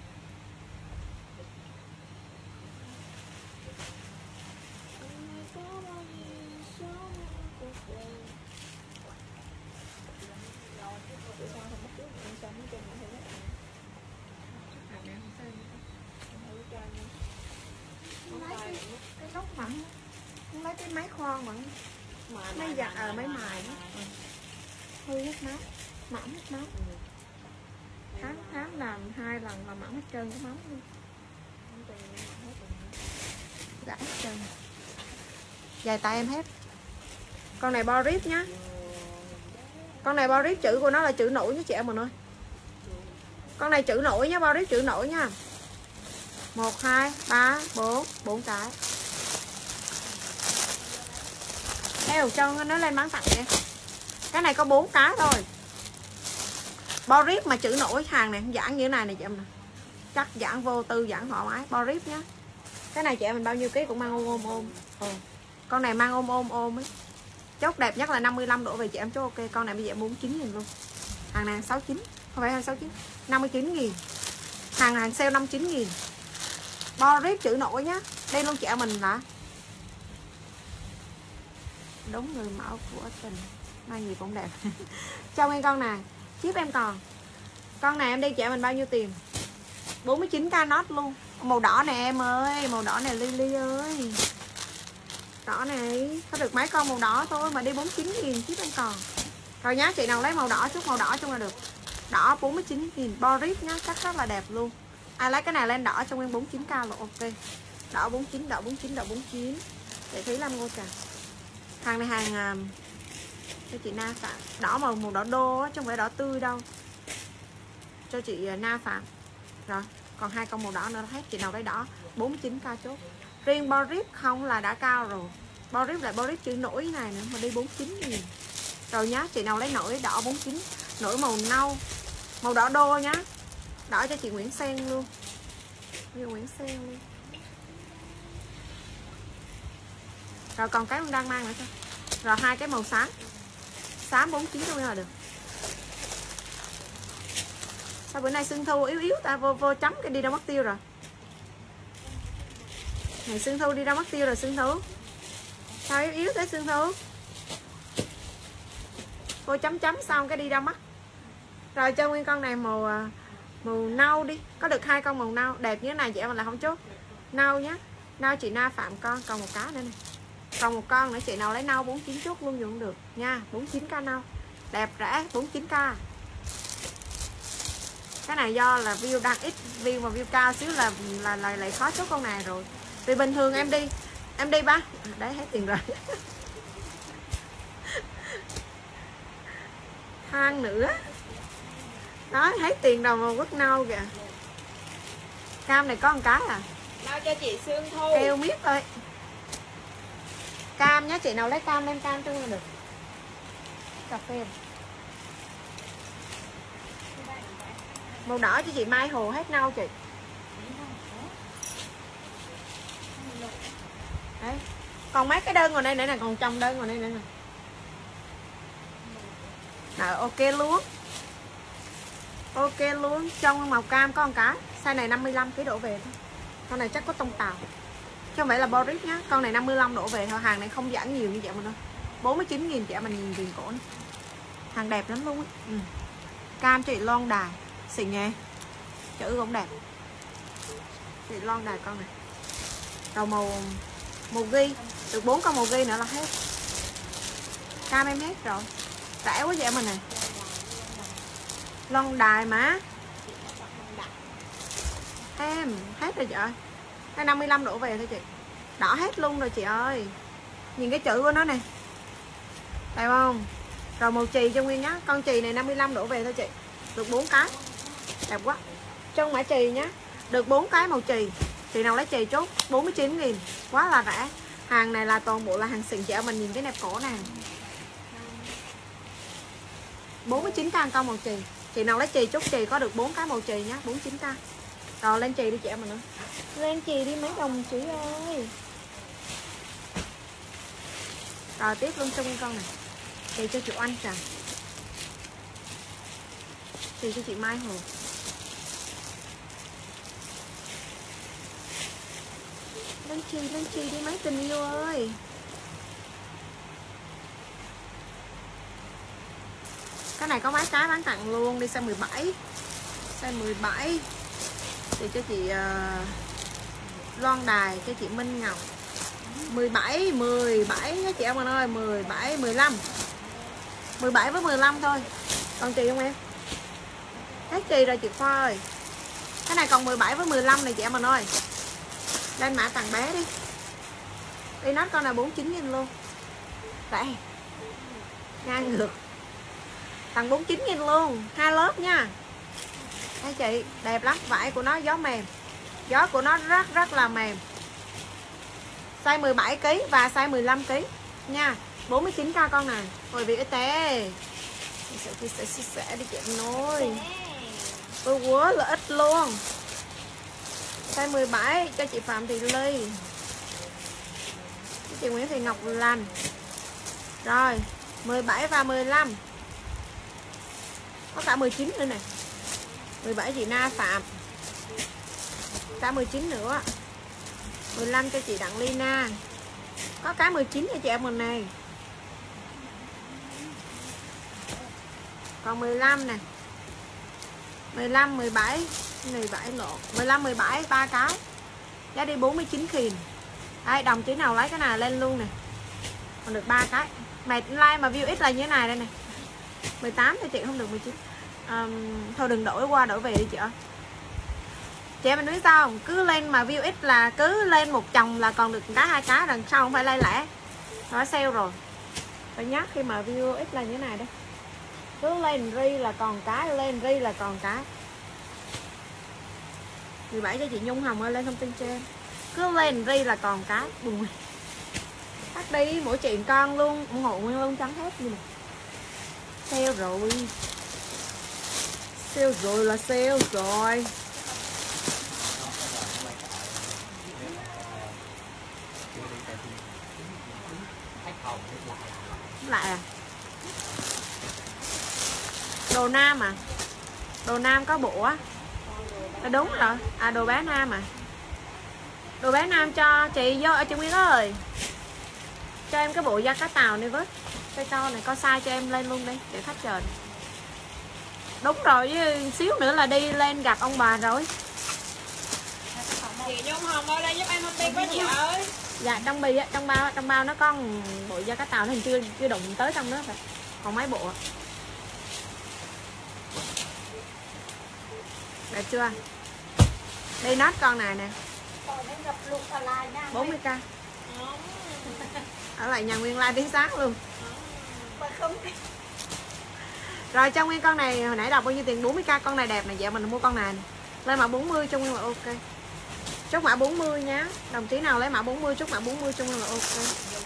Cái nút mặn, không lấy cái máy khoan mặn, máy giặt à máy mài đó, hư hết máu, mỏng hết máu. Tháng tháng làm hai lần là mỏng hết trơn cái máu luôn, gãy hết trơn. Dài tay em hết. Con này bo rip nhá. Con này bo rip, chữ của nó là chữ nổi nhé chị em mình ơi. Con này chữ nổi nhá, bo rip chữ nổi nha. Một, hai, ba, bốn, bốn cái. Eo cho nó lên bán tặng đi. Cái này có bốn cái thôi. Bo rip mà chữ nổi, hàng này giãn như thế này này chị em nè. Chắc giãn vô tư, giãn thoải mái. Bo rip nhá. Cái này chị em mình bao nhiêu ký cũng mang ôm ôm ôm. Ừ. Con này mang ôm ôm ôm ấy. Chốt đẹp nhất là năm mươi lăm độ về chị em chốt ok. Con này bây giờ bốn mươi chín nghìn luôn. Hàng này sáu mươi chín, không phải sáu mươi chín, năm mươi chín nghìn. Hàng hàng sale năm mươi chín nghìn. Bo rip chữ nổi nhá. Đây luôn chị em mình là đúng người mẫu của tình. Mai gì cũng đẹp. Cho em con này. Ship em còn. Con này em đi chị em mình bao nhiêu tiền? bốn mươi chín k nốt luôn. Màu đỏ này em ơi, màu đỏ này Lily ơi. Đỏ này, có được mấy con màu đỏ thôi mà đi bốn mươi chín nghìn ship em còn. Rồi nhá, chị nào lấy màu đỏ chút màu đỏ chung là được. Đỏ bốn mươi chín nghìn, bo rip nhá, chắc rất là đẹp luôn. Ai lấy cái này lên đỏ trong em bốn mươi chín k là ok. Đỏ bốn mươi chín, đỏ bốn mươi chín, đỏ bốn mươi chín. Để thấy làm ngô trà. Hàng này hàng uh, cho chị Na Phạm. Đỏ màu màu đỏ đô á, chứ không phải đỏ tươi đâu. Cho chị uh, Na Phạm. Rồi, còn hai con màu đỏ nữa hết. Chị nào lấy đỏ bốn mươi chín k chốt. Riêng bo rip không là đã cao rồi. Bo rip lại bo rip chữ nổi này nữa mà đi bốn mươi chín nghìn. Rồi nhá, chị nào lấy nổi đỏ bốn mươi chín, nổi màu nâu, màu đỏ đô nhá. Đỏ cho chị Nguyễn Sen luôn. Như Nguyễn Sen luôn. Rồi còn cái đang mang nữa thôi. Rồi hai cái màu xám. Xám bốn mươi chín thôi là được. Sao bữa nay Xuân Thu yếu yếu ta vô vô chấm cái đi đâu mất tiêu rồi. Này Xuân Thu đi đâu mất tiêu rồi Xuân Thu. Sao yếu yếu thế Xuân Thu. Vô chấm chấm xong cái đi đâu mất. Rồi cho nguyên con này màu màu nâu đi. Có được hai con màu nâu đẹp như thế này chị em là không chốt. Nâu nhá. Nâu chị Na Phạm con, còn một cá nữa này. Còn một con nữa chị nào lấy nâu bốn mươi chín chốt luôn dùng được nha. bốn mươi chín k nâu. Đẹp rẻ bốn mươi chín k. Cái này do là view đang ít, view mà view cao xíu là là là lại khó chốt con này rồi. Vì bình thường em đi em đi ba à, đấy hết tiền rồi. Than nữa. Nói hết tiền đâu mà quất nâu kìa. Cam này có một cái à. Nào cho chị Sương Thu. Kêu miết thôi. Cam nhá, chị nào lấy cam lên cam chung là được. Cà phê. Màu đỏ cho chị Mai Hồ hết nâu chị. Đấy. Còn mấy cái đơn ngồi đây nữa nè, còn trong đơn ngồi đây nữa nè. Rồi ok luôn. Ok luôn, trong màu cam có một cái. Size này năm mươi lăm ký đổ về thôi. Con này chắc có tông tàu. Chứ không phải là bo rip nhá. Con này năm mươi lăm đổ về thôi. Hàng này không giãn nhiều như vậy mà đâu. bốn mươi chín nghìn chị em mình nhìn tiền cổ này. Hàng đẹp lắm luôn ấy. Ừ. Cam chị Loan Đài. Xịn nghe. Chữ cũng đẹp. Chị Loan Đài con này. Đầu màu màu ghi. Được bốn con màu ghi nữa là hết. Cam em hết rồi. Rẻ quá vậy mình này. Loan Đài mà. Em hết rồi chị ơi. Cái năm mươi lăm đổ về thôi chị. Đỏ hết luôn rồi chị ơi. Nhìn cái chữ của nó nè, đẹp không? Rồi màu chì cho Nguyên nhá. Con chì này năm mươi lăm đổ về thôi chị. Được bốn cái. Đẹp quá. Trong mã chì nhá. Được bốn cái màu chì. Chị nào lấy chì chốt bốn mươi chín nghìn. Quá là rẻ. Hàng này là toàn bộ là hàng xịn chị. Mình nhìn cái nẹp cổ này, bốn mươi chín k con màu chì. Chị nào lấy chì chốt chì có được bốn cái màu chì nhá, bốn mươi chín k. Rồi lên chì đi chị em mình nữa. Lên chì đi mấy đồng chị ơi. Rồi tiếp luôn cho Nguyên con này. Chì cho chị Oanh Trà. Chì cho chị Mai Hồ. Lên chì, lên chì đi mấy tình yêu ơi. Cái này có mấy cái bán tặng luôn. Đi size mười bảy. Size mười bảy. Thì cho chị uh, Loan Đài, cho chị Minh Ngọc. Mười bảy, mười bảy chị em ơi. Mười bảy, mười lăm. Mười bảy với mười lăm thôi. Còn chị không em? Hết chì rồi chị Khoa ơi. Cái này còn mười bảy với mười lăm này chị em mình ơi. Lên mã tặng bé đi. Đi nốt con này bốn mươi chín nghìn luôn. Rẻ. Ngang ngược. Tặng bốn mươi chín nghìn luôn. Hai lớp nha. Đây chị, đẹp lắm. Vải của nó gió mềm. Gió của nó rất rất là mềm. Size mười bảy ki lô gam và size mười lăm ki lô gam nha. bốn mươi chín k con này. Ôi vị tế. Sẽ chia sẻ chia sẻ đi chị em ơi. Tôi quá là ít luôn. Size mười bảy cho chị Phạm Thị Ly. Chị Nguyễn Thị Ngọc Lành. Rồi, mười bảy và mười lăm. Có cả mười chín nữa này. mười bảy chị Na Phạm. Cả mười chín nữa. mười lăm cho chị Đặng Lina. Có cái mười chín cho chị em mình này. Còn mười lăm nè. mười lăm, mười bảy, mười bảy lộn. mười lăm, mười bảy ba cái. Giá đi bốn mươi chín nghìn. Đây, đồng chí nào lấy cái này lên luôn nè. Còn được ba cái. Mày like mà view ít là như thế này đây nè. mười tám cho chị không được mười chín. Um, thôi đừng đổi qua đổi về đi chị ơi. Chị em mình biết sao không? Cứ lên mà view ít là cứ lên một chồng là còn được cái hai cái, đằng sau không phải lay lẻ. Nó sale rồi. Phải nhắc khi mà view ít là như thế này đây. Cứ lên ri là còn cái, lên ri là còn cái. mười bảy cho chị Nhung Hồng ơi, lên thông tin cho em. Cứ lên ri là còn cái. Buồn. Tắt đi, mỗi chuyện con luôn, ủng hộ Nguyên luôn trắng hết như này. Sale rồi. Sale rồi là sale rồi. Lại à. Đồ nam à. Đồ nam có bộ á. À, đúng rồi. À đồ bé nam à. Đồ bé nam cho chị vô ở chị Nguyên ơi. Cho em cái bộ da cá tàu này với. Cây to này, con size cho em lên luôn đi để khách chờ. Đúng rồi, với xíu nữa là đi lên gặp ông bà rồi. Chị Nhung Hồng ơi, đây giúp em thông tin với chị ơi. Dạ trong bì á, trong bao trong bao nó có bộ da cá tàu thì chưa chưa đụng tới trong đó phải. Còn mấy bộ. Đẹp chưa? Đây nốt con này nè. bốn mươi k. Ở lại nhà Nguyên like đến sáng luôn. Rồi trong Nguyên con này hồi nãy đọc bao nhiêu tiền? bốn mươi k. Con này đẹp này, dạ mình mua con này. Lên mã bốn mươi cho Nguyên là ok. Chốt mã bốn mươi nhá. Đồng chí nào lấy mã bốn mươi chốt mã bốn mươi cho Nguyên là ok.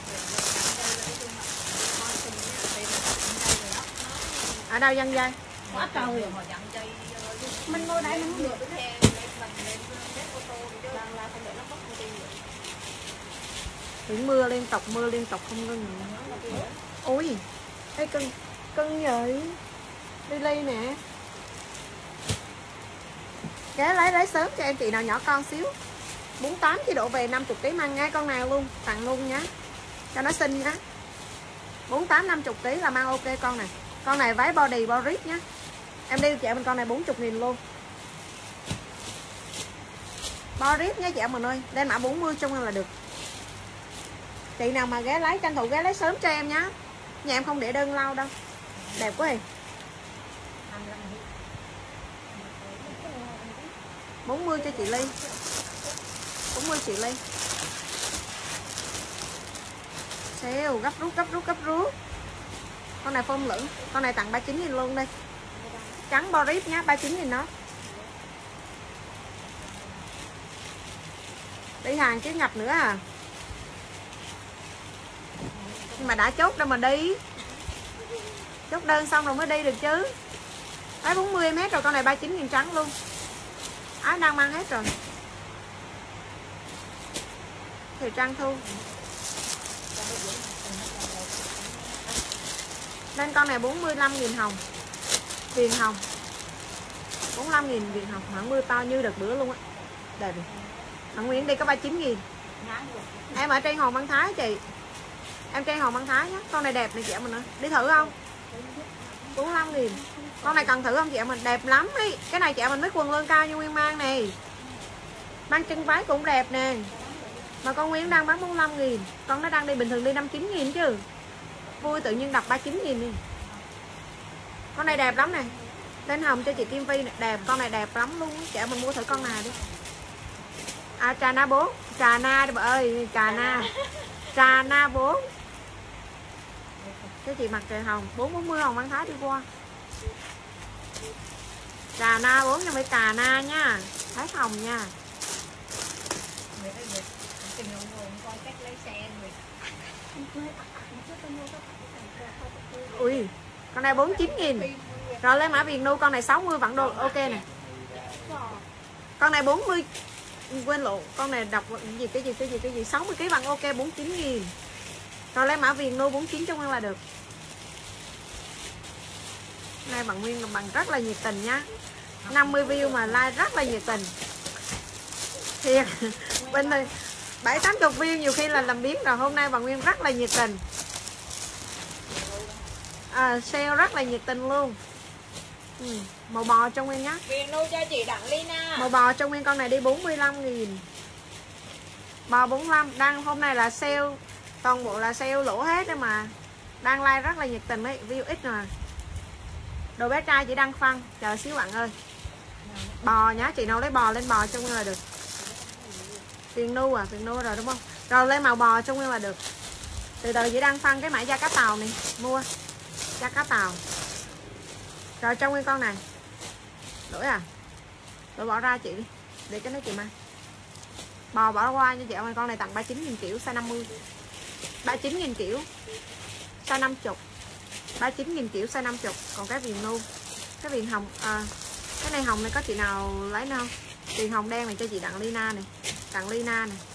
Ở đâu dân dây? Quá trời. Mình ngồi đây mình được. Tiếng mưa liên tục, mưa liên tục không ngừng. Ôi, cái cưng, cưng vậy. Đi ly nè. Ghé lấy lấy sớm cho em chị nào nhỏ con xíu. bốn mươi tám chỉ độ về năm mươi kg mang ngay con nào luôn, tặng luôn nhá. Cho nó xinh nhá. bốn mươi tám năm mươi kg là mang ok con này. Con này váy body boris nhá. Em đi chị mình con này bốn mươi nghìn luôn. Boris nhá chị em mình ơi, lên mã bốn mươi chung là được. Chị nào mà ghé lấy tranh thủ ghé lấy sớm cho em nhá. Nhà em không để đơn lâu đâu. Đẹp quá. bốn mươi cho chị Ly. bốn mươi chị Ly. Sale gấp rút gấp rút gấp rút. Con này phông lửng, con này tặng ba mươi chín nghìn luôn đây. Trắng Boris nhá, ba mươi chín nghìn đó. Đi hàng chứ nhập nữa à. Nhưng mà đã chốt đâu mà đi. Chốt đơn xong rồi mới đi được chứ. Đấy bốn mươi mét rồi, con này ba mươi chín nghìn trắng luôn. Áo đang mang hết rồi. Thì Trang Thu. Lên con này bốn mươi lăm nghìn hồng. Viền hồng bốn mươi lăm nghìn viền hồng. Hẳn mưa to như đợt bữa luôn á. Đẹp rồi. Hẳn Nguyễn đi có ba mươi chín nghìn. Em ở trên Hòn Văn Thái chị. Em trên Hòn Văn Thái nhé. Con này đẹp này chị em mình ơi. Đi thử không? bốn mươi lăm nghìn. Con này cần thử không chị em mình? Đẹp lắm đi. Cái này chị em mình mấy quần lương cao như Nguyên mang này. Mang chân váy cũng đẹp nè. Mà con Nguyên đang bán bốn mươi lăm nghìn. Con nó đang đi bình thường đi năm mươi chín nghìn chứ. Vui tự nhiên đập ba mươi chín nghìn đi. Con này đẹp lắm nè. Lên hồng cho chị Kim Vi này. Đẹp, con này đẹp lắm luôn. Chị em mình mua thử con nào đi. À trà na bốn. Trà na đi bà ơi. Trà na. Trà na bốn. Cho chị mặc trời hồng. bốn bốn mươi Hồng Văn Thái đi qua. Trà na bốn nha, phải cà na nha. Thái hồng nha. Ui, con này bốn mươi chín nghìn. Rồi lên mã Viền Nu, con này sáu mươi vẫn đồ ok nè. Con này bốn mươi, quên lộ, con này đọc gì cái gì cái gì cái gì sáu mươi ký bằng ok bốn mươi chín nghìn. Rồi lên mã Viền Nu bốn mươi chín trong ăn là được. Nay bạn Nguyên bằng rất là nhiệt tình nhá. năm mươi view mà like rất là nhiệt tình. Thiệt. Bên này bảy tám mươi view nhiều khi là làm biến rồi, hôm nay bạn Nguyên rất là nhiệt tình. À, sale rất là nhiệt tình luôn. Ừ, màu bò cho Nguyên nhá. Viền Nu cho chị Đặng Lina. Màu bò cho Nguyên con này đi bốn mươi lăm nghìn. Bò bốn mươi lăm, đang hôm nay là sale, toàn bộ là sale lỗ hết đấy mà. Đang like rất là nhiệt tình ấy, view ít rồi. Đồ bé trai chỉ đăng phân, chờ xíu bạn ơi. Bò nhá, chị nào lấy bò lên bò cho Nguyên là được. Viền Nu à, Viền Nu rồi đúng không? Rồi lên màu bò cho Nguyên là được. Từ từ chỉ đăng phân cái mã da cá tàu này, mua. Da cá tàu. Rồi cho Nguyên con này. Đổi à? Đổi bỏ ra chị đi. Để cái nó chị mang. Bò bỏ qua nha chị ơi, con này tặng ba mươi chín nghìn kiểu size năm mươi. ba mươi chín nghìn kiểu. Size năm mươi. ba mươi chín nghìn kiểu size năm mươi. Còn cái viền Nu, cái viền hồng à, cái này hồng này có chị nào lấy đâu? Viền hồng đen này cho chị Đặng Lina này. Đặng Lina này.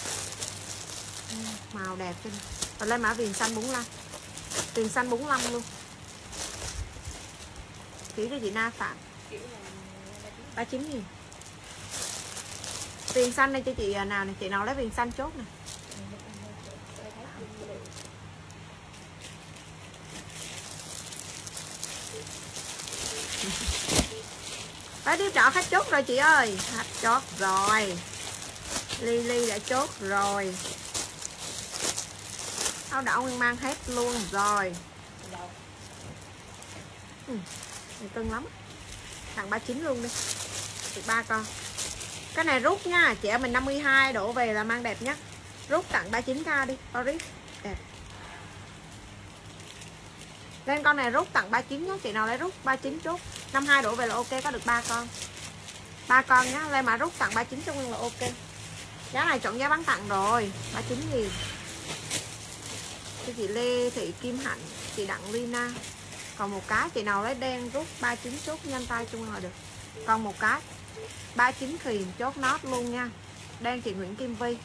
Màu đẹp trên. Rồi lên mã viền xanh bốn mươi lăm. Viền xanh bốn mươi lăm luôn. Kiểu cho chị Na Phạm. ba mươi chín nghìn. Viền xanh này cho chị nào này, chị nào lấy viền xanh chốt nè. Phải đi trọ khách chốt rồi chị ơi. Khách chốt rồi. Lily đã chốt rồi. Áo đỏ Nguyên mang hết luôn rồi. Ừ, này cưng lắm. Tặng ba mươi chín luôn đi. Được ba con. Cái này rút nha, chị em mình năm mươi hai đổ về là mang đẹp nhất. Rút tặng ba mươi chín k đi, Paris. Đẹp. Lên con này rút tặng ba mươi chín nhé, chị nào lấy rút ba mươi chín chốt. năm mươi hai đổ về là ok, có được ba con. ba con nhá, lên mà rút tặng ba mươi chín cho Nguyên là ok. Giá này chọn giá bán tặng rồi, ba mươi chín nghìn. Cho chị Lê Thị Kim Hạnh, chị Đặng Lina. Còn một cái chị nào lấy đen rút ba mươi chín chốt nhanh tay cho Nguyên là được. Còn một cái ba mươi chín khuyền chốt nốt luôn nha. Đen chị Nguyễn Kim Vi.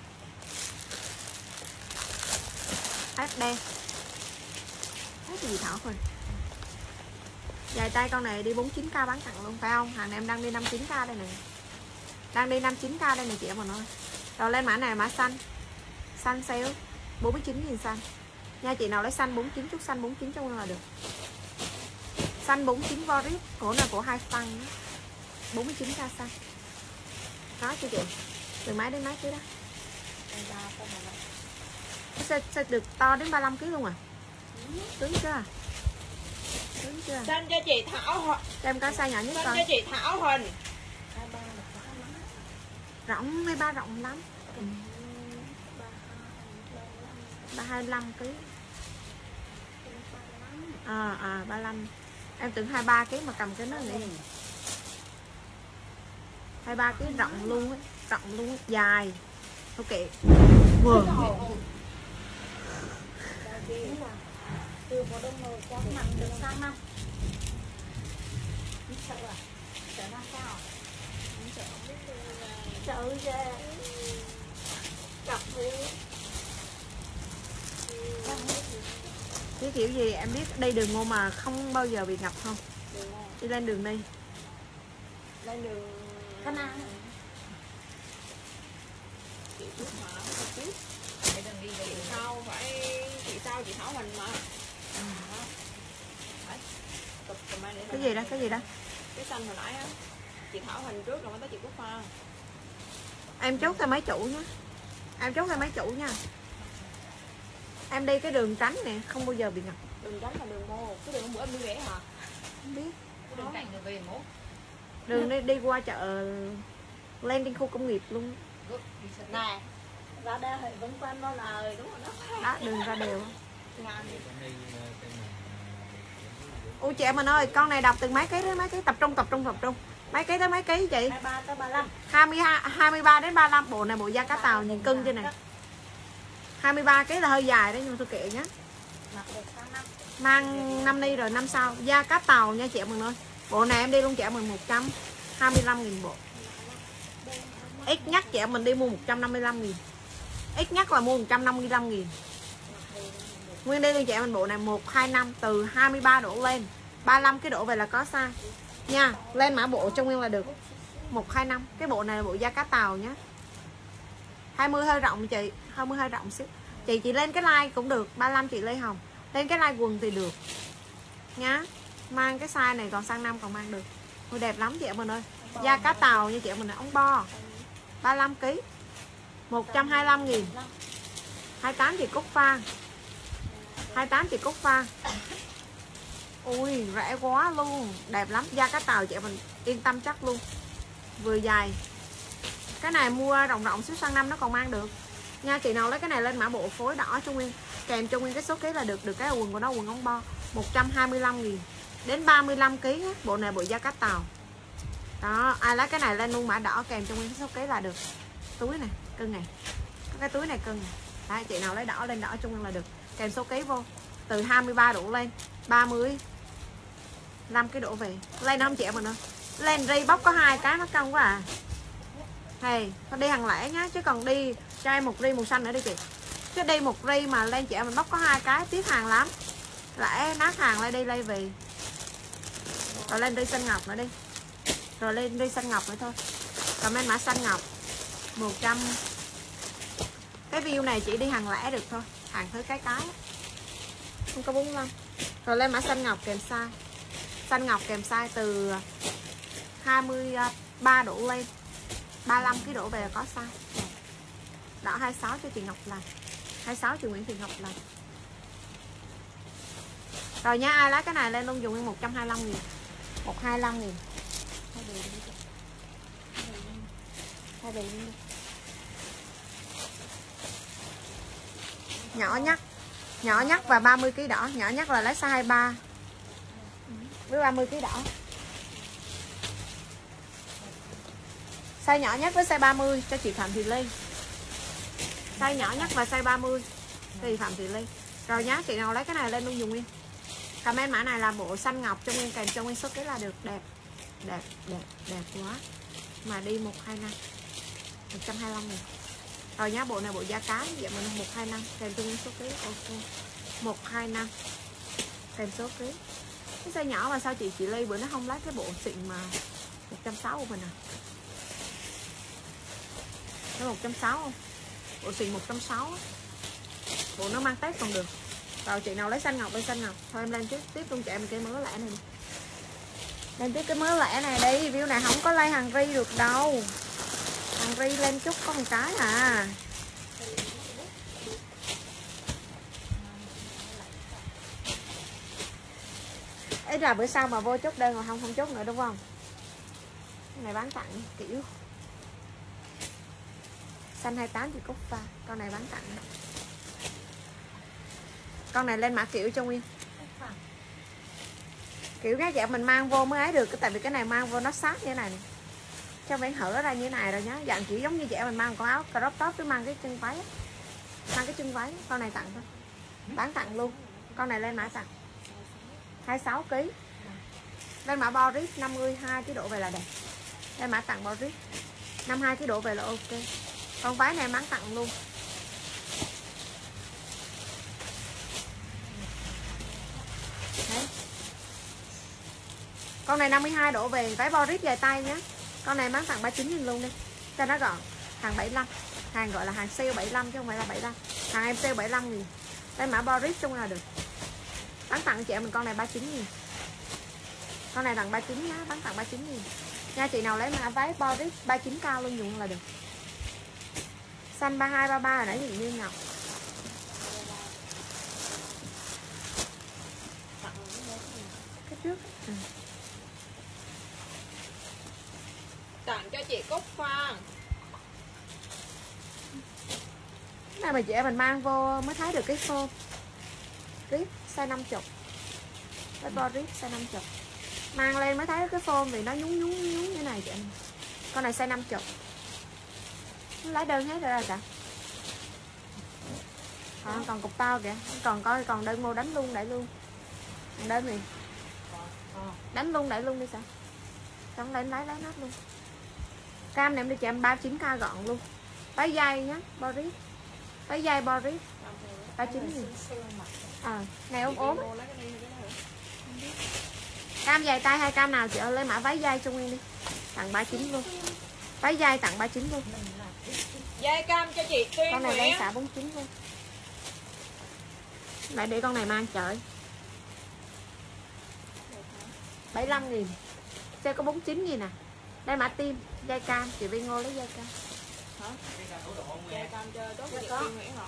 Hết đen. Hết gì Thảo Huỳnh. Dài tay con này đi bốn mươi chín k bán tặng luôn phải không? Hàng này em đang đi năm mươi chín k đây nè. Đang đi năm mươi chín k đây nè chị em mình ơi. Rồi lên mã này mã xanh. Xanh sale bốn mươi chín nghìn xanh. Nha chị nào lấy xanh bốn mươi chín chút xanh bốn mươi chín cho Nguyên là được. Xanh bốn mươi chín Voris, cổ này cổ hai phân đó. bốn mươi chín k xanh. Đó cho chị. Từ máy đến máy kia đó. Sẽ, sẽ được to đến ba mươi lăm ký luôn à? Cứng chưa? Cứng chưa? Xanh cho chị Thảo Huỳnh. Em có size nhỏ nhất Xanh con. cho chị Thảo Huỳnh. Rộng hay ba rộng lắm. ba hai mươi lăm ký. À à ba mươi lăm. Em tưởng hai mươi ba ký mà cầm cái nó này. hai mươi ba ký rộng luôn ấy, rộng luôn ấy, dài. Ok. Wow. Từ mùa đông rồi có nặng được sang năm. Sợ à? Sợ năm sao? Sợ không biết sợ ra. Gặp đi. Cái kiểu gì em biết đây đường ngô mà không bao giờ bị ngập không? Đi lên đường đi. Lên đường Khánh An. chị trước mà chị trước. Chị đừng đi chị sau phải chị sau chị Thảo Huỳnh mà. Ừ. Phải. Cụp comment để Cái gì đó, cái gì đó? Cái xanh hồi nãy á. Chị Thảo Huỳnh trước rồi mới tới chị Quốc Pha. Em chốt theo mấy chủ nhé. Em chốt theo mấy chủ nha. Em đi cái đường tránh nè, không bao giờ bị ngập. Đường tránh là đường mô, cái đường bữa em đi vẽ hả? Không biết. Cái đường cạnh đường về mốt. Đường đi đi qua chợ lên trên khu công nghiệp luôn. Nè, ra đây thì vẫn quanh đó lời đúng rồi đó. Đó, đường ra đều. Ngang đi. Ôi chị em mình ơi, con này đọc từ mấy ký đến mấy ký, tập trung tập trung tập trung. Mấy ký tới mấy ký chị? hai mươi ba tới ba mươi lăm. hai mươi hai, hai mươi ba đến ba mươi lăm. Bộ này bộ da cá tàu nhìn cưng trên này. hai mươi ba ký là hơi dài đấy nhưng mà tôi kệ nhé. Mang năm ni rồi năm sau. Da cá tàu nha chị em mình ơi. Bộ này em đi luôn chị em mình một trăm hai mươi lăm nghìn bộ. Ít nhất chị em mình đi mua một trăm năm mươi lăm nghìn. Ít nhất là mua một trăm năm mươi lăm nghìn. Nguyên đi luôn chị em mình bộ này một hai năm từ hai mươi ba độ lên. ba mươi lăm cái độ về là có size. Nha, lên mã bộ trong nguyên là được. một hai năm. Cái bộ này là bộ da cá tàu nhé. hai mươi hơi rộng chị, hai mươi hơi rộng xíu. Chị chị lên cái like cũng được, ba mươi lăm chị Lê Hồng. Lên cái like quần thì được. Nhá. Mang cái size này còn sang năm còn mang được. Ôi đẹp lắm chị em mình ơi. Da cá tàu như chị em mình là ống bo. ba mươi lăm ký. một trăm hai mươi lăm nghìn. hai mươi tám chị Cúc Phan. hai mươi tám chị Cúc Phan. Ui rẻ quá luôn. Đẹp lắm. Da cá tàu chị em mình yên tâm chắc luôn. Vừa dài. Cái này mua rộng rộng xíu sang năm nó còn mang được. Nha chị nào lấy cái này lên mã bộ phối đỏ cho Nguyên. Kèm cho Nguyên cái số ký là được. Được cái quần của nó quần ống bo. một trăm hai mươi lăm nghìn. Đến ba mươi lăm ký. Bộ này bộ da cá tàu. Đó, ai lấy cái này lên luôn mã đỏ kèm cho Nguyên cái số ký là được. Túi này, cưng này. Cái túi này cưng này. Đấy, chị nào lấy đỏ lên đỏ cho Nguyên là được. Kèm số ký vô. Từ hai mươi ba độ lên, ba mươi lăm cái độ về. Lên không chị em mình ơi. Lên ri bóc có hai cái mất công quá à. Hey, con đi hàng lẻ nhá, chứ còn đi cho em một ri màu xanh nữa đi chị. Chứ đi một ri mà lên chị em mình bóc có hai cái tiếc hàng lắm. Lẽ nát hàng lên đi lấy về. Rồi lên ri xanh ngọc nữa đi. Rồi lên ri xanh ngọc nữa thôi. Comment mã xanh ngọc một trăm. Cái view này chỉ đi hàng lẻ được thôi. Hàng thứ cái cái không có bốn mươi lăm. Rồi lên mã xanh ngọc kèm size. Xanh ngọc kèm size từ hai mươi ba độ lên, ba mươi lăm cái độ về là có size. Đỏ hai mươi sáu cho chị Ngọc Lan. hai mươi sáu chị Nguyễn Thị Ngọc Lan. Rồi nha, ai lấy cái này lên luôn dùng nguyên một trăm hai mươi lăm nghìn. một trăm hai mươi lăm nghìn. Hai đùi đi. Nhỏ nhất. Nhỏ nhất và ba mươi ký đỏ. Nhỏ nhất là lấy size hai mươi ba với ba mươi ký đỏ. Size nhỏ nhất với size ba mươi cho chị Phạm Thị Ly. Size nhỏ nhất và size ba mươi cho chị Phạm Thị Ly. Rồi nhá, chị nào lấy cái này lên luôn dùng Nguyên. Comment mã này là bộ xanh ngọc cho Nguyên, kèm cho Nguyên số ký là được. Đẹp. Đẹp, đẹp, đẹp quá. Mà đi một hai năm. một trăm hai mươi lăm nghìn. Rồi nhá, bộ này bộ da cá vậy mình một hai năm kèm cho Nguyên số ký. Ok. một hai năm kèm số ký. Cái size nhỏ mà sao chị chị Ly bữa nó không lấy cái bộ xịn mà một trăm sáu mươi của mình à? Nó một trăm sáu mươi không? Bộ xịn một trăm sáu mươi. Bộ nó mang test còn được. Rồi chị nào lấy xanh ngọc lên xanh ngọc. Thôi em lên trước tiếp luôn chị em cái mới lẻ này đi. Lên tiếp cái mới lẻ này đi. View này không có like hàng ri được đâu. Hàng ri lên chút có một cái à. Ấy là bữa sau mà vô chốt đơn rồi không không chốt nữa đúng không? Cái này bán tặng kiểu xanh hai mươi tám chị Cúc Pha. Con này bán tặng. Con này lên mã kiểu cho Nguyên. Kiểu cái dạng mình mang vô mới ấy được, tại vì cái này mang vô nó sát như thế này, này. Cho phải hở ra như thế này rồi nhá. Dạng kiểu giống như trẻ mình mang con áo crop top với mang cái chân váy. Mang cái chân váy. Con này tặng thôi. Bán tặng luôn. Con này lên mã tặng hai mươi sáu ki lô gam. Lên mã Boris năm mươi hai ký độ về là đẹp. Lên mã tặng Boris năm mươi hai ký độ về là ok. Con váy này bán tặng luôn. Đấy. Con này năm mươi hai độ về váy Boris dài tay nhé. Con này bán tặng ba mươi chín nghìn luôn đi cho nó gọn. Hàng bảy mươi lăm. Hàng gọi là hàng sale bảy mươi lăm chứ không phải là bảy mươi lăm. Hàng em sale bảy mươi lăm nghìn. Đây mã Boris chung là được. Bán tặng chị em mình con này ba mươi chín nghìn. Con này tặng ba mươi chín nhá, bán tặng ba mươi chín nghìn. Nha chị nào lấy mã váy Boris ba mươi chín cao luôn dùng là được. Xanh ba mươi hai ba mươi ba hồi nãy gì Như Ngọc. Cái trước. Ừ. Tặng cho chị Cúc Phan. Cái này mà chị em mình mang vô mới thấy được cái phô. Rip size năm mươi. Cái Boris size năm mươi. Mang lên mới thấy cái phô vì nó nhúng nhúng nhúng như này chị em. Con này size năm mươi. Lấy đơn hết rồi rồi cả. À, còn cục tao kìa, còn coi còn đơn mua đánh luôn đẩy luôn. Đơn gì? Đánh luôn đẩy luôn đi sao? Xong lên lấy lấy nát luôn. Cam này em đi chị em ba mươi chín k gọn luôn. Váy dây nhá, Boris. Váy dây Boris ba mươi chín nghìn. À, này ốm ốm. Cam dài tay hay cam nào chị ơi, lấy mã váy dây cho Nguyên đi. Tặng ba mươi chín luôn. Váy dây tặng ba mươi chín luôn. Dây cam cho chị Tuyên con này Nguyễn. đang xả bốn mươi chín luôn. Lại để con này mang trời. bảy mươi lăm nghìn. Xe có bốn mươi chín nghìn à. Đây mã tim, dây cam, chị Vi Ngô lấy dây cam. Hả? Dây cam cho tốt cho chị có. Tuyên Nguyễn hả?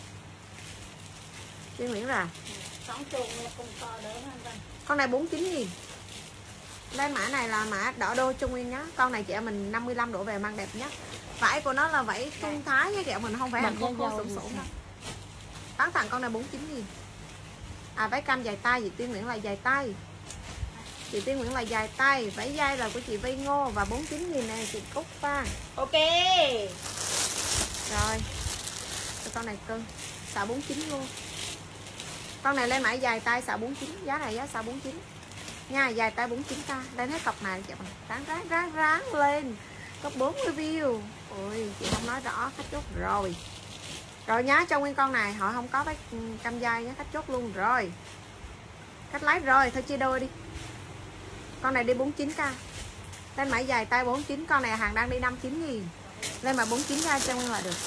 Tuyên Nguyễn rồi. Sống chuồng là cùng to đỡ hơn. Con này bốn mươi chín nghìn. Đây mã này là mã đỏ đô Trung Nguyên nhá. Con này chị em mình năm mươi lăm độ về mang đẹp nhất. Vải của nó là vải tung thái với kẹo mình không phải hàng khô khô sủng sủng đâu. Bán tặng con này bốn mươi chín nghìn. À váy cam dài tay, chị Tuyên Nguyễn là dài tay. Chị Tuyên Nguyễn là dài tay, váy dây là của chị Vi Ngô và bốn mươi chín nghìn này chị Cúc Phan. Ok. Rồi. Con này cân, xả bốn mươi chín luôn. Con này lên mã dài tay xả bốn mươi chín, giá này giá xả bốn mươi chín. Nha, dài tay bốn mươi chín k, lên hết cọc này chị bạn. Ráng ráng ráng ráng lên. Có bốn mươi view. Ôi, chị không nói rõ, khách chốt rồi. Rồi nhá, cho nguyên con này họ không có cái cam dai nhá, khách chốt luôn rồi. Khách lấy rồi, thôi chia đôi đi. Con này đi bốn mươi chín k. Lên mã dài tay bốn mươi chín, con này hàng đang đi năm mươi chín nghìn. Lên mà bốn mươi chín k cho nguyên là được.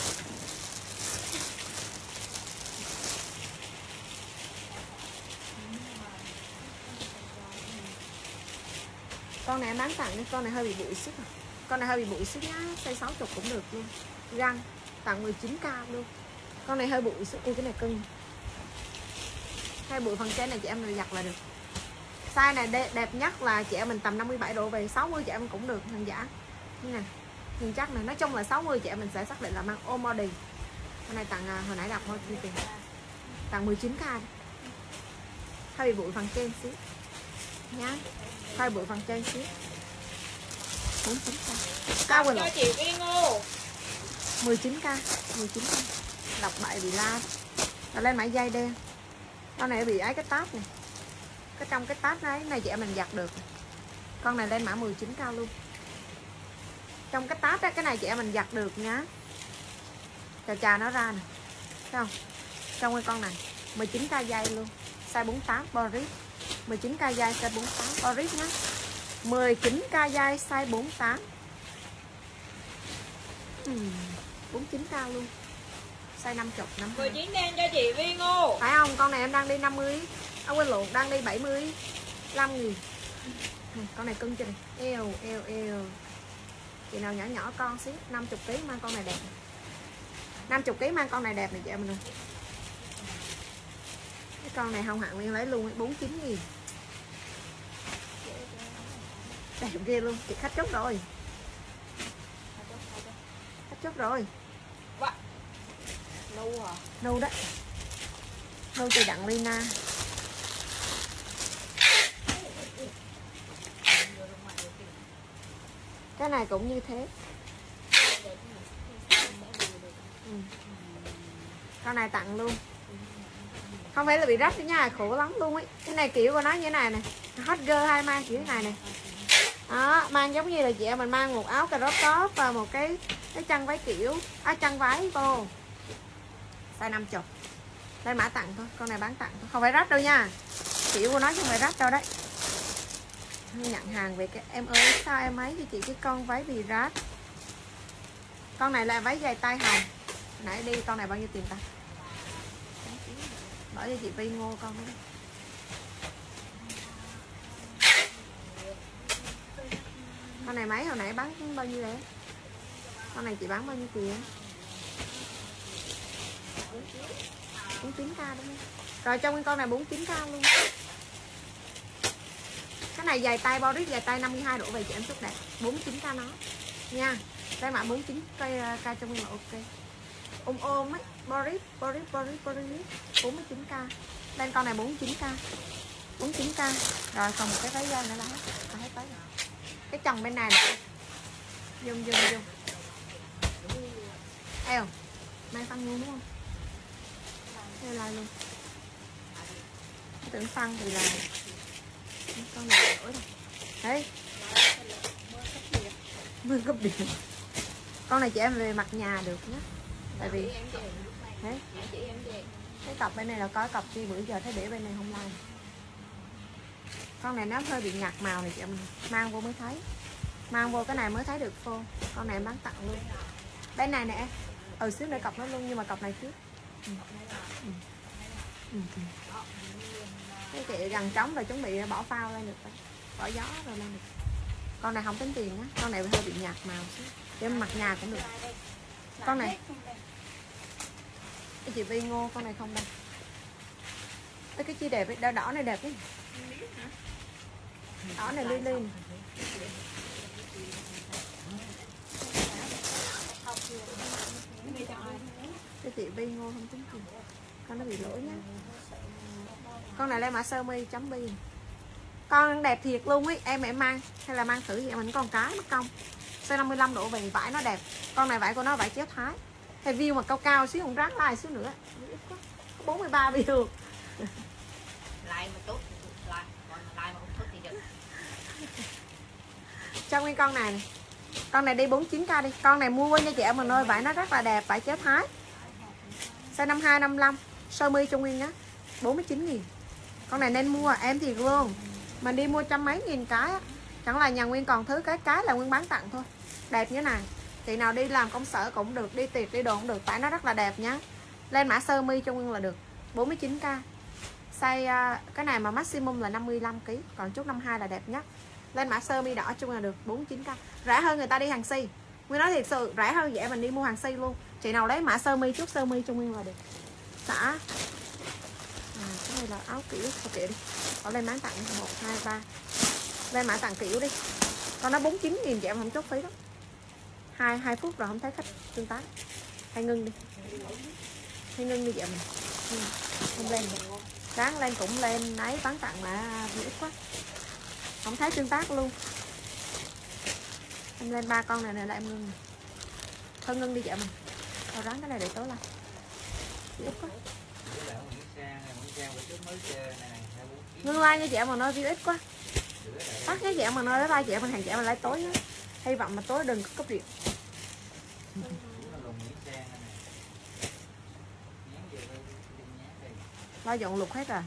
Con này em bán tặng đi, con này hơi bị bụi xích à. Con này hơi bị bụi xích nhá, size sáu mươi cũng được luôn. Găng tặng mười chín k luôn. Con này hơi bụi xích, ui cái này cưng. Hay bụi phần trên này chị em mình giặt là được. Size này đẹp, đẹp nhất là chị em mình tầm năm mươi bảy độ về, sáu mươi chị em cũng được hàng giả. Như nè. Nhưng chắc này, nói chung là sáu mươi chị em mình sẽ xác định là mang ôm body. Con này tặng hồi nãy đọc thôi chi tiền. Tặng mười chín k. Hơi bị bụi phần trên xíu. Nhá. Hơi bụi phần trên xíu. bốn mươi chín k. Cao quên cho chị Vi Ngô. mười chín k, mười chín k. Đọc bậy bị la. Rồi lên mã dây đen. Con này bị ấy cái táp này. Cái trong cái táp đấy này chị em mình giặt được. Con này lên mã mười chín k luôn. Trong cái táp đó, cái này chị em mình giặt được nhá. Chà chà nó ra nè. Thấy không? Trong cái con này mười chín k dây luôn. Size bốn mươi tám Boris. mười chín k dây size bốn mươi tám Boris nhá. mười chín k dây size bốn mươi tám. uhm, bốn mươi chín k luôn. Size năm mươi, năm mươi. mười chín đen cho chị Vi Ngô. Phải không? Con này em đang đi năm mươi. À, quên lộn, đang đi bảy mươi lăm nghìn. Con này cưng chưa này. Eo, eo, eo. Chị nào nhỏ nhỏ con xíu, năm mươi kg mang con này đẹp. năm mươi kg mang con này đẹp này chị em mình ơi. Cái con này không hẳn Nguyên lấy luôn bốn mươi chín nghìn. Đẹp ghê luôn, chị khách chốt rồi. Khách chốt rồi. Vậy. Nu hả? Nu đó. Lưu từ Đặng Lina. Cái này cũng như thế. Ừ. Con này tặng luôn. Không phải là bị rách nữa nha, khổ lắm luôn ấy. Cái này kiểu của nó như thế này nè, hot girl hay mang kiểu thế này nè. Đó, mang giống như là chị em mình mang một áo cà rốt top và một cái cái chân váy kiểu, áo chân váy cô. Size năm mươi. Đây mã tặng thôi, con này bán tặng thôi, không phải rách đâu nha. Kiểu của nó không phải rách đâu đấy. Nhận hàng về cái em ơi sao em ấy cho chị cái con váy bị rách. Con này là váy dài tay hồng. Nãy đi con này bao nhiêu tiền ta? Bỏ cho chị Vi Ngô con đó. Con này mấy hồi nãy bán bao nhiêu đấy? Con này chị bán bao nhiêu tiền? bốn mươi chín k đúng không? Rồi trong cái con này bốn mươi chín k luôn. Cái này dài tay Boris dài tay năm mươi hai độ về chị em xúc đẹp. bốn mươi chín k nó nha. Cái mã bốn mươi chín k trong nguyên là ok. Ôm ôm ấy, Boris, Boris, Boris, Boris bốn mươi chín k. Lên con này bốn mươi chín k. bốn mươi chín k. Rồi còn một cái váy da nữa là hết. Còn hết váy rồi. Cái chồng bên này nè. Dùng dùng dùng. Eo. Mang phân luôn đúng không? Eo lại luôn. Tưởng phân thì là con này lỗi rồi. Đấy. Mưa cấp điện. Con này chị em về mặt nhà được nhé. Tại vì đấy. Cái cọc bên này là có cọc chi bữa giờ thấy để bên này không like. Con này nó hơi bị nhạt màu này chị em mang vô mới thấy. Mang vô cái này mới thấy được phô. Con này bán tặng luôn. Bên này nè. Ừ xíu nữa cọc nó luôn nhưng mà cọc này trước. Ừ. Ừ. Ừ. Cái chị gần trống rồi chuẩn bị bỏ phao lên được. Bỏ gió rồi lên được. Con này không tính tiền á. Con này hơi bị nhạt màu xíu. Để mặt nhà cũng được. Con này cái chị Vi Ngô con này không đâu. Cái chi đẹp ấy, đỏ, đỏ này đẹp ấy. Đỏ này ly ly. Cái chị Vi Ngô không tính tiền. Con nó bị lỗi nhá. Con này lên mã sơ mi chấm bi. Con đẹp thiệt luôn ấy, em em mang hay là mang thử vậy mình còn cái mất công. Size năm mươi lăm độ về vải nó đẹp. Con này vải của nó vải chéo thái. Hay view mà cao cao xíu không ráng like xíu nữa. Có bốn mươi ba view. Like mà tốt, like, còn like mà không tốt thì giật. Trong cái con này, này. Con này đi bốn mươi chín k đi. Con này mua nha chị em mình ơi, vải nó rất là đẹp, vải chéo thái. Size năm mươi hai, năm mươi lăm, sơ mi Trung Nguyên nhá. bốn mươi chín nghìn. Con này nên mua, em thiệt luôn. Mình đi mua trăm mấy nghìn cái á. Chẳng là nhà Nguyên còn thứ cái cái là Nguyên bán tặng thôi. Đẹp như thế này. Chị nào đi làm công sở cũng được, đi tiệc đi đồ cũng được, vải nó rất là đẹp nhá. Lên mã sơ mi Trung Nguyên là được. bốn mươi chín k. Size cái này mà maximum là năm mươi lăm ki lô gam, còn chút năm mươi hai là đẹp nhất. Lên mã sơ mi đỏ chung là được bốn mươi chín k. Rẻ hơn người ta đi hàng si. Nguyên nói thiệt sự rẻ hơn vậy mình đi mua hàng si luôn. Chị nào lấy mã sơ mi chút sơ mi Trung Nguyên là được. Xả. À, cái này là áo kiểu sao kệ đi. Có lên bán tặng một hai ba. Lên mã tặng kiểu đi. Còn nó bốn mươi chín nghìn chị em không chốt phí đó. hai hai phút rồi không thấy khách tương tác. Hay ngưng đi. Hay ngưng đi chị em mình. Không lên được. Đáng lên cũng lên ấy bán tặng là ít quá. Không thấy tương tác luôn. Em lên ba con này này là em ngưng. Thôi ngưng đi chị em mình. Thôi ráng cái này để tối lại. Ít quá. Ngưng like nha chị em mình ơi, view ít quá. Tắt nha chị em mình ơi, bye bye chị em mình, hàng chị em mình like tối nhé. Hy vọng mà tối đừng có cúp điện. Lo dọn lục hết rồi.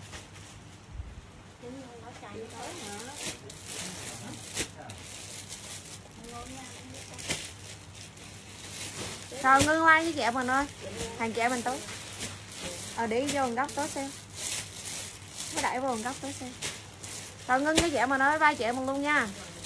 Rồi ngưng like với chị em mình ơi. Hàng chị em mình tối. Ờ để vô một góc tối xem. Nó đẩy vô một góc tối xem. Rồi ngưng với chị em mình ơi, bye chị em mình luôn nha.